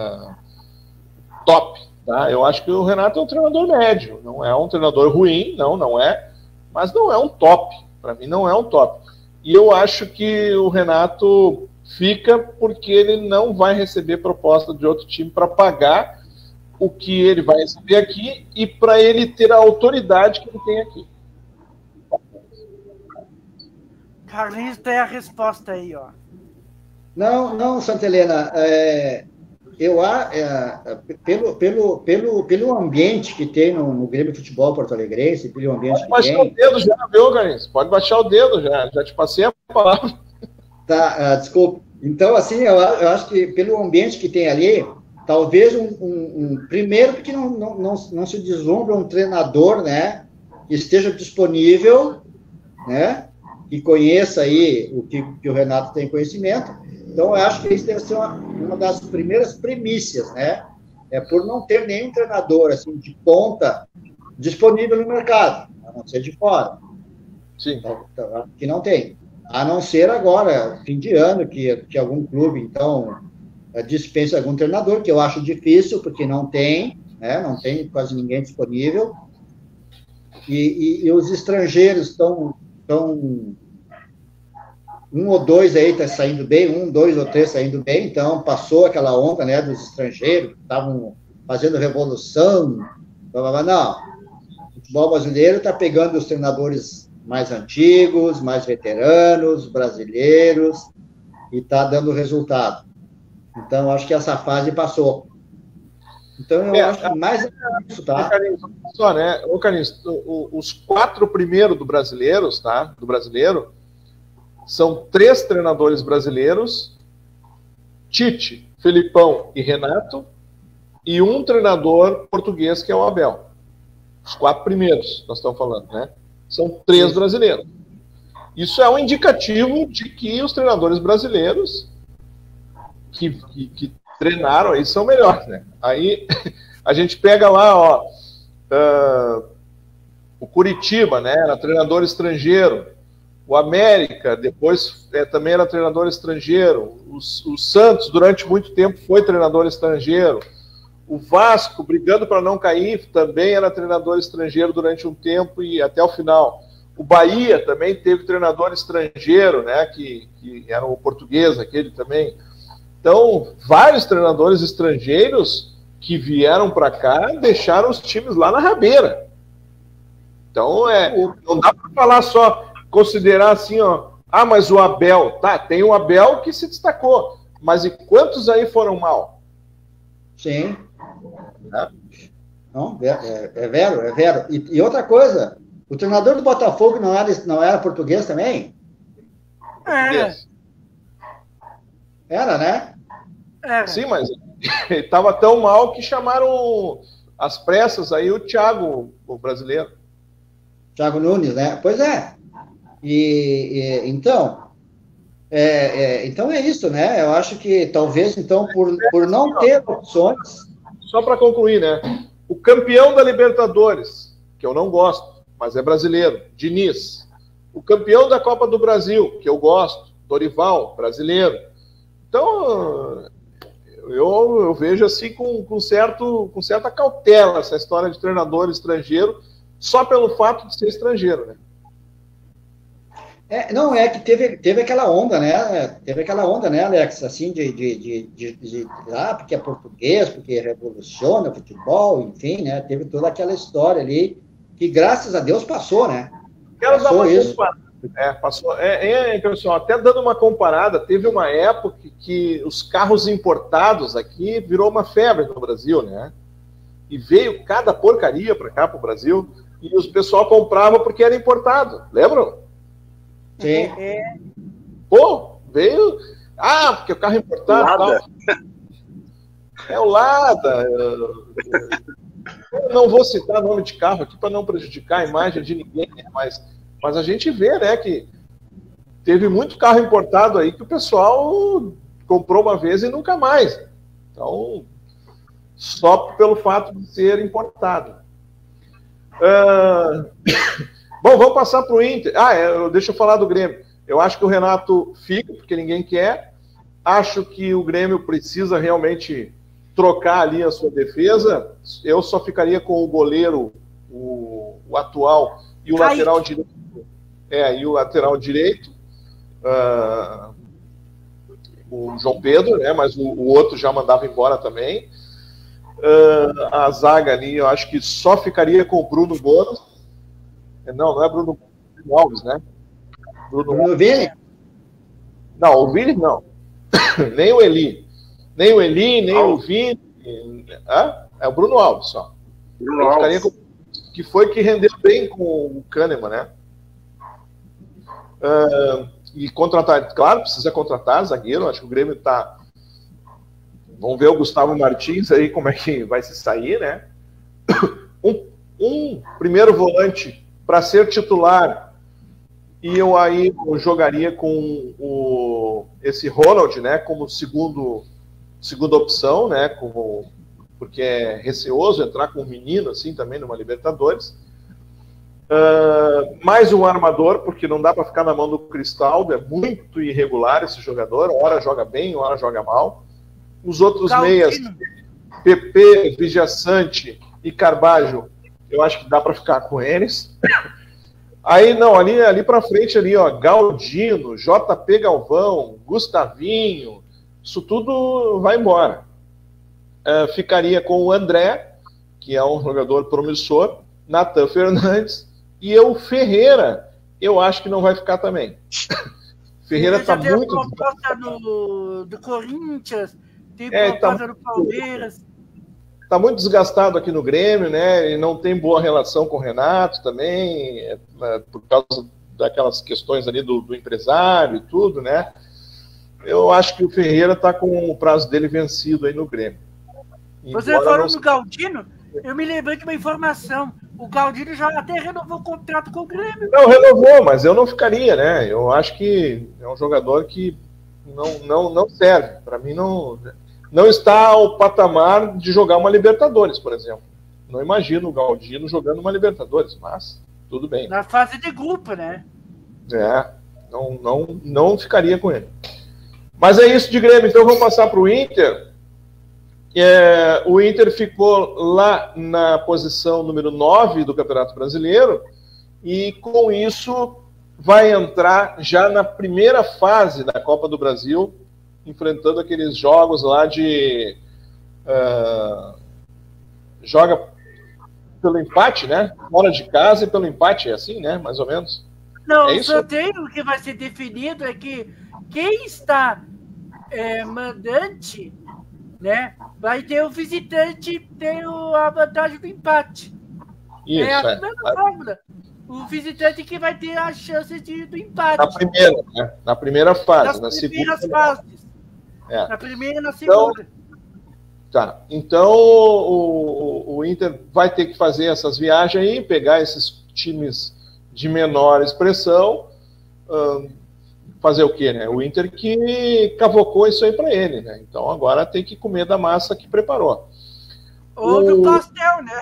top, tá? Eu acho que o Renato é um treinador médio, não é um treinador ruim, não é, mas não é um top, para mim não é um top. E eu acho que o Renato fica porque ele não vai receber proposta de outro time para pagar o que ele vai receber aqui e para ele ter a autoridade que ele tem aqui. Carlinhos tem a resposta aí, ó. Não, Santa Helena, pelo ambiente que tem no Grêmio Futebol Porto Alegrense, pelo ambiente que tem... Pode baixar o dedo já, viu, Carlinhos? Pode baixar o dedo já te passei a palavra. Tá, desculpa. Então, assim, eu acho que pelo ambiente que tem ali, talvez primeiro porque não se deslumbra um treinador, né, que esteja disponível, né, que conheça aí o que o Renato tem conhecimento. Então, eu acho que isso deve ser uma das primeiras premissas, né, por não ter nenhum treinador, assim, de ponta disponível no mercado, a não ser de fora. Sim. Então, que não tem. A não ser agora, fim de ano, que algum clube, então, dispensa algum treinador, que eu acho difícil, porque não tem, né? Não tem quase ninguém disponível. E os estrangeiros estão um ou dois aí está saindo bem, 2 ou 3 saindo bem, então passou aquela onda, né, dos estrangeiros que estavam fazendo revolução. Não, o futebol brasileiro está pegando os treinadores mais antigos, mais veteranos, brasileiros, e está dando resultado. Então, acho que essa fase passou. Então, eu acho que mais é isso, tá? Só, né? Carlinhos, os 4 primeiros do brasileiro, tá? Do brasileiro, são 3 treinadores brasileiros, Tite, Felipão e Renato, e um treinador português, que é o Abel. Os 4 primeiros, nós estamos falando, né? São 3 brasileiros. Isso é um indicativo de que os treinadores brasileiros que treinaram aí são melhores, né? Aí a gente pega lá, ó, O Curitiba, né, era treinador estrangeiro. O América, depois também era treinador estrangeiro. O Santos, durante muito tempo, foi treinador estrangeiro. O Vasco, brigando para não cair, também era treinador estrangeiro durante um tempo e até o final. O Bahia também teve treinador estrangeiro, né, que era o português, aquele também. Então, vários treinadores estrangeiros que vieram para cá deixaram os times lá na rabeira. Então, não dá para falar só, considerar assim, ó, mas o Abel, tá, tem o Abel que se destacou, mas e quantos aí foram mal? Sim. Não, é vero. E outra coisa, o treinador do Botafogo não era português também? Era, né? Sim, mas ele estava tão mal que chamaram às pressas aí o Thiago, o brasileiro. Thiago Nunes, né? Pois é. Então é isso, né? Eu acho que talvez, então, por não ter opções... Só para concluir, né? O campeão da Libertadores, que eu não gosto, mas é brasileiro, Diniz. O campeão da Copa do Brasil, que eu gosto, Dorival, brasileiro. Então, eu vejo assim com certa cautela essa história de treinador estrangeiro, só pelo fato de ser estrangeiro, né? Não, é que teve aquela onda, né? Teve aquela onda, né, Alex? Assim, porque é português, porque revoluciona o futebol, enfim, né? Teve toda aquela história ali, que graças a Deus passou, né? Quero dar uma comparada. Passou. Pessoal, até dando uma comparada, teve uma época que os carros importados aqui virou uma febre no Brasil, né? E veio cada porcaria para cá, para o Brasil, e os pessoal comprava porque era importado, lembram? Sim. Pô, veio... porque o carro é importado... Tal. É o Lada. Eu não vou citar nome de carro aqui para não prejudicar a imagem de ninguém, né? Mas a gente vê, né, que teve muito carro importado aí que o pessoal comprou uma vez e nunca mais. Então, só pelo fato de ser importado. Bom, vamos passar para o Inter. Deixa eu falar do Grêmio. Eu acho que o Renato fica, porque ninguém quer. Acho que o Grêmio precisa realmente trocar ali a sua defesa. Eu só ficaria com o goleiro, o atual, e o lateral direito. E o lateral direito. O João Pedro, né? Mas o outro já mandava embora também. A zaga ali, eu acho que só ficaria com o Bruno Boros. Não é Bruno Alves, né? Bruno Vini? Não, o Vini não. Nem o Eli. Nem o Eli, nem o Vini. É o Bruno Alves só. Bruno Alves. Que foi que rendeu bem com o Kahneman, né? E contratar, claro, precisa contratar zagueiro. Acho que o Grêmio tá. Vamos ver o Gustavo Martins aí, como é que vai se sair, né? Um primeiro volante para ser titular, e eu aí jogaria com esse Ronald, né, como segunda opção, né, porque é receoso entrar com um menino assim também numa Libertadores. Mais um armador, porque não dá para ficar na mão do Cristaldo, é muito irregular esse jogador, hora joga bem, hora joga mal. Os outros meias, PP, Vijaçante e Carbajo, eu acho que dá para ficar com eles. Aí, não, ali para frente, ali, ó, Galdino, JP Galvão, Gustavinho, isso tudo vai embora. Ficaria com o André, que é um jogador promissor, Nathan Fernandes, e o Ferreira, eu acho que não vai ficar também. Ferreira está muito... proposta do Corinthians, tem proposta do Palmeiras... Está muito desgastado aqui no Grêmio, né? E não tem boa relação com o Renato também, por causa daquelas questões ali do empresário e tudo, né? Eu acho que o Ferreira está com o prazo dele vencido aí no Grêmio. Você falou no Galdino? Eu me lembrei de uma informação. O Galdino já até renovou o contrato com o Grêmio. Não, renovou, mas eu não ficaria, né? Eu acho que é um jogador que não serve. Para mim, não está ao patamar de jogar uma Libertadores, por exemplo. Não imagino o Galdino jogando uma Libertadores, mas tudo bem. Na fase de grupo, né? Não ficaria com ele. Mas é isso de Grêmio, então vamos passar para o Inter. O Inter ficou lá na posição número 9 do Campeonato Brasileiro e com isso vai entrar já na primeira fase da Copa do Brasil, enfrentando aqueles jogos lá de... joga pelo empate, né? Fora de casa e pelo empate, é assim, né? Mais ou menos. Não, o sorteio que vai ser definido é que quem está mandante, né, vai ter o visitante ter a vantagem do empate. Isso, a mesma fórmula. O visitante que vai ter a chance do empate. Na primeira, né? Na primeira fase. Nas primeiras fases. Na primeira e na segunda. Então o Inter vai ter que fazer essas viagens aí, pegar esses times de menor expressão, fazer o quê, né? O Inter que cavocou isso aí para ele, né? Então agora tem que comer da massa que preparou. Ou do pastel, né?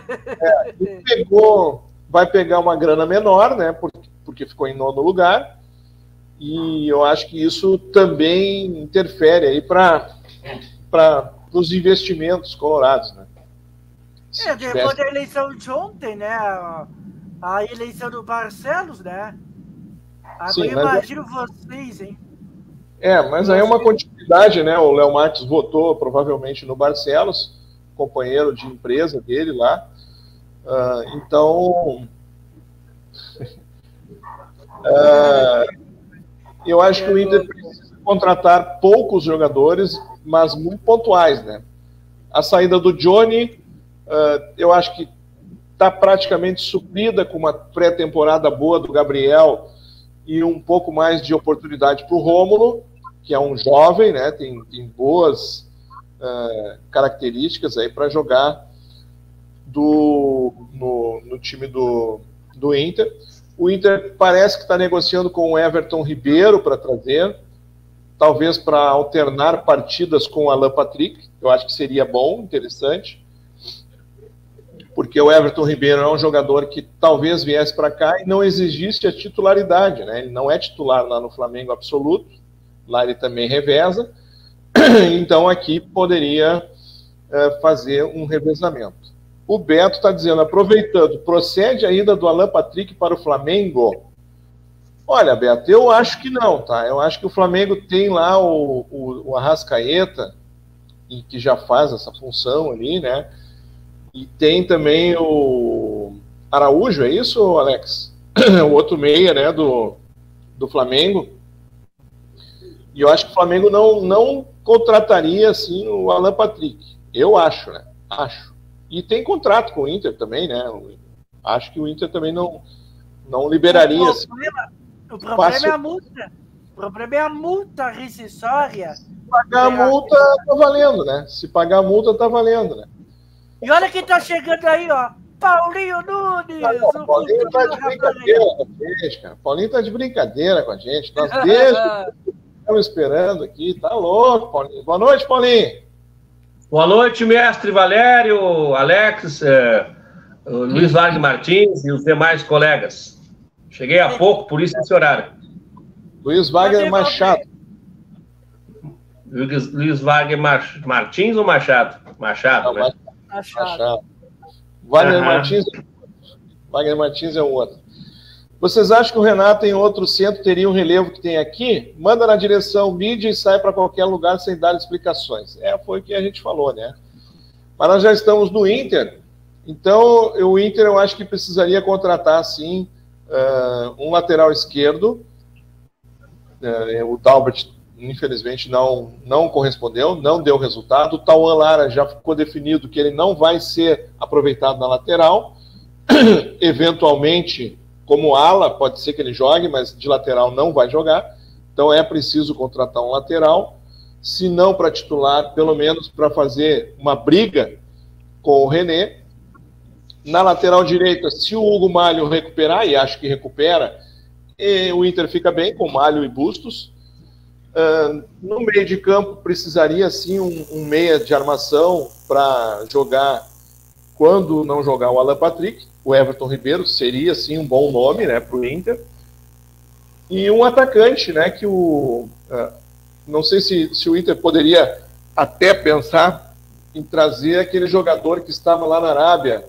Vai pegar uma grana menor, né? Porque ficou em 9º lugar. E eu acho que isso também interfere aí para os investimentos colorados, né? Depois da eleição de ontem, né? A eleição do Barcelos, né? Agora sim, imagino vocês, hein? Mas aí é uma continuidade, né? O Léo Marques votou provavelmente no Barcelos, companheiro de empresa dele lá. Então, eu acho que o Inter precisa contratar poucos jogadores, mas muito pontuais, né? A saída do Johnny, eu acho que está praticamente suprida com uma pré-temporada boa do Gabriel e um pouco mais de oportunidade para o Rômulo, que é um jovem, né? Tem boas características aí para jogar no time do Inter. O Inter parece que está negociando com o Everton Ribeiro para trazer, talvez para alternar partidas com o Alan Patrick. Eu acho que seria bom, interessante, porque o Everton Ribeiro é um jogador que talvez viesse para cá e não exigisse a titularidade, né? Ele não é titular lá no Flamengo absoluto, lá ele também reveza, então aqui poderia fazer um revezamento. O Beto está dizendo, aproveitando, procede a ida do Alan Patrick para o Flamengo? Olha, Beto, eu acho que não, tá? Eu acho que o Flamengo tem lá o Arrascaeta, e que já faz essa função ali, né? E tem também o Araújo, é isso, Alex? O outro meia, né, do Flamengo. E eu acho que o Flamengo não contrataria, assim, o Alan Patrick. Eu acho, né? Acho. E tem contrato com o Inter também, né? Acho que o Inter também não liberaria. O problema é a multa. O problema é a multa rescisória. Se pagar a multa, tá valendo, né? Se pagar a multa, tá valendo, né? E olha quem tá chegando aí, ó. Paulinho Nunes. Paulinho tá de brincadeira com a gente, cara. Paulinho tá de brincadeira com a gente. Nós desde estamos esperando aqui. Tá louco, Paulinho. Boa noite, Paulinho. Boa noite, mestre Valério, Alex, Luiz Wagner Martins e os demais colegas. Cheguei há pouco, por isso esse horário. Luiz Wagner Machado. Luiz Wagner Martins ou Machado? Machado, né? Machado. Wagner Martins é o outro. Vocês acham que o Renato em outro centro teria um relevo que tem aqui? Manda na direção mídia e sai para qualquer lugar sem dar explicações. Foi o que a gente falou, né? Mas nós já estamos no Inter, então o Inter eu acho que precisaria contratar, sim, um lateral esquerdo. O Dalbert, infelizmente, não correspondeu, não deu resultado. O Tauan Lara já ficou definido que ele não vai ser aproveitado na lateral. Eventualmente, como ala, pode ser que ele jogue, mas de lateral não vai jogar. Então é preciso contratar um lateral, se não para titular, pelo menos para fazer uma briga com o René. Na lateral direita, se o Hugo Malho recuperar, e acho que recupera, o Inter fica bem com Malho e Bustos. No meio de campo precisaria sim um meia de armação para jogar quando não jogar o Alan Patrick. o Everton Ribeiro seria, sim, um bom nome, né, para o Inter. E um atacante, né, que não sei se o Inter poderia até pensar em trazer aquele jogador que estava lá na Arábia,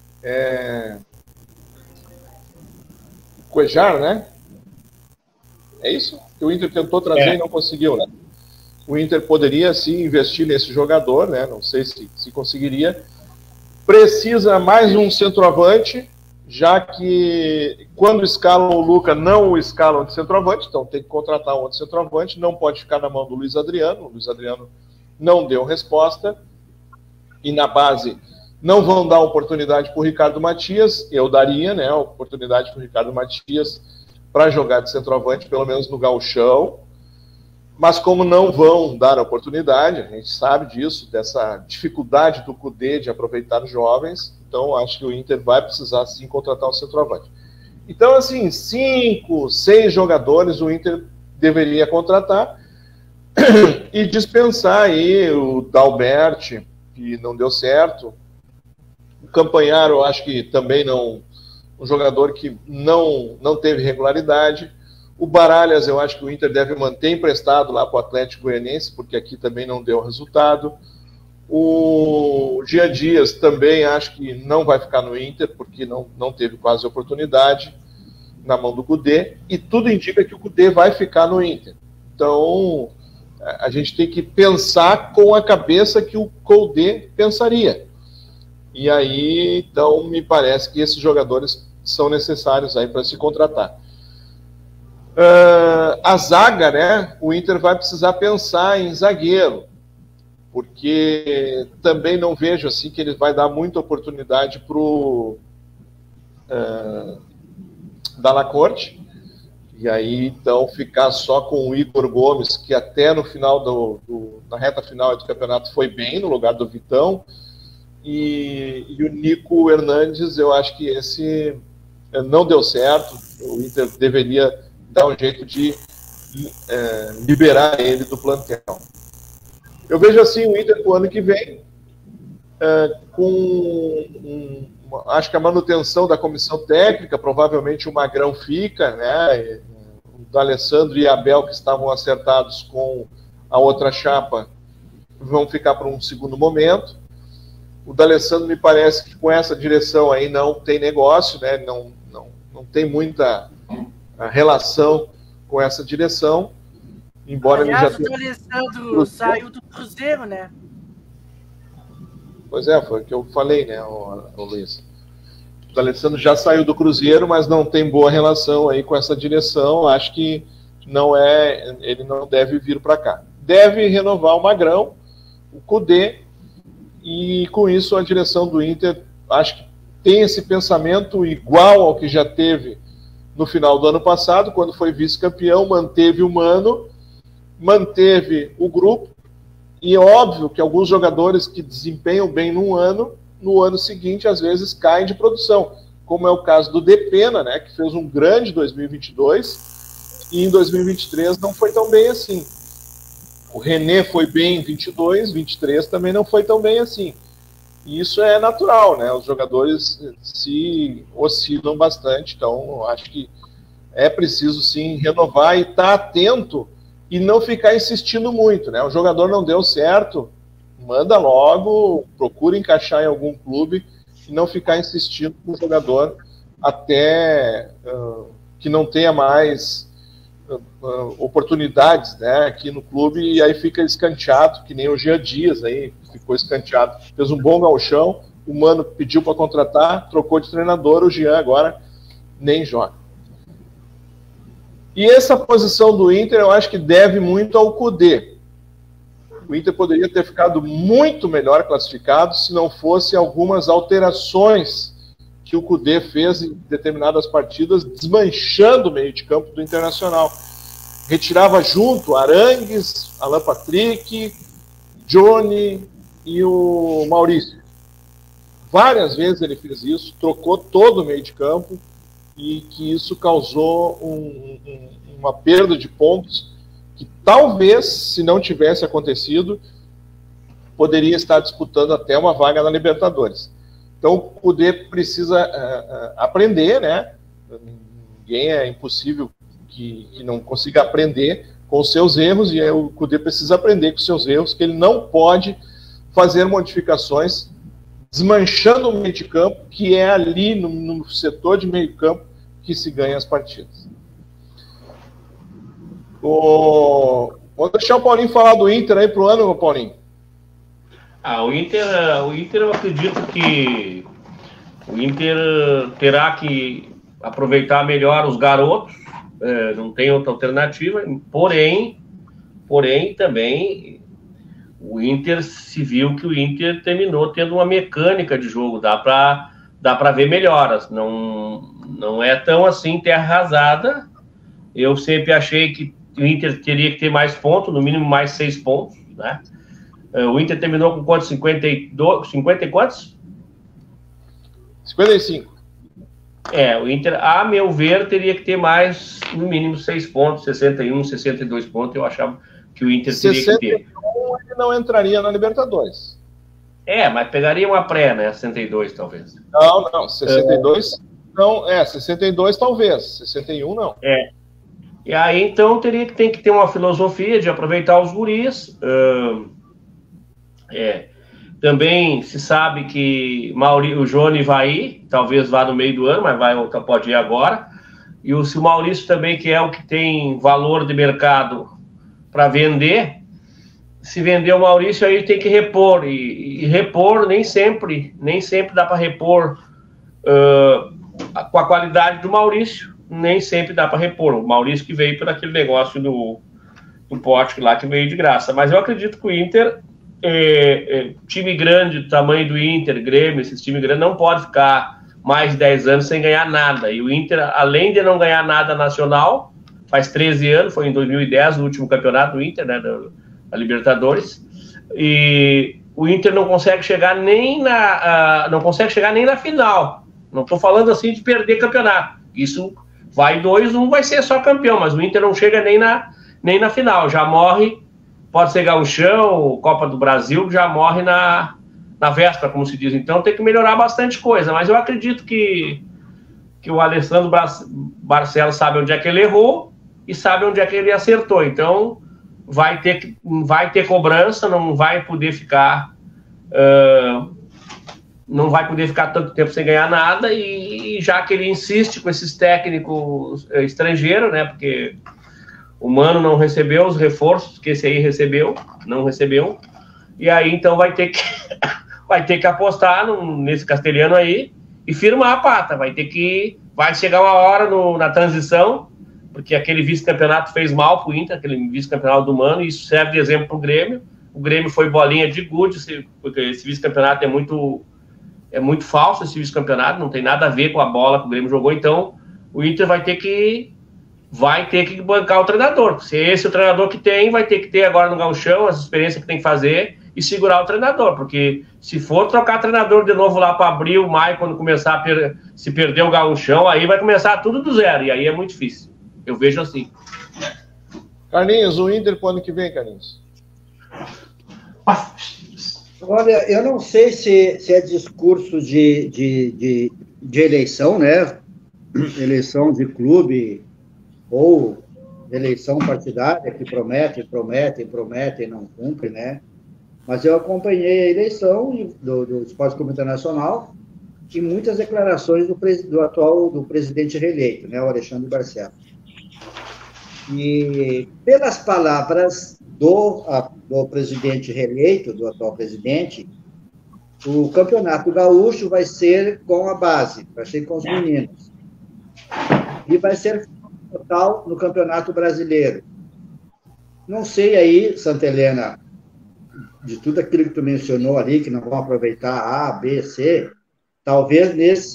Cuejar, né? É isso? Que o Inter tentou trazer e não conseguiu, né? O Inter poderia, sim, investir nesse jogador, né? Não sei se conseguiria. Precisa mais um centroavante, já que quando escalam o Luca, não o escalam de centroavante, então tem que contratar um outro centroavante, não pode ficar na mão do Luiz Adriano. O Luiz Adriano não deu resposta, e na base não vão dar oportunidade para o Ricardo Matias. Eu daria, né, a oportunidade para o Ricardo Matias para jogar de centroavante, pelo menos no gauchão, mas como não vão dar a oportunidade, a gente sabe disso, dessa dificuldade do Cudê de aproveitar os jovens, então acho que o Inter vai precisar sim contratar um centroavante. Então, assim, 5, 6 jogadores o Inter deveria contratar e dispensar aí o Dalbert, que não deu certo. O Campanharo, eu acho que também não, um jogador que não teve regularidade. O Baralhas, eu acho que o Inter deve manter emprestado lá para o Atlético Goianiense, porque aqui também não deu resultado. O Jean Dias também acho que não vai ficar no Inter, porque não teve quase oportunidade na mão do Cudê, e tudo indica que o Cudê vai ficar no Inter. Então, a gente tem que pensar com a cabeça que o Cudê pensaria. E aí, então, me parece que esses jogadores são necessários aí para se contratar. A zaga, né? O Inter vai precisar pensar em zagueiro, porque também não vejo assim que ele vai dar muita oportunidade para o Dalla Corte, e aí então ficar só com o Igor Gomes, que até no final na reta final do campeonato foi bem no lugar do Vitão, e o Nico Hernandes, eu acho que esse não deu certo. O Inter deveria dar um jeito de liberar ele do plantel. Eu vejo assim o Inter para o ano que vem acho que a manutenção da comissão técnica, provavelmente o Magrão fica, né? O D'Alessandro e Abel, que estavam acertados com a outra chapa, vão ficar para um segundo momento. O D'Alessandro me parece que com essa direção aí não tem negócio, né? Não tem muita relação com essa direção, embora ele já tenha... O D'Alessandro saiu do Cruzeiro, né? Pois é, foi o que eu falei, né, o Luiz. O D'Alessandro já saiu do Cruzeiro, mas não tem boa relação aí com essa direção. Acho que ele não deve vir para cá. Deve renovar o Magrão, o Cudê, e com isso a direção do Inter, acho que tem esse pensamento igual ao que já teve no final do ano passado, quando foi vice-campeão, manteve o Mano, manteve o grupo, e é óbvio que alguns jogadores que desempenham bem no ano seguinte, às vezes, caem de produção, como é o caso do Depena, né, que fez um grande 2022, e em 2023 não foi tão bem assim. O René foi bem em 22, 23 também não foi tão bem assim. E isso é natural, né? Os jogadores se oscilam bastante, então acho que é preciso sim renovar e estar atento e não ficar insistindo muito, né? O jogador não deu certo, manda logo, procura encaixar em algum clube e não ficar insistindo com o jogador até que não tenha mais oportunidades, né, aqui no clube, e aí fica escanteado, que nem o Jean Dias aí ficou escanteado. Fez um bom gauchão, o Mano pediu para contratar, trocou de treinador, o Jean agora nem joga. E essa posição do Inter eu acho que deve muito ao Cudê. O Inter poderia ter ficado muito melhor classificado se não fosse algumas alterações que o Cudê fez em determinadas partidas, desmanchando o meio de campo do Internacional. Retirava junto Arangues, Alan Patrick, Johnny e o Maurício. Várias vezes ele fez isso, trocou todo o meio de campo, e que isso causou uma perda de pontos que talvez, se não tivesse acontecido, poderia estar disputando até uma vaga na Libertadores. Então o Kudê precisa aprender, né? Ninguém é impossível que não consiga aprender com os seus erros, e aí o Kudê precisa aprender com os seus erros, que ele não pode fazer modificações desmanchando o meio de campo, que é ali no setor de meio campo que se ganha as partidas. Vou deixar o Paulinho falar do Inter aí pro ano, Paulinho. O Inter eu acredito que o Inter terá que aproveitar melhor os garotos, não tem outra alternativa, porém também o Inter se viu que o Inter terminou tendo uma mecânica de jogo, dá para ver melhoras, não é tão assim terra arrasada. Eu sempre achei que o Inter teria que ter mais pontos, no mínimo mais 6 pontos, né? O Inter terminou com quantos? 52, 50 e quantos? 55. O Inter, a meu ver, teria que ter mais, no mínimo 6 pontos, 61, 62 pontos, eu achava que o Inter teria que ter. Ele não entraria na Libertadores. Mas pegaria uma pré, né? 62, talvez. Não, 62 não, 62 talvez, 61 não. E aí, então, tem que ter uma filosofia de aproveitar os guris. Também se sabe que o Johnny vai ir, talvez vá no meio do ano, mas pode ir agora. E se o Maurício também, que é o que tem valor de mercado para vender, se vender o Maurício, aí tem que repor. E repor nem sempre dá para repor com a qualidade do Maurício, nem sempre dá para repor. O Maurício que veio por aquele negócio do pote lá, que veio de graça. Mas eu acredito que o Inter, time grande do tamanho do Inter, Grêmio, esses times grandes, não pode ficar mais de 10 anos sem ganhar nada. E o Inter, além de não ganhar nada nacional, faz 13 anos, foi em 2010 o último campeonato do Inter, né, da Libertadores, e o Inter não consegue chegar nem na final. Não estou falando assim de perder campeonato. Isso vai 2-1, vai ser só campeão, mas o Inter não chega nem na final, já morre. Pode ser Gauchão, Copa do Brasil, já morre na véspera, como se diz. Então tem que melhorar bastante coisa. Mas eu acredito que o Alessandro Barcelos sabe onde é que ele errou e sabe onde é que ele acertou. Então vai ter cobrança, não vai poder ficar tanto tempo sem ganhar nada. E já que ele insiste com esses técnicos estrangeiros, né? Porque o Mano não recebeu os reforços que esse aí não recebeu, e aí então vai ter que apostar nesse castelhano aí e firmar a pata, vai chegar uma hora na transição, porque aquele vice-campeonato fez mal pro Inter, aquele vice-campeonato do Mano, e isso serve de exemplo pro Grêmio. O Grêmio foi bolinha de gude, porque esse vice-campeonato é muito falso, esse vice-campeonato, não tem nada a ver com a bola que o Grêmio jogou, então o Inter vai ter que bancar o treinador. Se esse é o treinador que tem, vai ter que ter agora no Gauchão as experiências que tem que fazer e segurar o treinador, porque se for trocar treinador de novo lá para abril, maio, quando começar se perder o Gauchão, aí vai começar tudo do zero, e aí é muito difícil. Eu vejo assim. Carlinhos, o Inter pro ano que vem, Carlinhos? Olha, eu não sei se é discurso de eleição, né? Eleição de clube ou eleição partidária que promete e não cumpre, né? Mas eu acompanhei a eleição do Esporte Clube Internacional e muitas declarações do presidente reeleito, né, o Alexandre Barcelos. E pelas palavras do presidente reeleito, do atual presidente, o Campeonato Gaúcho vai ser com a base, vai ser com os meninos. E vai ser total no Campeonato Brasileiro. Não sei aí, Santa Helena, de tudo aquilo que tu mencionou ali, que não vão aproveitar A, B, C, talvez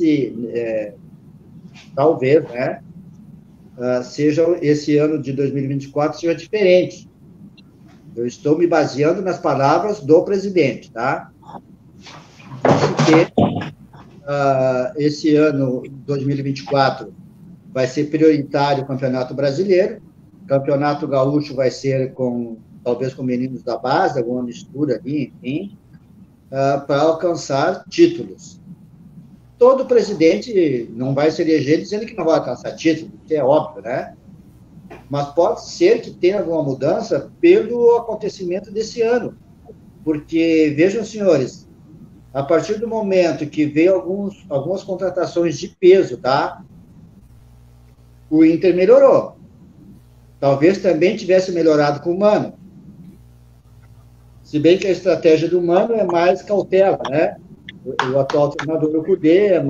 né, seja esse ano de 2024 seja diferente. Eu estou me baseando nas palavras do presidente, tá? Disse que esse ano, 2024, vai ser prioritário o Campeonato Brasileiro, Campeonato Gaúcho vai ser talvez com meninos da base, alguma mistura ali, enfim, para alcançar títulos. todo presidente não vai se eleger dizendo que não vai alcançar título, que é óbvio, né? Mas pode ser que tenha alguma mudança pelo acontecimento desse ano. Porque, vejam, senhores, a partir do momento que veio algumas contratações de peso, tá? O Inter melhorou. Talvez também tivesse melhorado com o Mano. Se bem que a estratégia do Mano é mais cautela, né? O atual treinador do Cudê é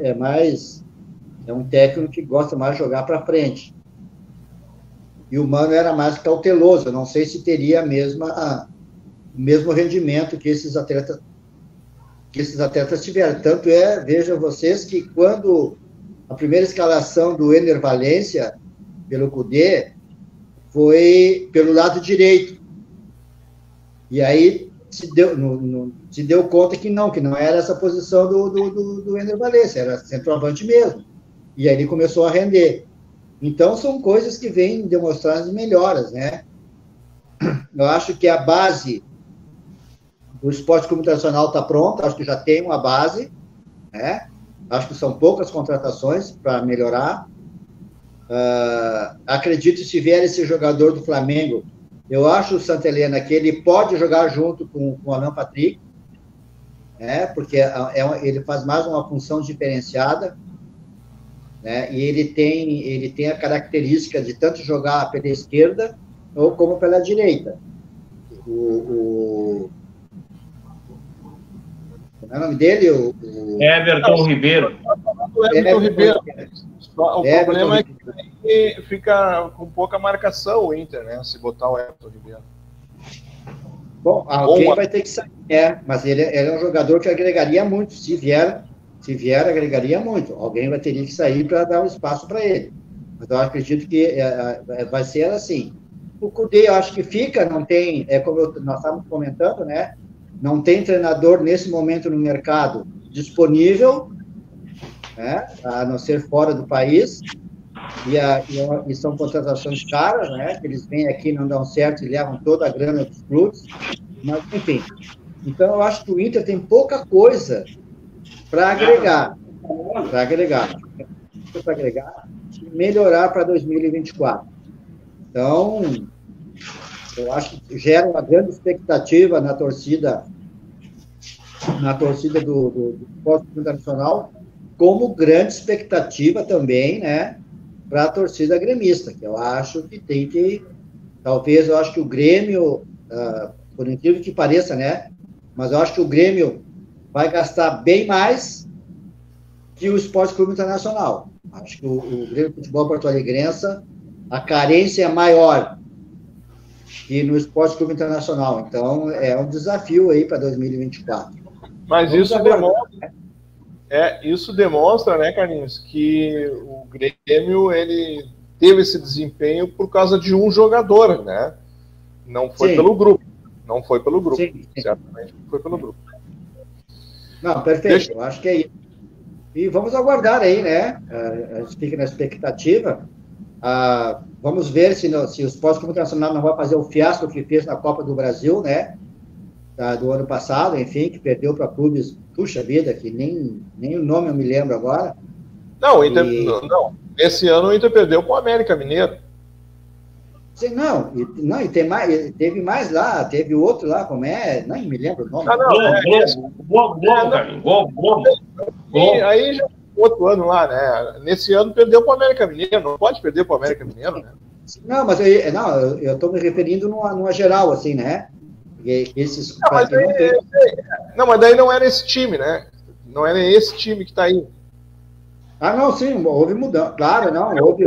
um técnico que gosta mais de jogar para frente. E o Mano era mais cauteloso. Eu não sei se teria o mesmo rendimento que esses atletas tiveram. Tanto é, vejam vocês, que quando a primeira escalação do Ener Valencia pelo Cudê foi pelo lado direito. E aí se deu conta que não era essa posição do Ener Valencia, era centroavante mesmo. E aí ele começou a render. Então, são coisas que vêm demonstrar as melhoras, né? Eu acho que a base do esporte computacional está pronta, acho que já tem uma base, né? Acho que são poucas contratações para melhorar. Acredito, se vier esse jogador do Flamengo, eu acho, o Santa Helena, que ele pode jogar junto com o Alan Patrick, né? Porque ele faz mais uma função diferenciada, né? E ele tem a característica de tanto jogar pela esquerda ou como pela direita. Como é o nome dele? Everton Ribeiro. Everton Ribeiro. O problema é que fica com pouca marcação o Inter, né? Se botar o Everton Ribeiro. Bom, alguém vai ter que sair, mas ele é um jogador que agregaria muito. Se vier, agregaria muito. Alguém vai ter que sair para dar um espaço para ele. Mas eu acredito que vai ser assim. O Cudê, eu acho que fica, não tem, como nós estávamos comentando, né? Não tem treinador nesse momento no mercado disponível, né? A não ser fora do país. E são contratações caras, né? Que eles vêm aqui, não dão certo e levam toda a grana dos clubes. Mas, enfim. Então, eu acho que o Inter tem pouca coisa para agregar. E melhorar para 2024. Então, eu acho que gera uma grande expectativa na torcida do esporte internacional, como grande expectativa também, né, para a torcida gremista, que eu acho que tem que, talvez, eu acho que o Grêmio, por incrível que pareça, né, mas eu acho que o Grêmio vai gastar bem mais que o Esporte Clube Internacional. Acho que o Grêmio Futebol Porto-Alegrense, a carência é maior que no Esporte Clube Internacional. Então, é um desafio aí para 2024. Mas isso demonstra, né, Carlinhos, que o Grêmio, ele teve esse desempenho por causa de um jogador, né? Não foi pelo grupo. Não foi pelo grupo. Sim. Certamente foi pelo grupo. Não, perfeito. Eu acho que é isso. E vamos aguardar aí, né? A gente fica na expectativa. Vamos ver se o Esporte Clube Internacional não vai fazer o fiasco que fez na Copa do Brasil, né? Do ano passado, enfim, que perdeu para clubes, puxa vida, que nem o nome eu me lembro agora. Não, esse ano o Inter perdeu para o América Mineiro. Sim, e teve mais lá, teve outro lá, como é? Nem me lembro o nome. Aí já outro ano lá, né? Nesse ano perdeu para o América Mineiro, não pode perder para o América Mineiro, né? Não, mas eu estou me referindo numa geral, assim, né? Mas daí não era esse time, né? Não era esse time que está aí. Não, sim, houve mudança. Claro, não, houve.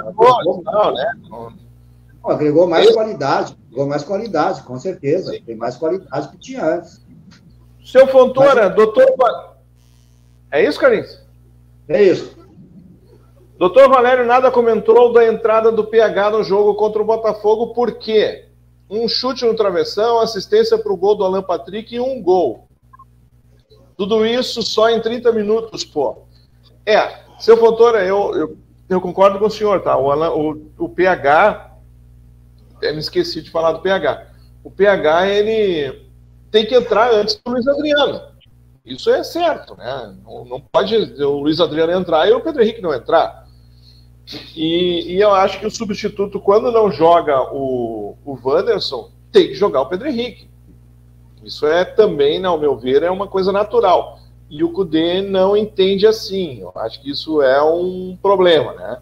Agregou mais qualidade, com certeza. Sim. Tem mais qualidade que tinha antes. Seu Fontoura, doutor... É isso, Carlinhos? É isso. Doutor Valério nada comentou da entrada do PH no jogo contra o Botafogo, por quê? Um chute no travessão, assistência para o gol do Alan Patrick e um gol. Tudo isso só em 30 minutos, pô. Seu Fontoura, eu concordo com o senhor, tá? O PH... Eu me esqueci de falar do PH. O PH, ele tem que entrar antes do Luiz Adriano. Isso é certo, né? Não pode o Luiz Adriano entrar e o Pedro Henrique não entrar. E eu acho que o substituto, quando não joga o Wanderson, tem que jogar o Pedro Henrique. Isso é também, ao meu ver, é uma coisa natural. E o Kudê não entende assim. Eu acho que isso é um problema, né?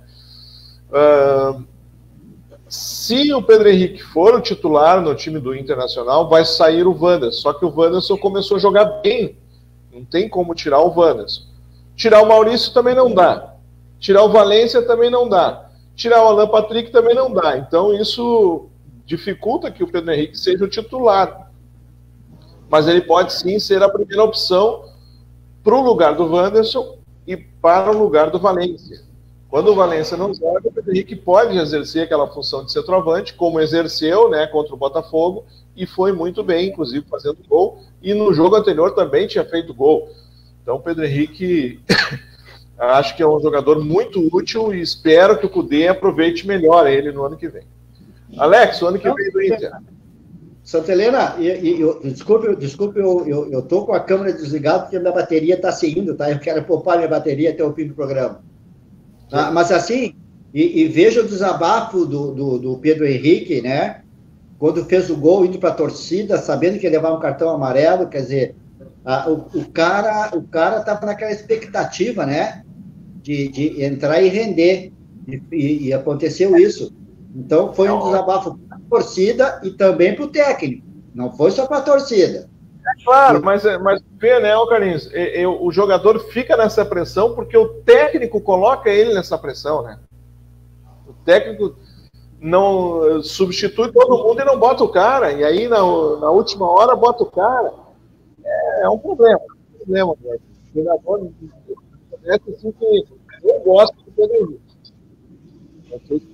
Se o Pedro Henrique for o titular no time do Internacional, vai sair o Wanderson. Só que o Wanderson começou a jogar bem. Não tem como tirar o Wanderson. Tirar o Maurício também não dá. Tirar o Valência também não dá. Tirar o Alan Patrick também não dá. Então isso dificulta que o Pedro Henrique seja o titular. Mas ele pode sim ser a primeira opção para o lugar do Wanderson e para o lugar do Valência. Quando o Valência não joga, o Pedro Henrique pode exercer aquela função de centroavante, como exerceu, né, contra o Botafogo, e foi muito bem, inclusive fazendo gol, e no jogo anterior também tinha feito gol. Então o Pedro Henrique acho que é um jogador muito útil e espero que o Kudê aproveite melhor ele no ano que vem. Alex, o ano que vem do Inter. Santa Helena, desculpe, eu tô com a câmera desligada porque a minha bateria está saindo, tá? Eu quero poupar minha bateria até o fim do programa. Mas assim, e veja o desabafo do Pedro Henrique, né? Quando fez o gol, indo para a torcida, sabendo que ia levar um cartão amarelo, quer dizer, o cara estava naquela expectativa, né? De entrar e render, e aconteceu isso. Então, foi um desabafo para a torcida e também para o técnico. Não foi só para a torcida. É claro, mas vê, né, Carlinhos? O jogador fica nessa pressão porque o técnico coloca ele nessa pressão, né? O técnico não substitui todo mundo e não bota o cara. E aí, na última hora, bota o cara. É um problema. O jogador parece assim que eu gosto do Pedro Henrique.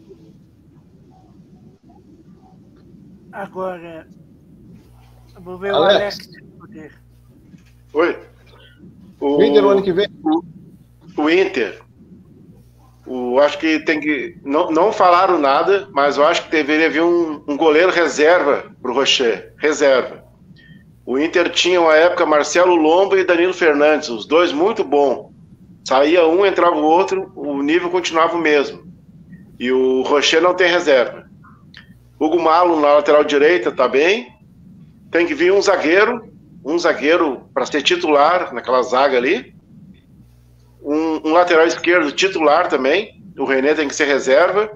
Agora, vou ver Alex. O Alex. Oi. O Inter o ano que vem? O Inter. Acho que tem que... Não falaram nada, mas eu acho que deveria vir um goleiro reserva para o Rocher. Reserva. O Inter tinha, uma época, Marcelo Lomba e Danilo Fernandes, os dois muito bons. Saía um, entrava o outro, o nível continuava o mesmo. E o Rocher não tem reserva. Hugo Malo na lateral direita tá bem. Tem que vir um zagueiro para ser titular naquela zaga ali. Um lateral esquerdo titular também. O René tem que ser reserva.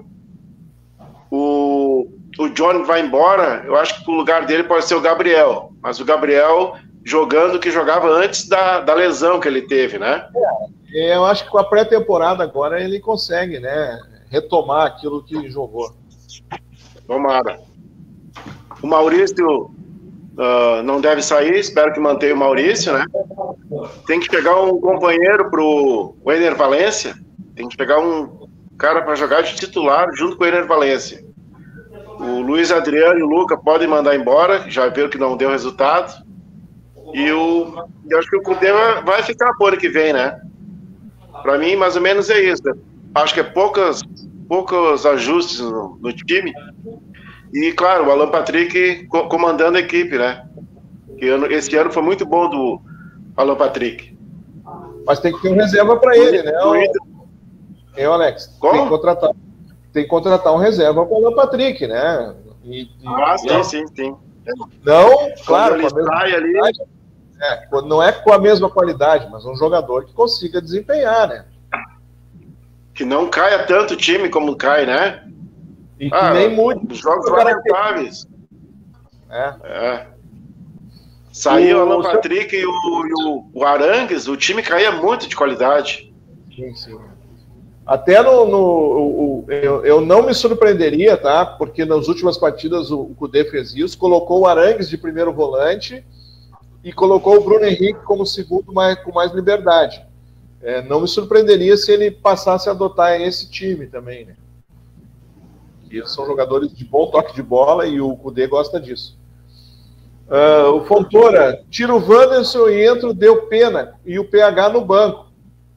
O Johnny vai embora. Eu acho que o lugar dele pode ser o Gabriel. Mas o Gabriel jogando o que jogava antes da lesão que ele teve, né? Eu acho que com a pré-temporada agora ele consegue, né, retomar aquilo que jogou. Tomara. O Maurício não deve sair, espero que mantenha o Maurício, né? Tem que pegar um companheiro pro Ener Valência, tem que pegar um cara para jogar de titular junto com o Ener Valência. O Luiz Adriano e o Luca podem mandar embora, já viram que não deu resultado. E eu acho que o Kudê vai ficar por ano que vem, né? Para mim, mais ou menos é isso. Acho que é poucos ajustes no time. E, claro, o Alan Patrick comandando a equipe, né? Esse ano foi muito bom do Alan Patrick. Mas tem que ter um reserva para ele, né? Alex? Como? Tem que contratar um reserva para o Alan Patrick, né? Sim. Não, claro, quando ele sai ali... não é com a mesma qualidade, mas um jogador que consiga desempenhar, né? Que não caia tanto o time como cai, né? E que nem mude. Os jogos lamentáveis. Saiu o Alan Patrick e o Arangues, o time caía muito de qualidade. Sim. Até eu não me surpreenderia, tá? Porque nas últimas partidas o Kudê fez isso, colocou o Arangues de primeiro volante e colocou o Bruno Henrique como segundo com mais liberdade. Não me surpreenderia se ele passasse a adotar esse time também, né? Eles são jogadores de bom toque de bola e o Kudê gosta disso. O Fontoura tira o Wanderson e entra o Deu Pena e o PH no banco.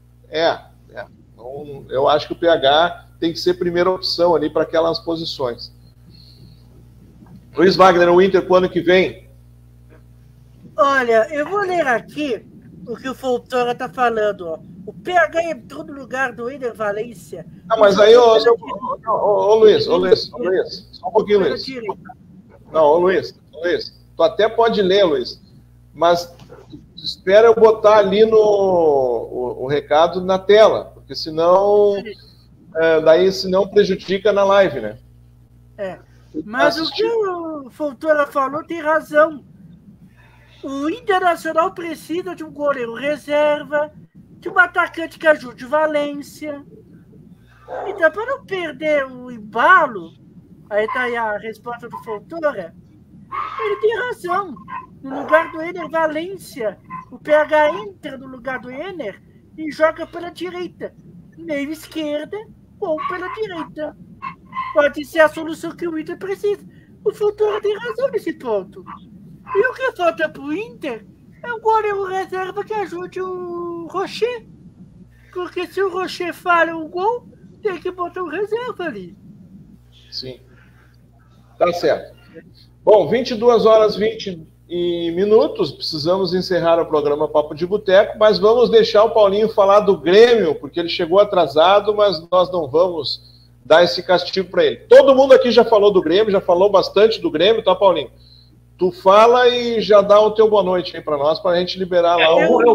Então, eu acho que o PH tem que ser primeira opção ali para aquelas posições. Luiz Wagner, o Inter pro ano que vem? Olha, eu vou ler aqui o que o Fontoura tá falando, ó. O PH entrou no lugar do Ener Valencia. Ah, mas aí, Luiz, só um pouquinho, Luiz. Não, Luiz, tu até pode ler, Luiz, mas espera eu botar ali o recado na tela, porque senão, senão prejudica na live, né? Mas o que o Fontoura falou tem razão. O Internacional precisa de um goleiro reserva, de um atacante que ajude o Valência. Então, para não perder o embalo, aí tá aí a resposta do Fontoura, ele tem razão. No lugar do Ener Valência, o PH entra no lugar do Ener e joga pela direita, meio esquerda ou pela direita. Pode ser a solução que o Inter precisa. O Fontoura tem razão nesse ponto. E o que falta pro Inter é um goleiro reserva que ajude o Rocher. Porque se o Rocher falha um gol, tem que botar um reserva ali. Sim. Tá certo. Bom, 22h20 minutos. Precisamos encerrar o programa Papo de Boteco, mas vamos deixar o Paulinho falar do Grêmio, porque ele chegou atrasado, mas nós não vamos dar esse castigo para ele. Todo mundo aqui já falou do Grêmio, já falou bastante do Grêmio, tá, Paulinho? Tu fala e já dá o teu boa noite aí para nós, para a gente liberar lá. Eu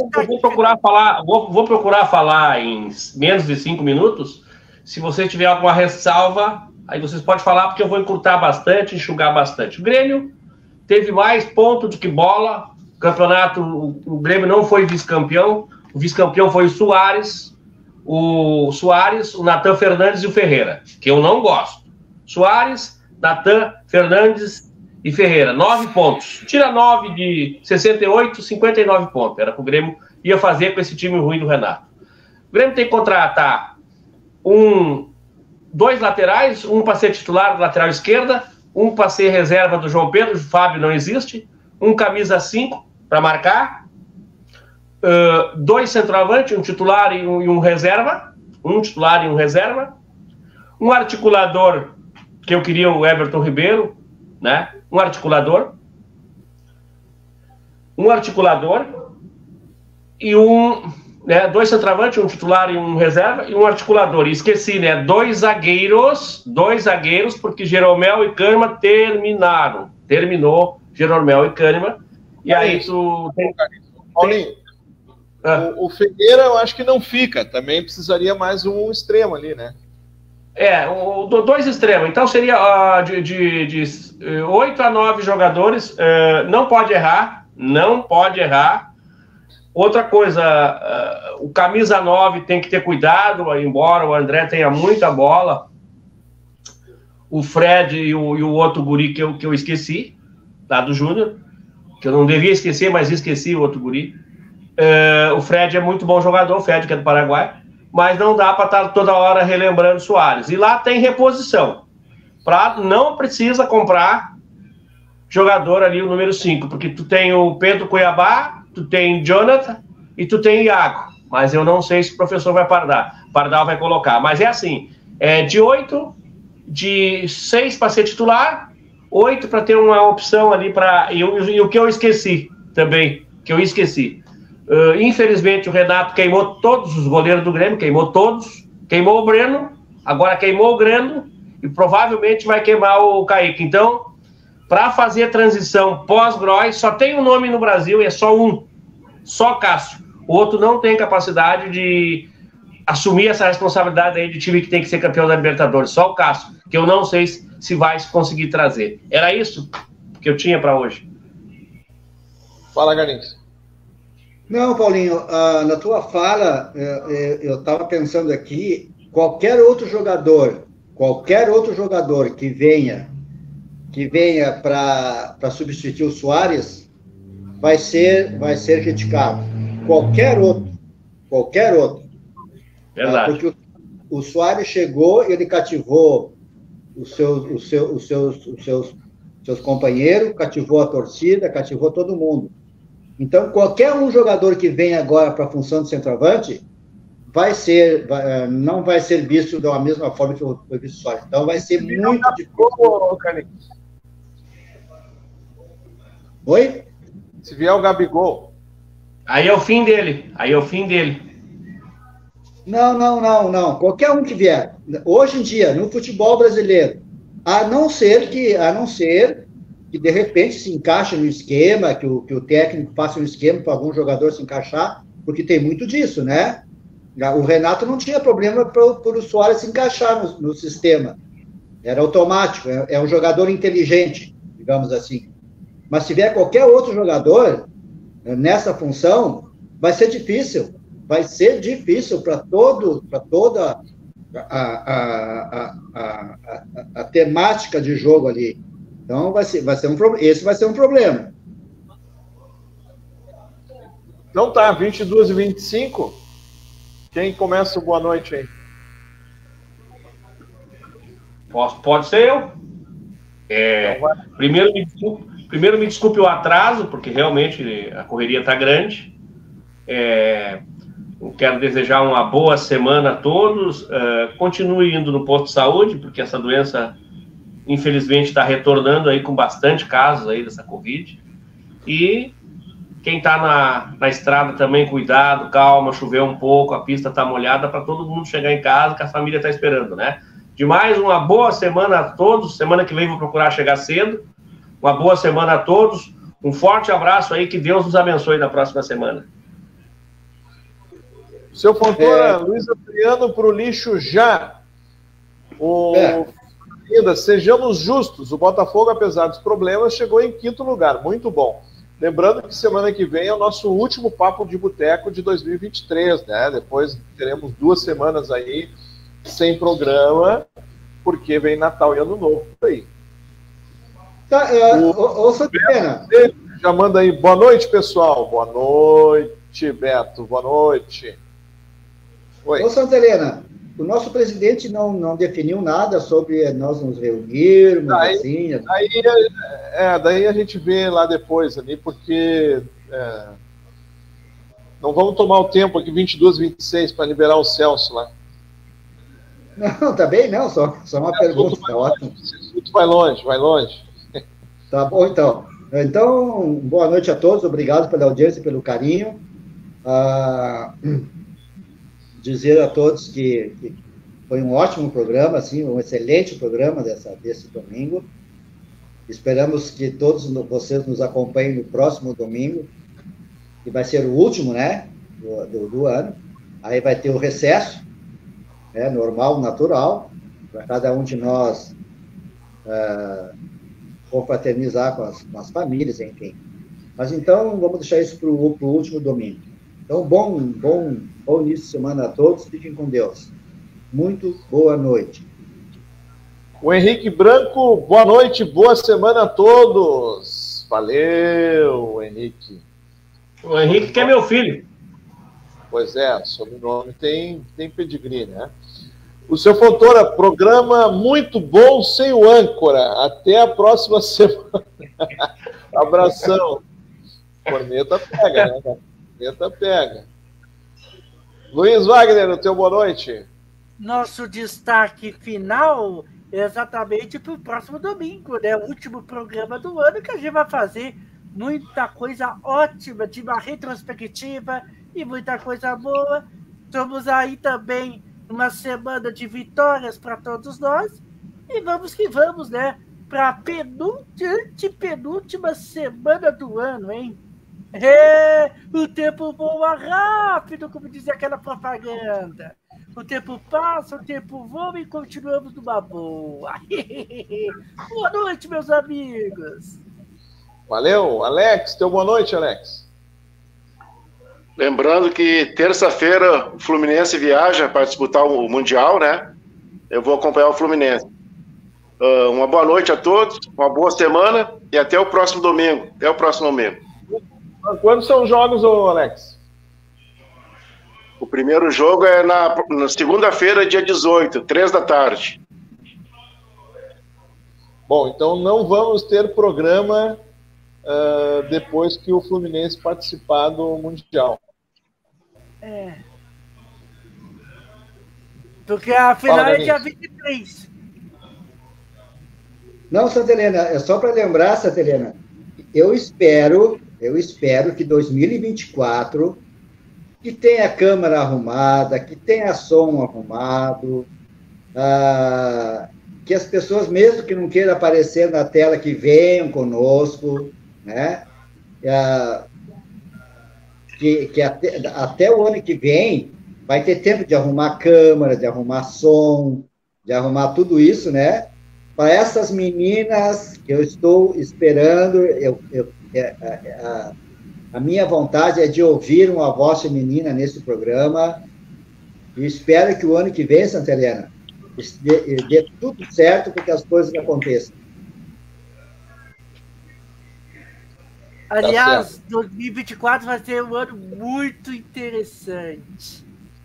vou procurar falar em menos de 5 minutos. Se você tiver alguma ressalva, aí vocês podem falar, porque eu vou encurtar bastante, enxugar bastante. O Grêmio teve mais pontos do que bola. Campeonato, o Grêmio não foi vice-campeão. O vice-campeão foi o Soares, o Natan Fernandes e o Ferreira, que eu não gosto. Soares, Natan Fernandes e Ferreira, 9 pontos. Tira 9 de 68, 59 pontos. Era o que o Grêmio ia fazer com esse time ruim do Renato. O Grêmio tem que contratar 2 laterais, um para ser titular do lateral esquerda, um para ser reserva do João Pedro, o Fábio não existe, um camisa 5 para marcar, 2 centroavantes, um titular e um reserva, um articulador, que eu queria o Everton Ribeiro, né? Um articulador e 2 centroavantes, um titular e um reserva, e um articulador. E esqueci, né? 2 zagueiros, porque Jeromel e Kahneman terminou Jeromel e Kahneman, e aí tu tem... Paulinho, o Ferreira eu acho que não fica, também precisaria mais um extremo ali, né? 2 extremos, então seria de 8 a 9 jogadores, não pode errar. Outra coisa, o camisa 9 tem que ter cuidado, embora o André tenha muita bola, o Fred e o outro guri que eu esqueci, lá do Júnior, que eu não devia esquecer, mas esqueci o outro guri. O Fred é muito bom jogador, o Fred que é do Paraguai, mas não dá para estar toda hora relembrando Soares. E lá tem reposição. Não precisa comprar jogador ali, o número 5, porque tu tem o Pedro Cuiabá, tu tem Jonathan e tu tem Iago. Mas eu não sei se o professor vai Pardal vai colocar. Mas é assim, de 6 para ser titular, 8 para ter uma opção ali para... E o que eu esqueci também, infelizmente o Renato queimou todos os goleiros do Grêmio, queimou o Breno, agora queimou o Grêmio e provavelmente vai queimar o Kaique. Então, para fazer a transição pós-Groy, só tem um nome no Brasil e é só Cássio. O outro não tem capacidade de assumir essa responsabilidade aí de time que tem que ser campeão da Libertadores, só o Cássio, que eu não sei se vai conseguir trazer. Era isso que eu tinha para hoje. Fala, Garins. Não, Paulinho, na tua fala, eu estava pensando aqui, qualquer outro jogador que venha para substituir o Soares vai ser criticado. Qualquer outro. Verdade. Porque o Soares chegou, ele cativou os seus companheiros, cativou a torcida, cativou todo mundo. Então, qualquer um jogador que vem agora para a função de centroavante não vai ser visto da mesma forma que foi visto o Soares. Então, vai ser muito difícil. Oi? Se vier o Gabigol. Aí é o fim dele. Aí é o fim dele. Não. Qualquer um que vier. Hoje em dia, no futebol brasileiro, a não ser que de repente se encaixe no esquema, que o técnico faça um esquema para algum jogador se encaixar, porque tem muito disso, né? O Renato não tinha problema por o Soares se encaixar no sistema. Era automático, é um jogador inteligente, digamos assim. Mas se vier qualquer outro jogador nessa função, vai ser difícil. Vai ser difícil para toda a temática de jogo ali. Então, esse vai ser um problema. Então tá, 22h25. Quem começa o boa noite aí? Pode ser eu. Primeiro me desculpe o atraso, porque realmente a correria está grande. Quero desejar uma boa semana a todos. Continue indo no posto de saúde, porque essa doença, infelizmente, está retornando aí com bastante casos aí dessa Covid. E quem está na estrada também, cuidado, calma, choveu um pouco, a pista está molhada, para todo mundo chegar em casa, que a família está esperando, né? Demais, uma boa semana a todos. Semana que vem vou procurar chegar cedo. Uma boa semana a todos. Um forte abraço aí, que Deus nos abençoe na próxima semana. Seu Fontoura, Luiz Adriano para o lixo já. Ainda, sejamos justos, o Botafogo, apesar dos problemas, chegou em 5º lugar, muito bom. Lembrando que semana que vem é o nosso último Papo de Boteco de 2023, né? Depois teremos 2 semanas aí sem programa, porque vem Natal e Ano Novo aí. Tá, Santana. Já manda aí, boa noite, pessoal. Boa noite, Beto, boa noite. Oi. Ô, Santa Helena, o nosso presidente não definiu nada sobre nós nos reunirmos, daí a gente vê lá depois, ali, porque não vamos tomar o tempo aqui, 22h26, para liberar o Celso lá. Não, tá bem, não, só uma pergunta, tá ótimo. Vai longe. Tá bom, então. Então, boa noite a todos, obrigado pela audiência e pelo carinho. Dizer a todos que foi um ótimo programa, assim, um excelente programa desse domingo. Esperamos que todos vocês nos acompanhem no próximo domingo, que vai ser o último, né, do ano. Aí vai ter o recesso, normal, natural, para cada um de nós confraternizar com as famílias, enfim. Mas então, vamos deixar isso para o último domingo. Então, bom início de semana a todos, fiquem com Deus. Muito boa noite. O Henrique Branco, boa noite, boa semana a todos. Valeu, Henrique. O Henrique que é meu filho. Pois é, sobrenome tem pedigree, né? O seu Fontoura, programa muito bom sem o âncora. Até a próxima semana. Abração. Corneta pega, né? Corneta pega. Luiz Wagner, o teu boa noite. Nosso destaque final é exatamente para o próximo domingo, né? O último programa do ano, que a gente vai fazer muita coisa ótima, de uma retrospectiva e muita coisa boa. Estamos aí também uma semana de vitórias para todos nós. E vamos que vamos, né? Para a penúltima semana do ano, hein? O tempo voa rápido, como dizia aquela propaganda. O tempo passa, o tempo voa e continuamos numa boa. Boa noite, meus amigos. Valeu. Alex, teu boa noite, Alex. Lembrando que terça-feira o Fluminense viaja para disputar o Mundial, né? Eu vou acompanhar o Fluminense. Uma boa noite a todos, uma boa semana e até o próximo domingo. Quando são os jogos, Alex? O primeiro jogo é na segunda-feira, dia 18, 3 da tarde. Bom, então não vamos ter programa depois que o Fluminense participar do Mundial. Porque a final é dia 23. Não, Santa Helena, é só para lembrar, Santa Helena, eu espero eu espero que 2024, que tenha câmera arrumada, que tenha som arrumado, que as pessoas, mesmo que não queiram aparecer na tela, que venham conosco, né? Que até o ano que vem vai ter tempo de arrumar câmera, de arrumar som, de arrumar tudo isso, né? Para essas meninas que eu estou esperando, a minha vontade é de ouvir uma voz feminina nesse programa, e espero que o ano que vem, Santa Helena, dê tudo certo para que as coisas aconteçam. Aliás, 2024 vai ser um ano muito interessante.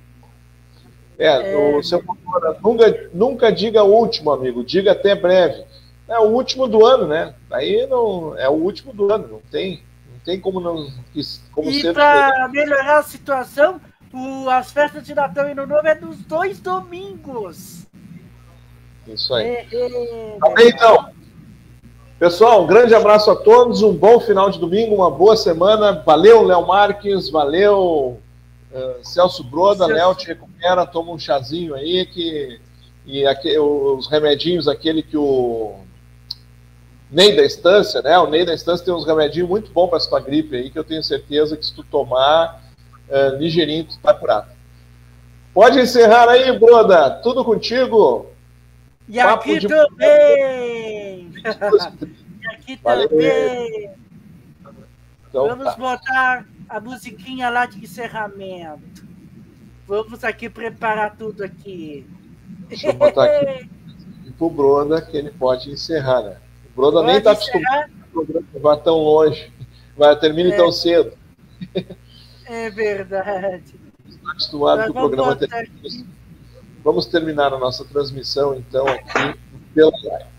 O seu nunca diga o último, amigo, diga até breve. É o último do ano, né? Aí não é o último do ano, não tem como não. Como e para melhorar a situação, as festas de Natal e Ano Novo é nos 2 domingos. Isso aí. Então, pessoal, um grande abraço a todos, um bom final de domingo, uma boa semana. Valeu, Léo Marques, valeu, Celso Broda. Léo, te recupera, toma um chazinho aí, os remedinhos, aquele que o Ney da Estância, né? O Ney da Estância tem uns remedinhos muito bons para essa gripe aí, que eu tenho certeza que se tu tomar ligeirinho, tu tá curado. Pode encerrar aí, Broda, tudo contigo. E aqui também! E aqui também! Então, vamos botar a musiquinha lá de encerramento. Vamos aqui preparar tudo aqui. Deixa eu botar aqui pro Broda, que ele pode encerrar, né? O Broda nem está acostumado que o programa vai tão longe, termine tão cedo. É verdade. Está acostumado que o programa termine. Vamos terminar a nossa transmissão, então, aqui pela live.